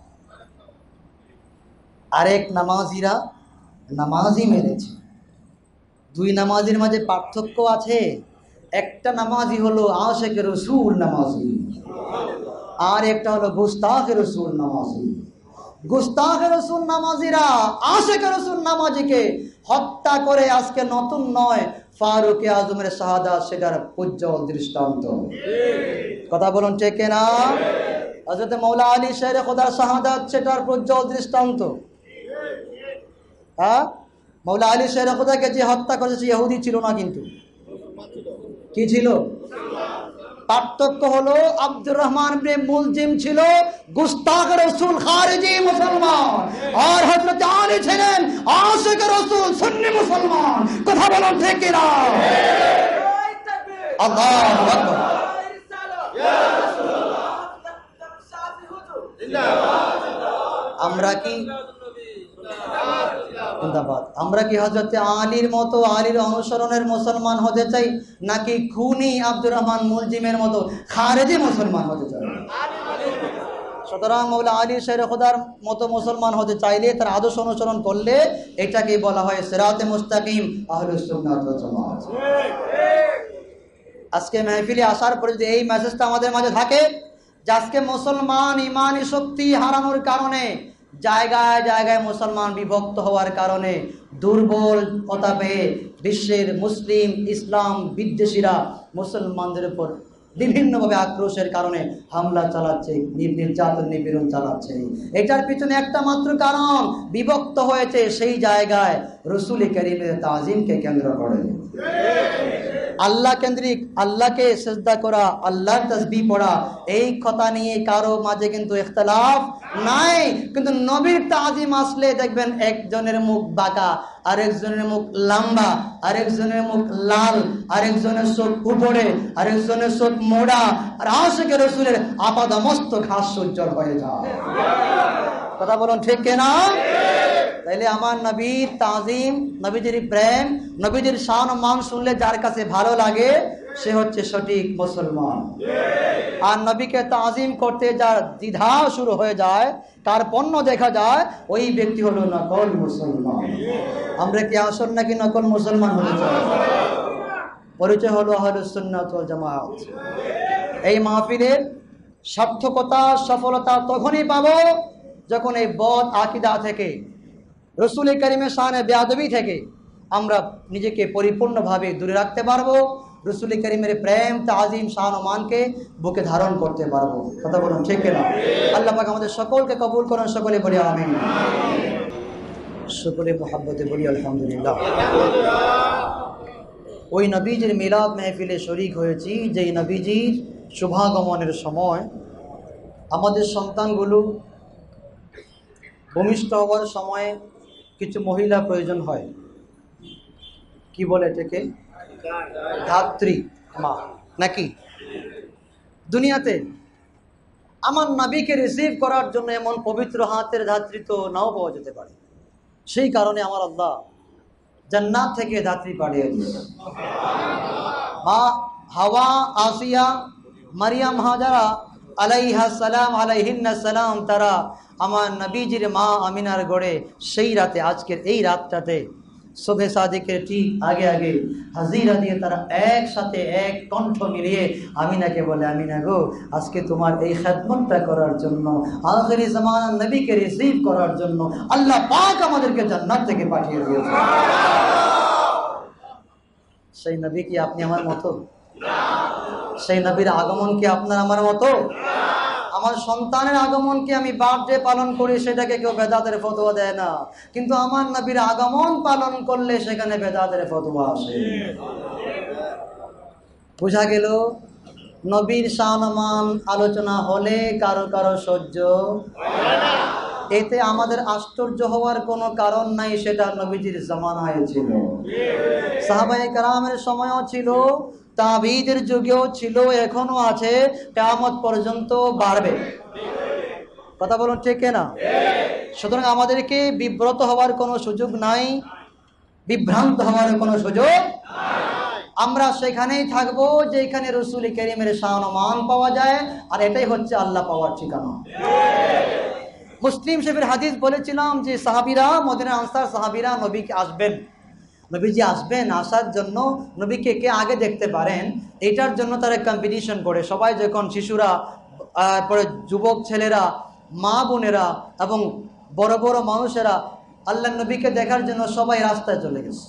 আরেক নামাজিরা নামাজি মেরেছে। দুই নামাজির মাঝে পার্থক্য আছে। একটা নামাজি হলো আশিক রসুল নামাজি, আর একটা হলো গুস্তাখ রসুল নামাজি। গুস্তাখ রসুল নামাজিরা আশিক রসুল নামাজিকে হত্যা করে আজকে নতুন নয়, ফারুক আজমের শাহাদাত সেটার উজ্জ্বল দৃষ্টান্ত। কথা বলুন ঠিক না? হযরত মৌলা আলী শের খোদার শাহাদাত সেটার উজ্জ্বল দৃষ্টান্ত। হ্যাঁ, মৌলা আলী শের খোদাকে যে হত্যা করেছে ইহুদি ছিল না, কিন্তু কি ছিল? পার্থক্য হলো আব্দুর রহমান ইবনে মুলজিম ছিল গুস্তাখ রাসূল খারিজি মুসলমান, আর হযরত আলী ছিলেন আশিক রাসূল সুন্নি মুসলমান। কথা বলুন ঠিক কি না? আল্লাহু আকবার। ইয়া রাসূলুল্লাহ জিন্দাবাদ। আমরা কি জিন্দাবাদ আমরা কি হযরত আলীর মতো আলীর অনুসরণের মুসলমান হতে চাই, নাকি খুনি আব্দুর রহমান মুলজিমের মতো খারেজি মুসলমান হতে চাই? সুতরাং মৌলা আলী শের খোদার মতো মুসলমান হতে চাইলে তার আদর্শ অনুসরণ করলে এটাকে বলা হয় সিরাতে মুস্তাকিম, আহলুস সুন্নাত ওয়াল জামাত। আজকে মাহফিলে আসার পরে যদি এই মেসেজটা আমাদের মাঝে থাকে যে আজকে মুসলমান ইমানি শক্তি হারানোর কারণে, জায়গায় জায়গায় মুসলমান বিভক্ত হওয়ার কারণে, দুর্বলতা পেয়ে বিশ্বের মুসলিম ইসলাম বিদ্বেষীরা মুসলমানদের উপর বিভিন্নভাবে আক্রোশের কারণে হামলা চালাচ্ছে, নির্যাতন নিপীড়ন চালাচ্ছে, এটার পিছনে একটা মাত্র কারণ, বিভক্ত হয়েছে সেই জায়গায় রসুল করিমের তাজিমকে কেন্দ্র করে। আল্লাহ কেন্দ্রিক, আল্লাহকে সিজদা করা, আল্লাহর তাসবিহ পড়া, এই কথা নিয়ে কারো মাঝে কিন্তু ইখতিলাফ নাই। কিন্তু নবীর তাজিম আসলে দেখবেন একজনের মুখ বাঁকা, আরেকজনের মুখ লম্বা, আরেকজনের মুখ লাল, আরেকজনের চোখ উপরে, আরেকজনের চোখ মোড়া, আর আশিক রাসূলের আপাদমস্তক হাস্যোজ্জ্বল হয়ে যায়। কথা বলুন ঠিক কিনা? তাইলে আমার নবীর তাজিম, নবীজির প্রেম, নবীজির শান ও মান শুনলে যার কাছে ভালো লাগে সে হচ্ছে সঠিক মুসলমান। আর নবীকে তাজিম করতে যার দ্বিধা শুরু হয়ে যায়, তার পণ্য দেখা যায়, ওই ব্যক্তি হলো নকল মুসলমান। আমরা কি আসল নাকি নকল মুসলমান হতে চাই? পরিচয় হলো আহলুস সুন্নাত ওয়াল জামাত। এই মাহফিলের সার্থকতা সফলতা তখনই পাবো যখন এই বদ আকীদা থেকে, রসুল করিমের শানে বেয়াদবি থেকে আমরা নিজেকে পরিপূর্ণভাবে দূরে রাখতে পারবো, রসুল করিমের প্রেম তাজিম শান ও মানকে বুকে ধারণ করতে পারবো। কথা বলুন ঠিক না? আল্লাহ পাক আমাদের সকলকে কবুল করুন। সকলে বলি আমিন। সকলে মুহাব্বতে বলি আলহামদুলিল্লাহ। ওই নবীজির মিলাদ মেহফিলে শরীক হয়েছি যেই নবীজির শুভাগমনের সময় আমাদের সন্তানগুলো ভূমিষ্ঠ হওয়ার সময় কিছু মহিলা প্রয়োজন হয়। কি বলে এটাকে? ধাত্রী মা নাকি? দুনিয়াতে আমার নবীকে রিসিভ করার জন্য এমন পবিত্র হাতের ধাত্রী তো নাও পাওয়া যেতে পারে। সেই কারণে আমার আল্লাহ জান্নাত থেকে ধাত্রী পাঠিয়ে দিয়েছে। মা হাওয়া, আসিয়া, মারিয়াম, হাজারা আলাইহা সালাম আলাইহিন্না সালাম, তারা আমার নবীজির মা আমিনার গড়ে সেই রাতে, আজকের এই রাতটাতে শোভে সাদিকের ঠিক আগে আগে হাজিরা দিয়ে তারা একসাথে এক কণ্ঠ মিলিয়ে আমিনাকে বলে, আমিনা গো, আজকে তোমার এই খেদমতটা করার জন্য, আখিরি জামানার নবীকে রিসিভ করার জন্য আল্লাহ পাক আমাদেরকে জান্নাত থেকে পাঠিয়ে দিয়েছে। সেই নবী কি আপনি আমার মতো? সেই নবীর আগমন কি আপনার আমার মতো? আমার সন্তানের আগমনকে আমি বার্থডে পালন করি, সেটাকে কেউ বেদাতের ফতোয়া দেয় না, কিন্তু আমার নবীর আগমন পালন করলে সেখানে বেদাতের ফতোয়া আসে। বোঝা গেল নবীর শান-মান আলোচনা হলে কারো কারো সহ্য হয় না। এতে আমাদের আশ্চর্য হওয়ার কোনো কারণ নাই, সেটা নবীজির জামানায় ছিল, সাহাবায়ে কেরামের সময়ও ছিল, তাবিঈদের যুগেও ছিল, এখনো আছে, কিয়ামত পর্যন্ত বাড়বে। কথা বলুন ঠিক না? সুতরাং আমাদেরকে বিব্রত হওয়ার কোনো সুযোগ নাই, বিভ্রান্ত হওয়ার কোনো সুযোগ। আমরা সেখানেই থাকবো যেখানে রসুল করিমের শান ও মান পাওয়া যায়, আর এটাই হচ্ছে আল্লাহ পাওয়ার ঠিকানা। মুসলিম শরীফের হাদিস বলেছিলাম যে সাহাবীরা, মদিনার আনসার সাহাবীরা নবীকে আসবেন, নবীজি আসবেন, আসার জন্য নবীকে কে আগে দেখতে পারেন এটার জন্য তারা কম্পিটিশন করে। সবাই যখন শিশুরা, তারপরে যুবক ছেলেরা, মা বোনেরা এবং বড় বড় মানুষেরা আল্লাহ নবীকে দেখার জন্য সবাই রাস্তায় চলে গেছে।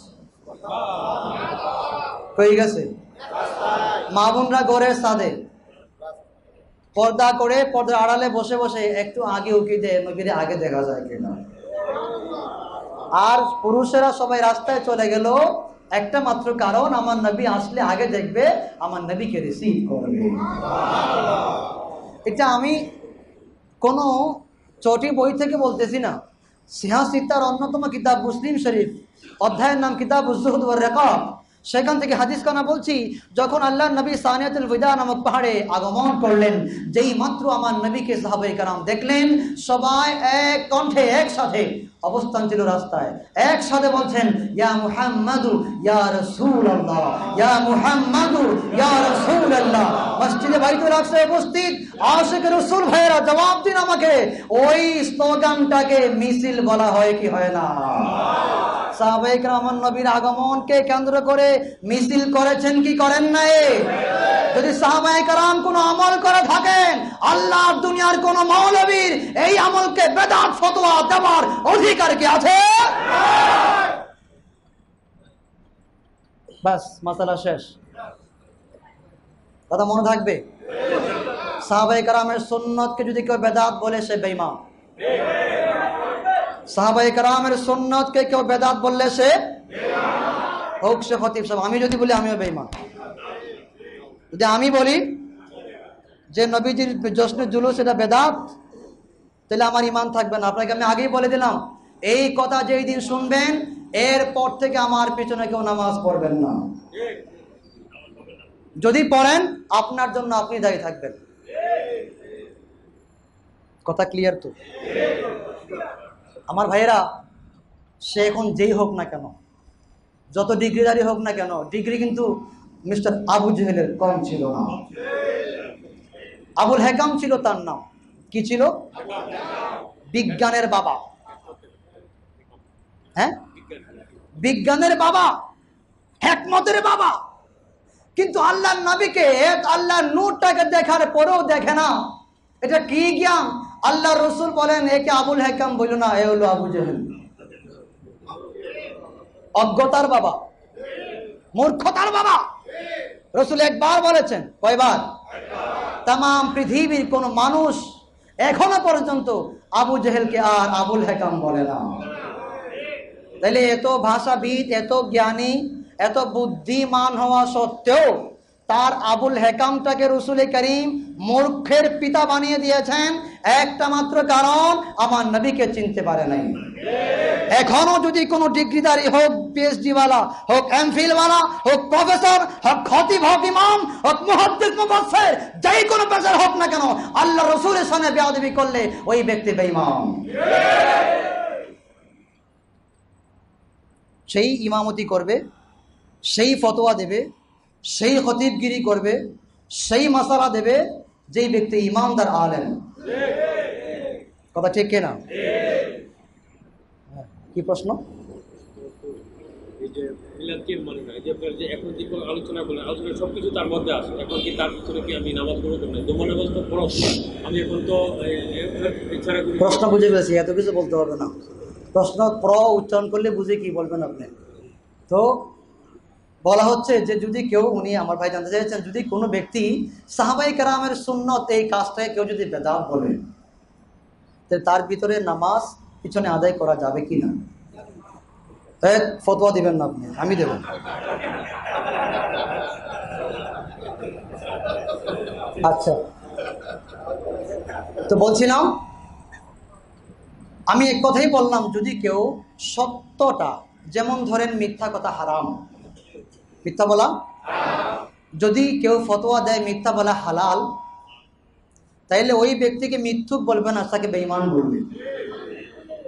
হয়ে গেছে মা বোনরা ঘরের ছাদে পর্দা করে, পর্দার আড়ালে বসে বসে একটু আগে উকি দেয় নবীরে আগে দেখা যায় কিনা। আর পুরুষেরা সবাই রাস্তায় চলে গেল একটা মাত্র কারণ, আমার নবী আসলে আগে দেখবে, আমার নবীকে রিসিভ করবে। এটা আমি কোনো চটি বই থেকে বলতেছি না, সিহাসিতার অন্যতম কিতাব মুসলিম শরীফ, অধ্যায়ের নাম কিতাব উজ-জুহদ ওয়ার রিকাব, সেখান থেকে হাদিস কানা বলছি। যখন আল্লাহ নবী সানিয়াতুল বিদা নামক পাহাড়ে আগমন করলেন, যেই মাত্র আমার নবীকে সাহাবায়ে কেরাম দেখলেন, সবাই এক কণ্ঠে একসাথে, অবস্থান ছিল রাস্তায়, একসাথে বলছেন ইয়া মুহাম্মাদু ইয়া রাসূলুল্লাহ, ইয়া মুহাম্মাদু ইয়া রাসূলুল্লাহ। মসজিদে বাইতুল আকসা উপস্থিত আশিক রাসূল ভাইরা জবাব দিন আমাকে, ওই স্লোগানটাকে মিছিল বলা হয় কি হয় না? সাহাবায়ে কেরাম নবীর আগমনকে কেন্দ্র করে মিছিল করেছেন কি করেন নাই? যদি সাহাবায়ে কেরাম কোনো আমল করে থাকেন, আল্লাহর দুনিয়ার কোন মৌলবীর এই আমলকে বেদাত ফতোয়া দেওয়ার অধিকার কি আছে? বাস মাসালা শেষ। কথা মনে থাকবে, সাহাবায়ে কেরামের সুন্নতকে যদি কেউ বেদাত বলে সে বেঈমান। সাহাবায়ে কেরামের সুন্নতকে কেউ বেদাত বললে সে হোক সে খতিব সাহেব। আমি যদি বলি আমিও বেঈমান, যদি আমি বলি যে নবীজির জশ্নে জুলুস এটা বেদাত, তাহলে আমার ঈমান থাকবে না। আপনাকে আমি আগেই বলে দিলাম, এই কথা যেই দিন শুনবেন এরপর থেকে আমার পিছনে কেউ নামাজ পড়বেন না। যদি পড়েন আপনার জন্য আপনি দায়ী থাকবেন। কথা ক্লিয়ার তো? আমার ভাইয়েরা, সে এখন যেই হোক না কেন, যত ডিগ্রিধারী হোক না কেন, ডিগ্রি কিন্তু মিস্টার আবু জেহেলের কম ছিল না। আবুল হেকাম ছিল তার নাম। কি ছিল? বিজ্ঞানের বাবা। হ্যাঁ, বিজ্ঞানের বাবা, হিকমতের বাবা। কিন্তু আল্লাহর নবীকে, আল্লাহর নূরটাকে দেখার পরেও দেখে না। এটা কি জ্ঞান? আল্লাহ রসুল বলেন একে আবুল হেকাম বলল না, এ হলো আবু জেহেল। অজ্ঞতার বাবা, মূর্খতার বাবা। রসুল একবার বলেছেন, কয়বার? তাম পৃথিবীর কোন মানুষ এখনো পর্যন্ত আবু জেহেলকে আর আবুল হেকাম বলে না। তাহলে এত ভাষাবিদ, এত জ্ঞানী, এত বুদ্ধিমান হওয়া সত্ত্বেও তার আবুল হেকামটাকে রসুল করিম মূর্খের পিতা বানিয়ে দিয়েছেন একটা মাত্র কারণ, আমার নবীকে চিনতে পারে নাই। এখনো যদি কোনো ডিগ্রিধারী হোক, পিএইচডি ওয়ালা হোক, এমফিল ওয়ালা হোক, প্রফেসর হোক, খতিব হোক, ইমাম হোক, মুহাদ্দিস, মুফাসসির, যেই কোনো পেশার হোক না কেন, আল্লাহ রসুলের সামনে বেয়াদবি করলে ওই ব্যক্তি বেঈমান। সেই ইমামতি করবে, সেই ফতোয়া দেবে, সেই খতিবগিরি করবে, সেই মাসালা দেবে যেই ব্যক্তি ইমানদার আলেম। কথা ঠিক কিনা? কি প্রশ্ন? প্রশ্ন বুঝে পেয়েছি, এত কিছু বলতে হবে না। প্রশ্ন প্র উচ্চারণ করলে বুঝে কি বলবেন আপনি। তো বলা হচ্ছে যে যদি কেউ, উনি আমার ভাই জানতে চাইছেন, যদি কোনো ব্যক্তি সাহাবায়ে কেরামের সুন্নত এই কাজটাকে কেউ যদি বেদাত বলে, তাহলে তার ভিতরে নামাজ পিছনে আদায় করা যাবে কি না? ফতোয়া দিবেন না আপনি, আমি দেব। আচ্ছা, তো বলছিলাম, আমি এক কথাই বললাম, যদি কেউ সত্যটা, যেমন ধরেন মিথ্যা কথা হারাম, মিথ্যা বলা, যদি কেউ ফতোয়া দেয় মিথ্যা বলা হালাল, তাইলে ওই ব্যক্তিকে মিথ্যুক বলবে না, তাকে বেঈমান বলবে।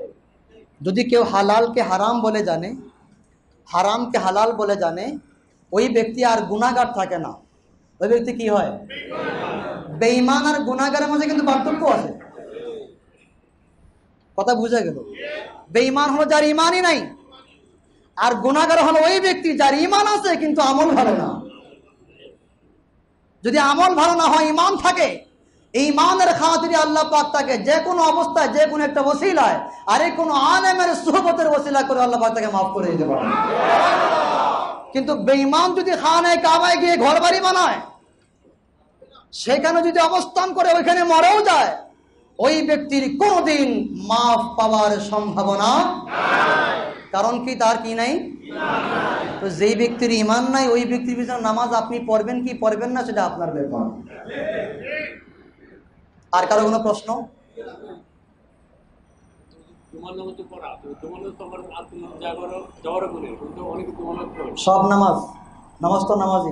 যদি কেউ হালালকে হারাম বলে জানে, হারামকে হালাল বলে জানে, ওই ব্যক্তি আর গুনাহগার থাকে না। ওই ব্যক্তি কি হয়? বেঈমান আর গুনাহগারের মধ্যে কিন্তু পার্থক্য আছে। কথা বুঝা গেল? বেঈমান হলো যার ইমানই নাই, আর গুনাহগার হলো ওই ব্যক্তি যার ইমান আছে কিন্তু আমল ভালো না। যদি আমল ভালো না হয়, ইমান থাকে, এই ইমানের খাতিরে আল্লাহ পাক তাকে যে কোনো অবস্থায় যে কোনো একটা ওসিলায় আরে কোনো আলেমের সুহবতের ওসিলা করে আল্লাহ পাক তাকে মাফ করে দিতে পারে। কিন্তু বেঈমান যদি খানায় কাবায় গিয়ে ঘর বাড়ি বানায়, সেখানে যদি অবস্থান করে ওইখানে মরেও যায়, ওই ব্যক্তির কোনোদিন মাফ পাওয়ার সম্ভাবনা নাই। কারণ কি? তার কি নাই? তো যেই ব্যক্তির ইমান নাই, ওই ব্যক্তির পিছনে নামাজ আপনি পড়বেন কি পড়বেন না সেটা আপনার ব্যাপার। আর কারো কোনো প্রশ্ন? সব নামাজ নামাজ তো নামাজই।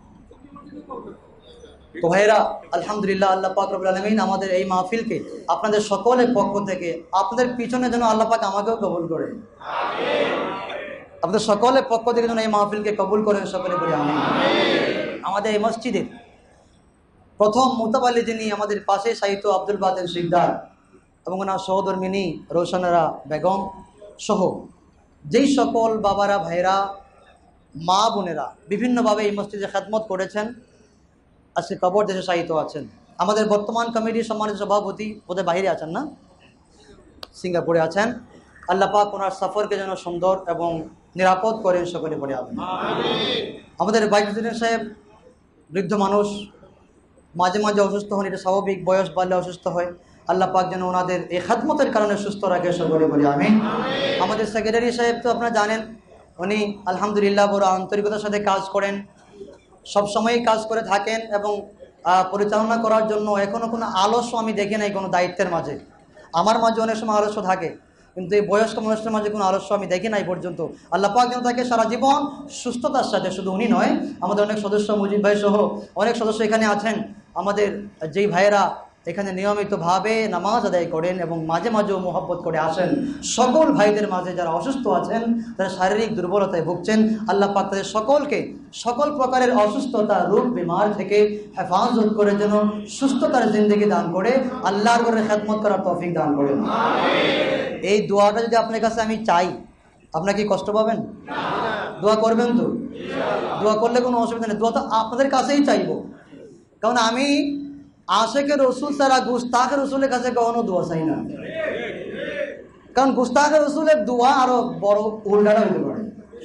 তো ভাইরা, আলহামদুলিল্লাহ, আল্লাহ পাক রব্বুল আলামিন আমাদের এই মাহফিলকে আপনাদের সকলের পক্ষ থেকে, আপনাদের পিছনে যেন আল্লাহ পাক আমাকেও কবুল করেন। আপনাদের সকলের পক্ষ থেকে যেন এই মাহফিলকে কবুল করেন, সকলে বলি আমিন। আমাদের এই মসজিদের প্রথম মুতাবাল্লি যিনি আমাদের পাশে সাহিত্য আব্দুল বাতেন শিকদার এবং ওনার সহধর্মিনী রোশনারা বেগম সহ যেই সকল বাবারা, ভাইরা, মা বোনেরা বিভিন্নভাবে এই মসজিদে খেদমত করেছেন, আজকে কবর দেশে সাহিত্য আছেন। আমাদের বর্তমান কমিটির সম্মানিত সভাপতি ওদের বাইরে আছেন না, সিঙ্গাপুরে আছেন। আল্লাহ পাক ওনার সফরকে যেন সুন্দর এবং নিরাপদ করেন, সকলে পড়ে আছেন। আমাদের ভাইস প্রেসিডেন্ট সাহেব বৃদ্ধ মানুষ, মাঝে মাঝে অসুস্থ হন, এটা স্বাভাবিক, বয়স বাড়লে অসুস্থ হয়। আল্লাহ পাক যেন ওনাদের এই খেদমতের কারণে সুস্থ রাখে, সকলে বলি আমিন। আমাদের সেক্রেটারি সাহেব তো আপনারা জানেন, উনি আলহামদুলিল্লাহ বড় আন্তরিকতার সাথে কাজ করেন, সবসময়ই কাজ করে থাকেন এবং পরিচালনা করার জন্য এখনও কোনো আলস্য আমি দেখি নাই কোনো দায়িত্বের মাঝে। আমার মাঝে অনেক সময় আলস্য থাকে, কিন্তু এই বয়স্ক মানুষের মাঝে কোনো আলস্য আমি দেখি নাই পর্যন্ত। আল্লাহ পাক যেন তাকে সারা জীবন সুস্থতার সাথে, শুধু উনি নয়, আমাদের অনেক সদস্য, মুজিব ভাই সহ অনেক সদস্য এখানে আছেন, আমাদের যেই ভাইয়েরা এখানে নিয়মিতভাবে নামাজ আদায় করেন এবং মাঝে মাঝেও মোহাব্বত করে আসেন, সকল ভাইদের মাঝে যারা অসুস্থ আছেন, যারা শারীরিক দুর্বলতায় ভুগছেন, আল্লাহ পাক তাদের সকলকে সকল প্রকারের অসুস্থতা, রোগ বিমার থেকে হেফাজত করে যেন সুস্থতার জিন্দেগি দান করে আল্লাহর ঘরে খেদমত করার তৌফিক দান করেন। এই দোয়াটা যদি আপনার কাছে আমি চাই, আপনারা কি কষ্ট পাবেন? দোয়া করবেন তো? দোয়া করলে কোনো অসুবিধা নেই, দোয়া তো আপনাদের কাছেই চাইব। কারণ আমি আশেকে রসুল ছাড়া গুস্তাখে রসুলের কাছে কখনো দোয়া চাই না। কারণ গুস্তাখে রসুলের দোয়া আরো বড় উল্টাটা হইতে পারে।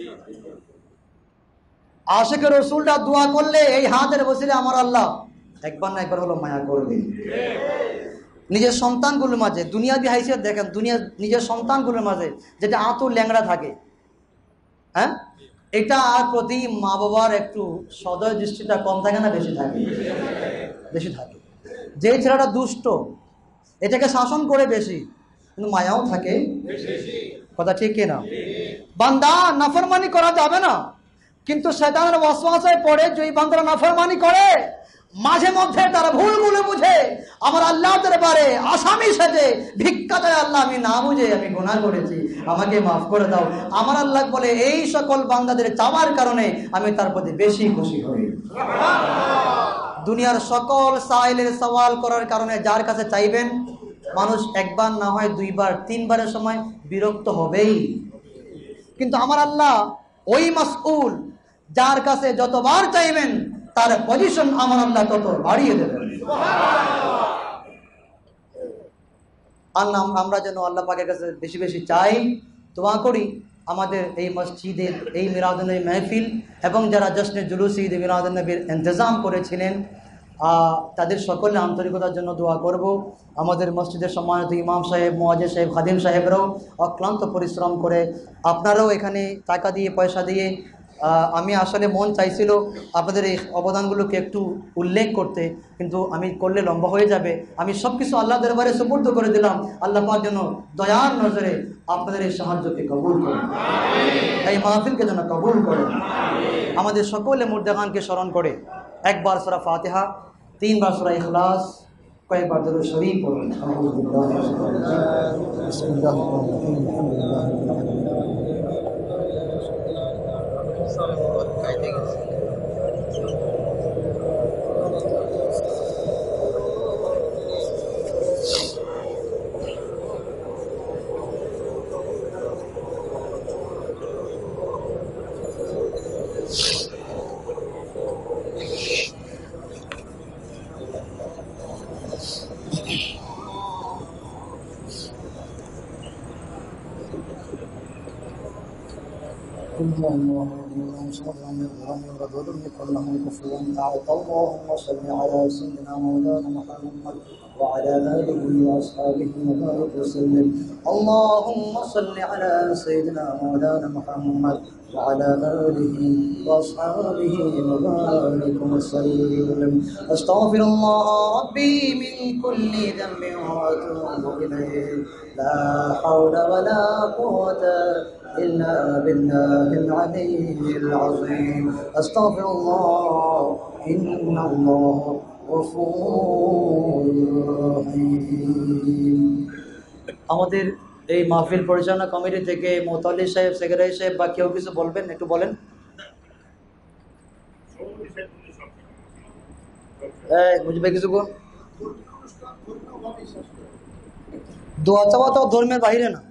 আশেকে রসুলটা দোয়া করলে এই হাতের বসিলে আমার আল্লাহ একবার না একবার হলো মায়া করবে। নিজের সন্তানগুলোর মাঝে, দুনিয়াবি হাইসিয়ত দেখেন, দুনিয়া নিজের সন্তানগুলোর মাঝে যেটা আঁতুর ল্যাংড়া থাকে, হ্যাঁ, এটা আর প্রতি মা বাবার একটু সদয় দৃষ্টিটা কম থাকে না বেশি থাকে? বেশি থাকে। যে ছেলেটা দুষ্ট, এটাকে শাসন করে বেশি, কিন্তু মায়াও থাকে। কথা ঠিক কিনা? বান্দা নাফরমানি করা যাবে না, কিন্তু শয়তানের ওয়াসওয়াসায় পড়ে যে বান্দারা নাফরমানি করে, মাঝে মধ্যে তারা ভুলগুলো বুঝে আমার আল্লাহর দরবারে আসামি সেজে ভিক্ষা চায়, আল্লাহ আমি না বুঝে আমি গুনাহ করেছি, আমাকে মাফ করে দাও। আমার আল্লাহ বলে এই সকল বান্দাদের চাওয়ার কারণে আমি তার প্রতি বেশি খুশি হই। দুনিয়ার সকল সাইলের সওয়াল করার কারণে যার কাছে চাইবেন, মানুষ একবার না হয় দুইবার তিনবারের সময় বিরক্ত হবেই, কিন্তু আমার আল্লাহ ওই মাসউল যার কাছে যতবার চাইবেন তার পজিশন আমার আল্লাহ তত বাড়িয়ে দেবেন। আল্লাহ আমরা যেন আল্লাহ পাকের কাছে বেশি বেশি চাই, দোয়া করি। আমাদের এই মসজিদের এই মিলাদুন নবী মাহফিল এবং যারা জশ্নে জুলুস ঈদ মিলাদুন নবীর ইন্তজাম করেছিলেন, তাদের সকলে আন্তরিকতার জন্য দোয়া করব। আমাদের মসজিদের সম্মানিত ইমাম সাহেব, মুয়াজ্জিন সাহেব, খাদিম সাহেবরাও অক্লান্ত পরিশ্রম করে, আপনারাও এখানে টাকা দিয়ে পয়সা দিয়ে, আমি আসলে মন চাইছিল আপনাদের এই অবদানগুলোকে একটু উল্লেখ করতে, কিন্তু আমি করলে লম্বা হয়ে যাবে। আমি সব কিছু আল্লাহ দরবারে সুপুর্দ করে দিলাম। আল্লাহ পাক যেন দয়ার নজরে আপনাদের এই সাহায্যকে কবুল করেন, এই মাহফিলকে যেন কবুল করেন। আমাদের সকলে মুর্দাগানকে স্মরণ করে একবার সূরা ফাতিহা, তিনবার সূরা ইখলাস, কয়েকবার দরুদ শরীফ পড়ুন। আউযু বিল্লাহি মিনাশ শাইতানির রাজিম। বিসমিল্লাহির রহমানির রহিম। আলহামদুলিল্লাহি রাব্বিল اللهم صل على سيدنا مولانا محمد وعلى آله وأصحابه وبارك وسلم. اللهم صل على سيدنا مولانا محمد وعلى آله وأصحابه وبارك وسلم. أستغفر الله ربي من كل ذنب وأتوب إليه. لا حول ولا قوة إلا بالله العلي العظيم. أستغفر الله إن الله غفور رحيم. আমাদের এই মাহফিল পরিচালনা কমিটি থেকে মোতাল্লি সাহেব, সেক্রেটারি সাহেব বা কেউ কিছু বলবেন? একটু বলেন। বুঝবে কিছু কোন দোয়া চাওয়া তো ধর্মের বাইরে না।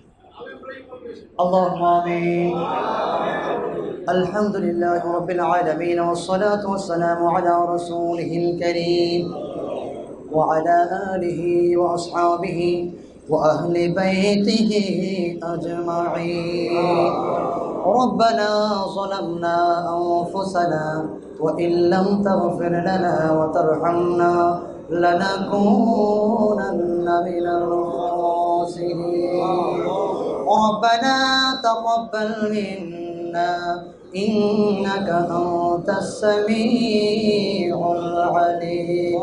اللهم آمين. الحمد لله رب العالمين والصلاة والسلام على رسوله الكريم وعلى آله وأصحابه وأهل بيته أجمعين. ربنا ظلمنا أنفسنا وإن لم تغفر لنا وترحمنا لنكونن من الخاسرين. ربنا تقبل منا إنك أنت السميع العليم.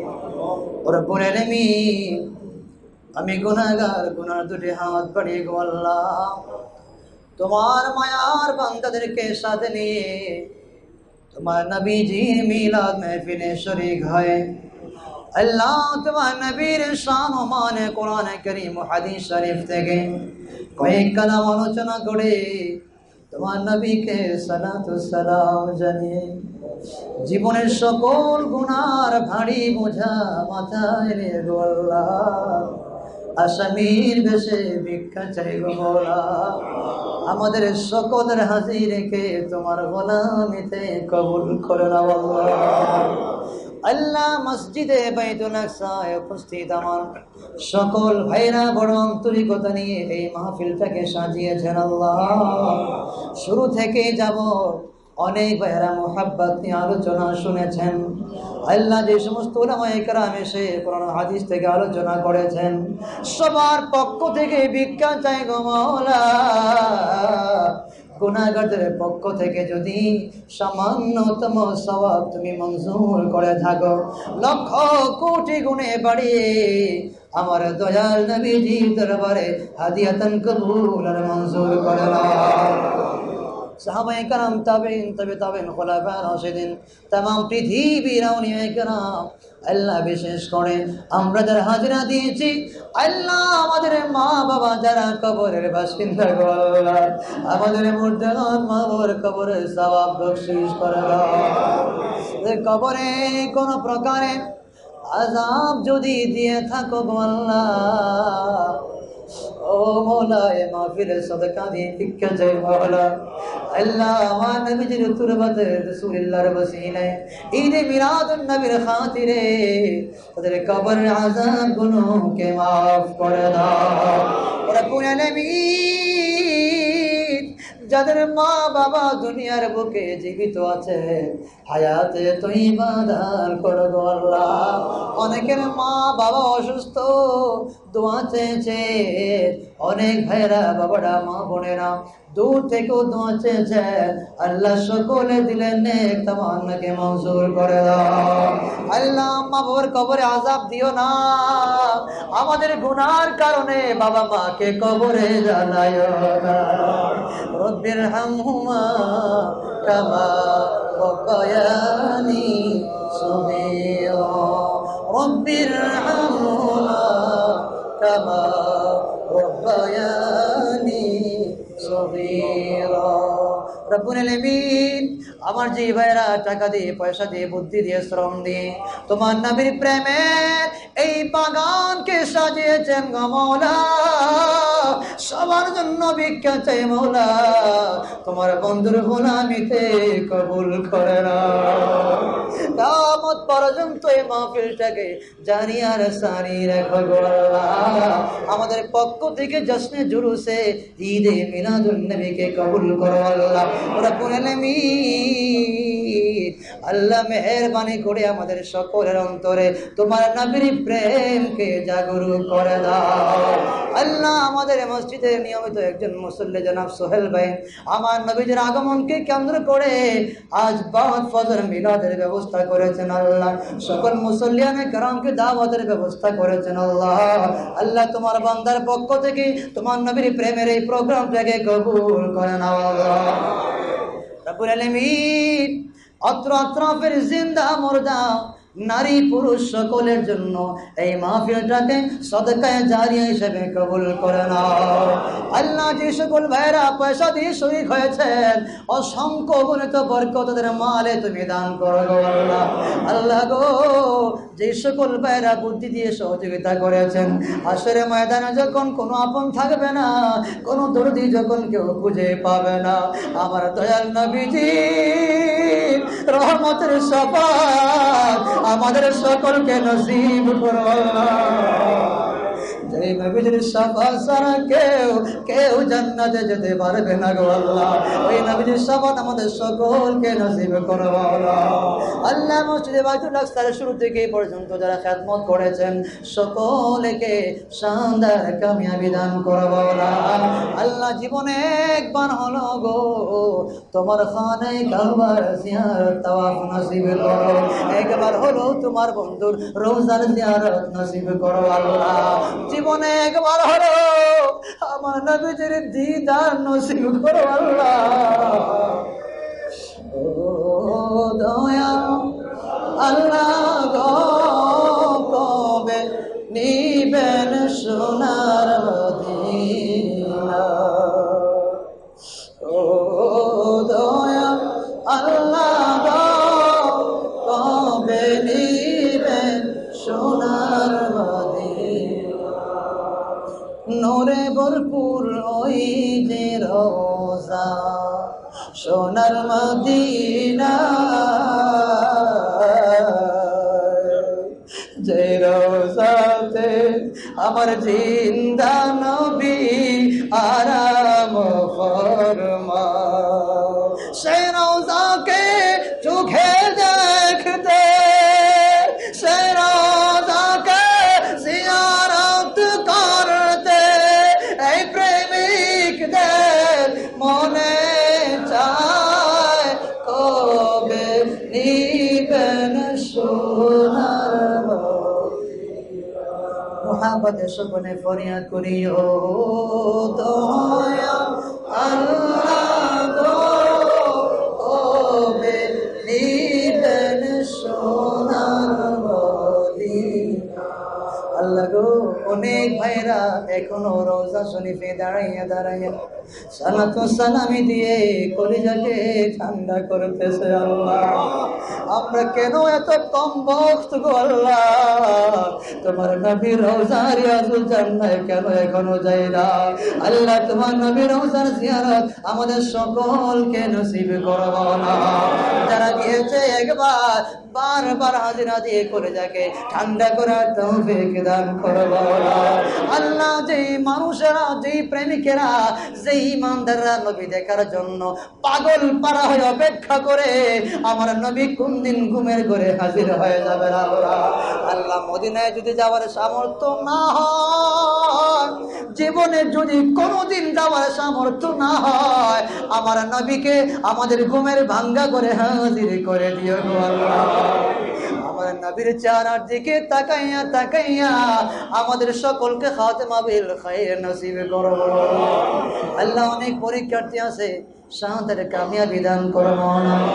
رب العالمين আমি গুনাহগার, গুনার দুটি হাত বাড়িয়ে গো আল্লাহ, তোমার মায়ার বান্দাদেরকে সাথে নিয়ে তোমার নবীজির মিলাদ মাহফিলে শরীক হয়ে আল্লাহ তোমার নবীর শান ও মানে কোরআন কারীম ও হাদিস শরীফ থেকে কয়েক কালাম আলোচনা করে তোমার নবীকে সালাতু সালাম জানিয়ে জীবনের সকল গুনার ভারী বোঝা মাথায় নিয়ে গো আল্লাহ আসামির বেশে ভিক্ষা চাই গো মওলা, আমাদের সকলের হাজির রেখে তোমার গোলামিতে কবুল করে নাও আল্লাহ। আল্লাহ মসজিদে বাইতুল আকসায় উপস্থিত আমার সকল ভাইরা বড় আন্তরিকতা নিয়ে এই মাহফিলটাকে সাজিয়েছেন আল্লাহ। শুরু থেকে যাব অনেক ভাইরা মোহাব্বত নিয়ে আলোচনা শুনেছেন আল্লাহ। যে সমস্ত উলামায়ে কেরাম এসে কোরআন হাদিস থেকে আলোচনা করেছেন সবার পক্ষ থেকে ভিক্ষা চাই গো মওলা, গুনাহগারদের পক্ষ থেকে যদি সামান্যতম সওয়াব তুমি মঞ্জুর করে থাকো লক্ষ কোটি গুণে বাড়িয়ে আমার দয়াল নবীজির দরবারে হাদিয়াতান কবুল আর মঞ্জুর করে নাও। সাহাবায়ে কেরাম, তাবেঈন, তবে তাবেঈন, খুলাফায়ে রাশিদিন, तमाम পৃথিবীর আউলিয়ায়ে কেরাম আল্লাহ, বিশেষ করে আমরা যারা হাজিরা দিয়েছি আল্লাহ, আমাদের মা বাবা যারা কবরের বাসিন্দা গো আল্লাহ, আমাদের মুর্দাগান মা বাবার কবরের সওয়াব বখশিশ করে দাও। কবরে কোন প্রকারে আযাব যদি দিয়ে থাকো গো আল্লাহ, ও মওলা এ মাহফিলের সাদাকা দিয়ে ভিক্ষা চাই মওলা। আল্লাহ আমার নবীজির তুরবাতে রাসূলুল্লাহর ওসিলায় ঈদে মিলাদুন নবীর খাতিরে তাদের কবরের আযাব গুনাহকে maaf করে দাও। রব্বুল আলামিন যাদের মা বাবা দুনিয়ার বুকে জীবিত আছে হায়াতে তয়্যিবা দান করো গো আল্লাহ। অনেকের মা বাবা অসুস্থ, দোয়া চেয়েছে, অনেক ভাইরা বাবারা মা বোনেরা দূর থেকেও দোয়া চেয়েছে আল্লাহ, সকলে দিলেন নেক তামান্নাকে মঞ্জুর করে দাও। আল্লাহ মা বাবার কবরে আযাব দিও না, আমাদের গুনার কারণে বাবা মাকে কবরে জ্বালায়ো না। রব্বির হামহুমা কামা রাব্বায়ানি সগীরা। রব্বিরহামহুমা কামা রব্বায়ানি সগীরা। রব্বুল আলামিন, আমার যে ভাইরা টাকা দিয়ে, পয়সা দিয়ে, বুদ্ধি দিয়ে, শ্রম দিয়ে তোমার নবীর প্রেমে এই বাগানকে সাজিয়েছেন গো মওলা, সবার জন্য ভিক্ষা চাই মওলা, তোমার বন্ধুর গোলামিতে কবুল করে না। কিয়ামত পর্যন্ত এই মাহফিলটাকে জানি আর সারি রাখো গো আল্লাহ। আমাদের পক্ষ থেকে জশ্নে জুলুসে ঈদে মিলাদুন নবীকে কবুল করো আল্লাহ রব্বুল আলামিন। আল্লাহ মেহেরবানি করে আমাদের সকলের অন্তরে তোমার নবীর প্রেমকে জাগরুক করে দাও আল্লাহ। আমাদের মসজিদের নিয়মিত একজন মুসল্লি জনাব সোহেল ভাই আমার নবীর আগমনকে কেন্দ্র করে আজ বাদ ফজর মিলাদের ব্যবস্থা করেছেন আল্লাহ। সকল মুসল্লিয়ানে কেরামকে দাওয়াতের ব্যবস্থা করেছেন আল্লাহ। আল্লাহ তোমার বান্দার পক্ষ থেকে তোমার নবীর প্রেমের এই প্রোগ্রামটাকে কবুল করে নাও আল্লাহ রব্বুল আলামিন। অত্র আত্রাফের জিন্দা মুর্দা নারী পুরুষ সকলের জন্য এই মাহফিলটাকে সদকায়ে জারিয়া হিসেবে কবুল করে নাও আল্লাহ। যে সকল ভাইরা পয়সা দিয়ে শরীক হয়েছেন অসংখ্য গণিত বরকত তাদের মালে তুমি দান করো গো আল্লাহ। আল্লাহ গো, যে সকল ভাইরা বুদ্ধি দিয়ে সহযোগিতা করেছেন হাসরে ময়দানে যখন কোনো আপন থাকবে না, কোনো দরদি যখন কেউ খুঁজে পাবে না, আমার দয়াল নবীজি রহমতের শাফাত আমাদের সকলকে নসিব করো আল্লাহ। যেই নবীর শাফাত ছাড়া কেউ কেউ জান্নাতে যেতে পারবে না গো আল্লাহ। ওই নবীর শাফাত আমাদের সকলকে নসিব করো আল্লাহ। আল্লাহ মসজিদে বাইতুল আকসার শুরু থেকে পর্যন্ত যারা খেদমত করেছেন সকলকে শানদার কামিয়াবি দান করো আল্লাহ। আল্লাহ জীবনে একবার হলো গো তোমার খানায় কাবার জিয়ারত তাওয়াফ নসিব করো, একবার হলো তোমার বন্ধুর রোজার জিয়ারত নসিব করো আল্লাহ। জীবনে একবার হলো আমার নবীর দিদার নসিব করো আল্লাহ। ও দয়া আল্লাহ গো, কবে নিবেন সোনার মদিনা। ও দয়া আল্লাহ গো, কবে নিবেন সোনার মদিনা। নূরে ভরপুর ওই যে রোজা সোনার মদিনা, যে রোজাতে আমার জিন্দা নবী আরাম ফরমা। সে রোজাকে চোখে দেখতে, সে রোজাকে জিয়ারত করতে এই প্রেমিকদের মনে চায় কবে নিবেন সোনার মোহাম্মদের সপনে ফরিয়াদ করিও দয়া আল্লাহ গো, কবে নিবেন সোনার মদিনা। আল্লাহ গো, অনেক ভাইরা এখনো রোজা শরীফে দাঁড়াইয়া দাঁড়াইয়া সালাতু সালামি দিয়ে কলিজাকে ঠান্ডা করতেছে আল্লাহ। আমরা কেন এত কম বক্ত গো আল্লাহ, তোমার নবীর রওজার রিয়াজুল জান্নাহ কেন এখনো যাই না আল্লাহ। তোমার নবীর রওজার জিয়ারত আমাদের সকলকে নসিব করো না। যারা গিয়েছে একবার বারবার হাজিরা দিয়ে কলিজাকে ঠান্ডা করার তৌফিক দান করো আল্লাহ। যেই মানুষেরা, যেই প্রেমিকেরা, যেই ইমানদাররা নবী দেখার জন্য পাগল পারা হয়ে অপেক্ষা করে আমার নবী কোন দিন ঘুমের ঘরে হাজির হয়ে যাবে আল্লাহ। আল্লাহ মদিনায় যদি যাওয়ার সামর্থ্য না হয়, জীবনে যদি কোনোদিন যাওয়ার সামর্থ্য না হয়, আমার নবীকে আমাদের ঘুমের ভাঙ্গা করে হাজির করে দিও গো আল্লাহ। আমার নবীর চেহারার দিকে তাকাইয়া তাকাইয়া আমাদের সকলকে খাতেমা বিল খায়র নসিব করো আল্লাহ। অনেক পরীক্ষার্থী আছে, শান্তির কামিয়াবি দান করো না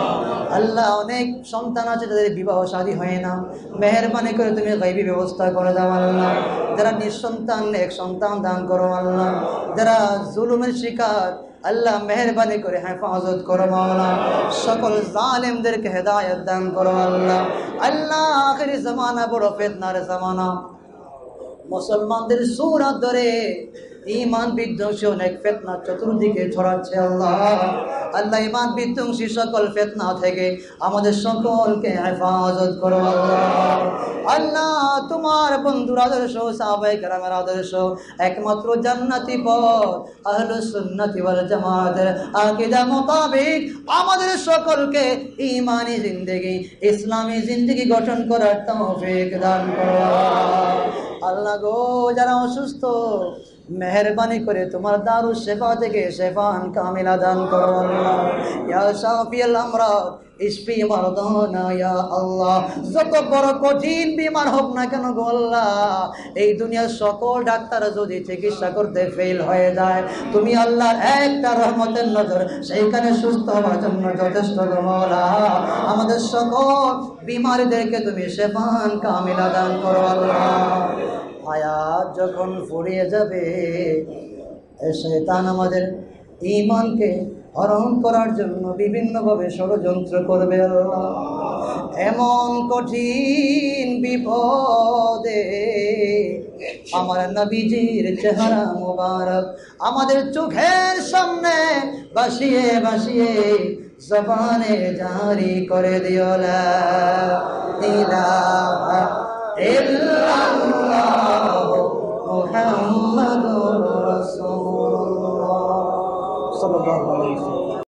আল্লাহ অনেক সন্তান আছে তাদের বিবাহ শাদী হয় না, মেহেরবানি করে তুমি গায়বী ব্যবস্থা করে দাও আল্লাহ। যারা নিঃসন্তান এক সন্তান দান করো আল্লাহ। যারা জুলুমের শিকার আল্লাহ মেহেরবানি করে হেফাজত করো মাওলা। সকল জালেমদেরকে হেদায়েত দান করো আল্লাহ। আল্লাহ আখিরি জামানা বড় ফিতনার জামানা, মুসলমানদের সুরাত ধরে ঈমান বিধ্বংসী অনেক ফিতনা চতুর্দিকে ছড়াচ্ছে আল্লাহ। আল্লাহ ঈমান বিধ্বংসী সকল ফিতনা থেকে আমাদের সকলকে হেফাজত করো আল্লাহ। আল্লাহ তোমার বন্ধুর আদর্শ, সাহাবায়ে কেরামের আদর্শ, একমাত্র জান্নাতি পথ আহলুস সুন্নাতি ওয়াল জামাতের আকীদা মোতাবেক আমাদের সকলকে ঈমানি জিন্দেগি, ইসলামী জিন্দেগি গঠন করার তৌফিক দান করো আল্লাহ গো। যারা অসুস্থ মেহেরবানি করে তোমার দারুস শেফা থেকে শেফান কামিলা দান করো আল্লাহ। ইয়া শাফিয়াল আমরাদ ইশফি মারদানা ইয়া আল্লাহ। যত বড় কঠিন বিমার হোক না কেন গো আল্লাহ, এই দুনিয়ার সকল ডাক্তার যদি চিকিৎসা করতে ফেল হয়ে যায়, তুমি আল্লাহর একটা রহমতের নজর সেইখানে সুস্থ হওয়ার জন্য যথেষ্ট গো মাওলা। আমাদের সকল বিমারীদেরকে তুমি শেফান কামিলা দান করো আল্লাহ। হায়াত যখন ফুরিয়ে যাবে, শয়তান আমাদের ঈমানকে হরণ করার জন্য বিভিন্নভাবে ষড়যন্ত্র করবে আল্লাহ। এমন কঠিন বিপদে আমার নবীজির চেহারা মুবারক আমাদের চোখের সামনে বাসিয়ে বাসিয়ে জবানে জারি করে দিও লা ইলাহা ইল্লাল্লাহ মুহাম্মাদুর রাসূলুল্লাহ সাল্লাল্লাহু আলাইহি ওয়াসাল্লাম।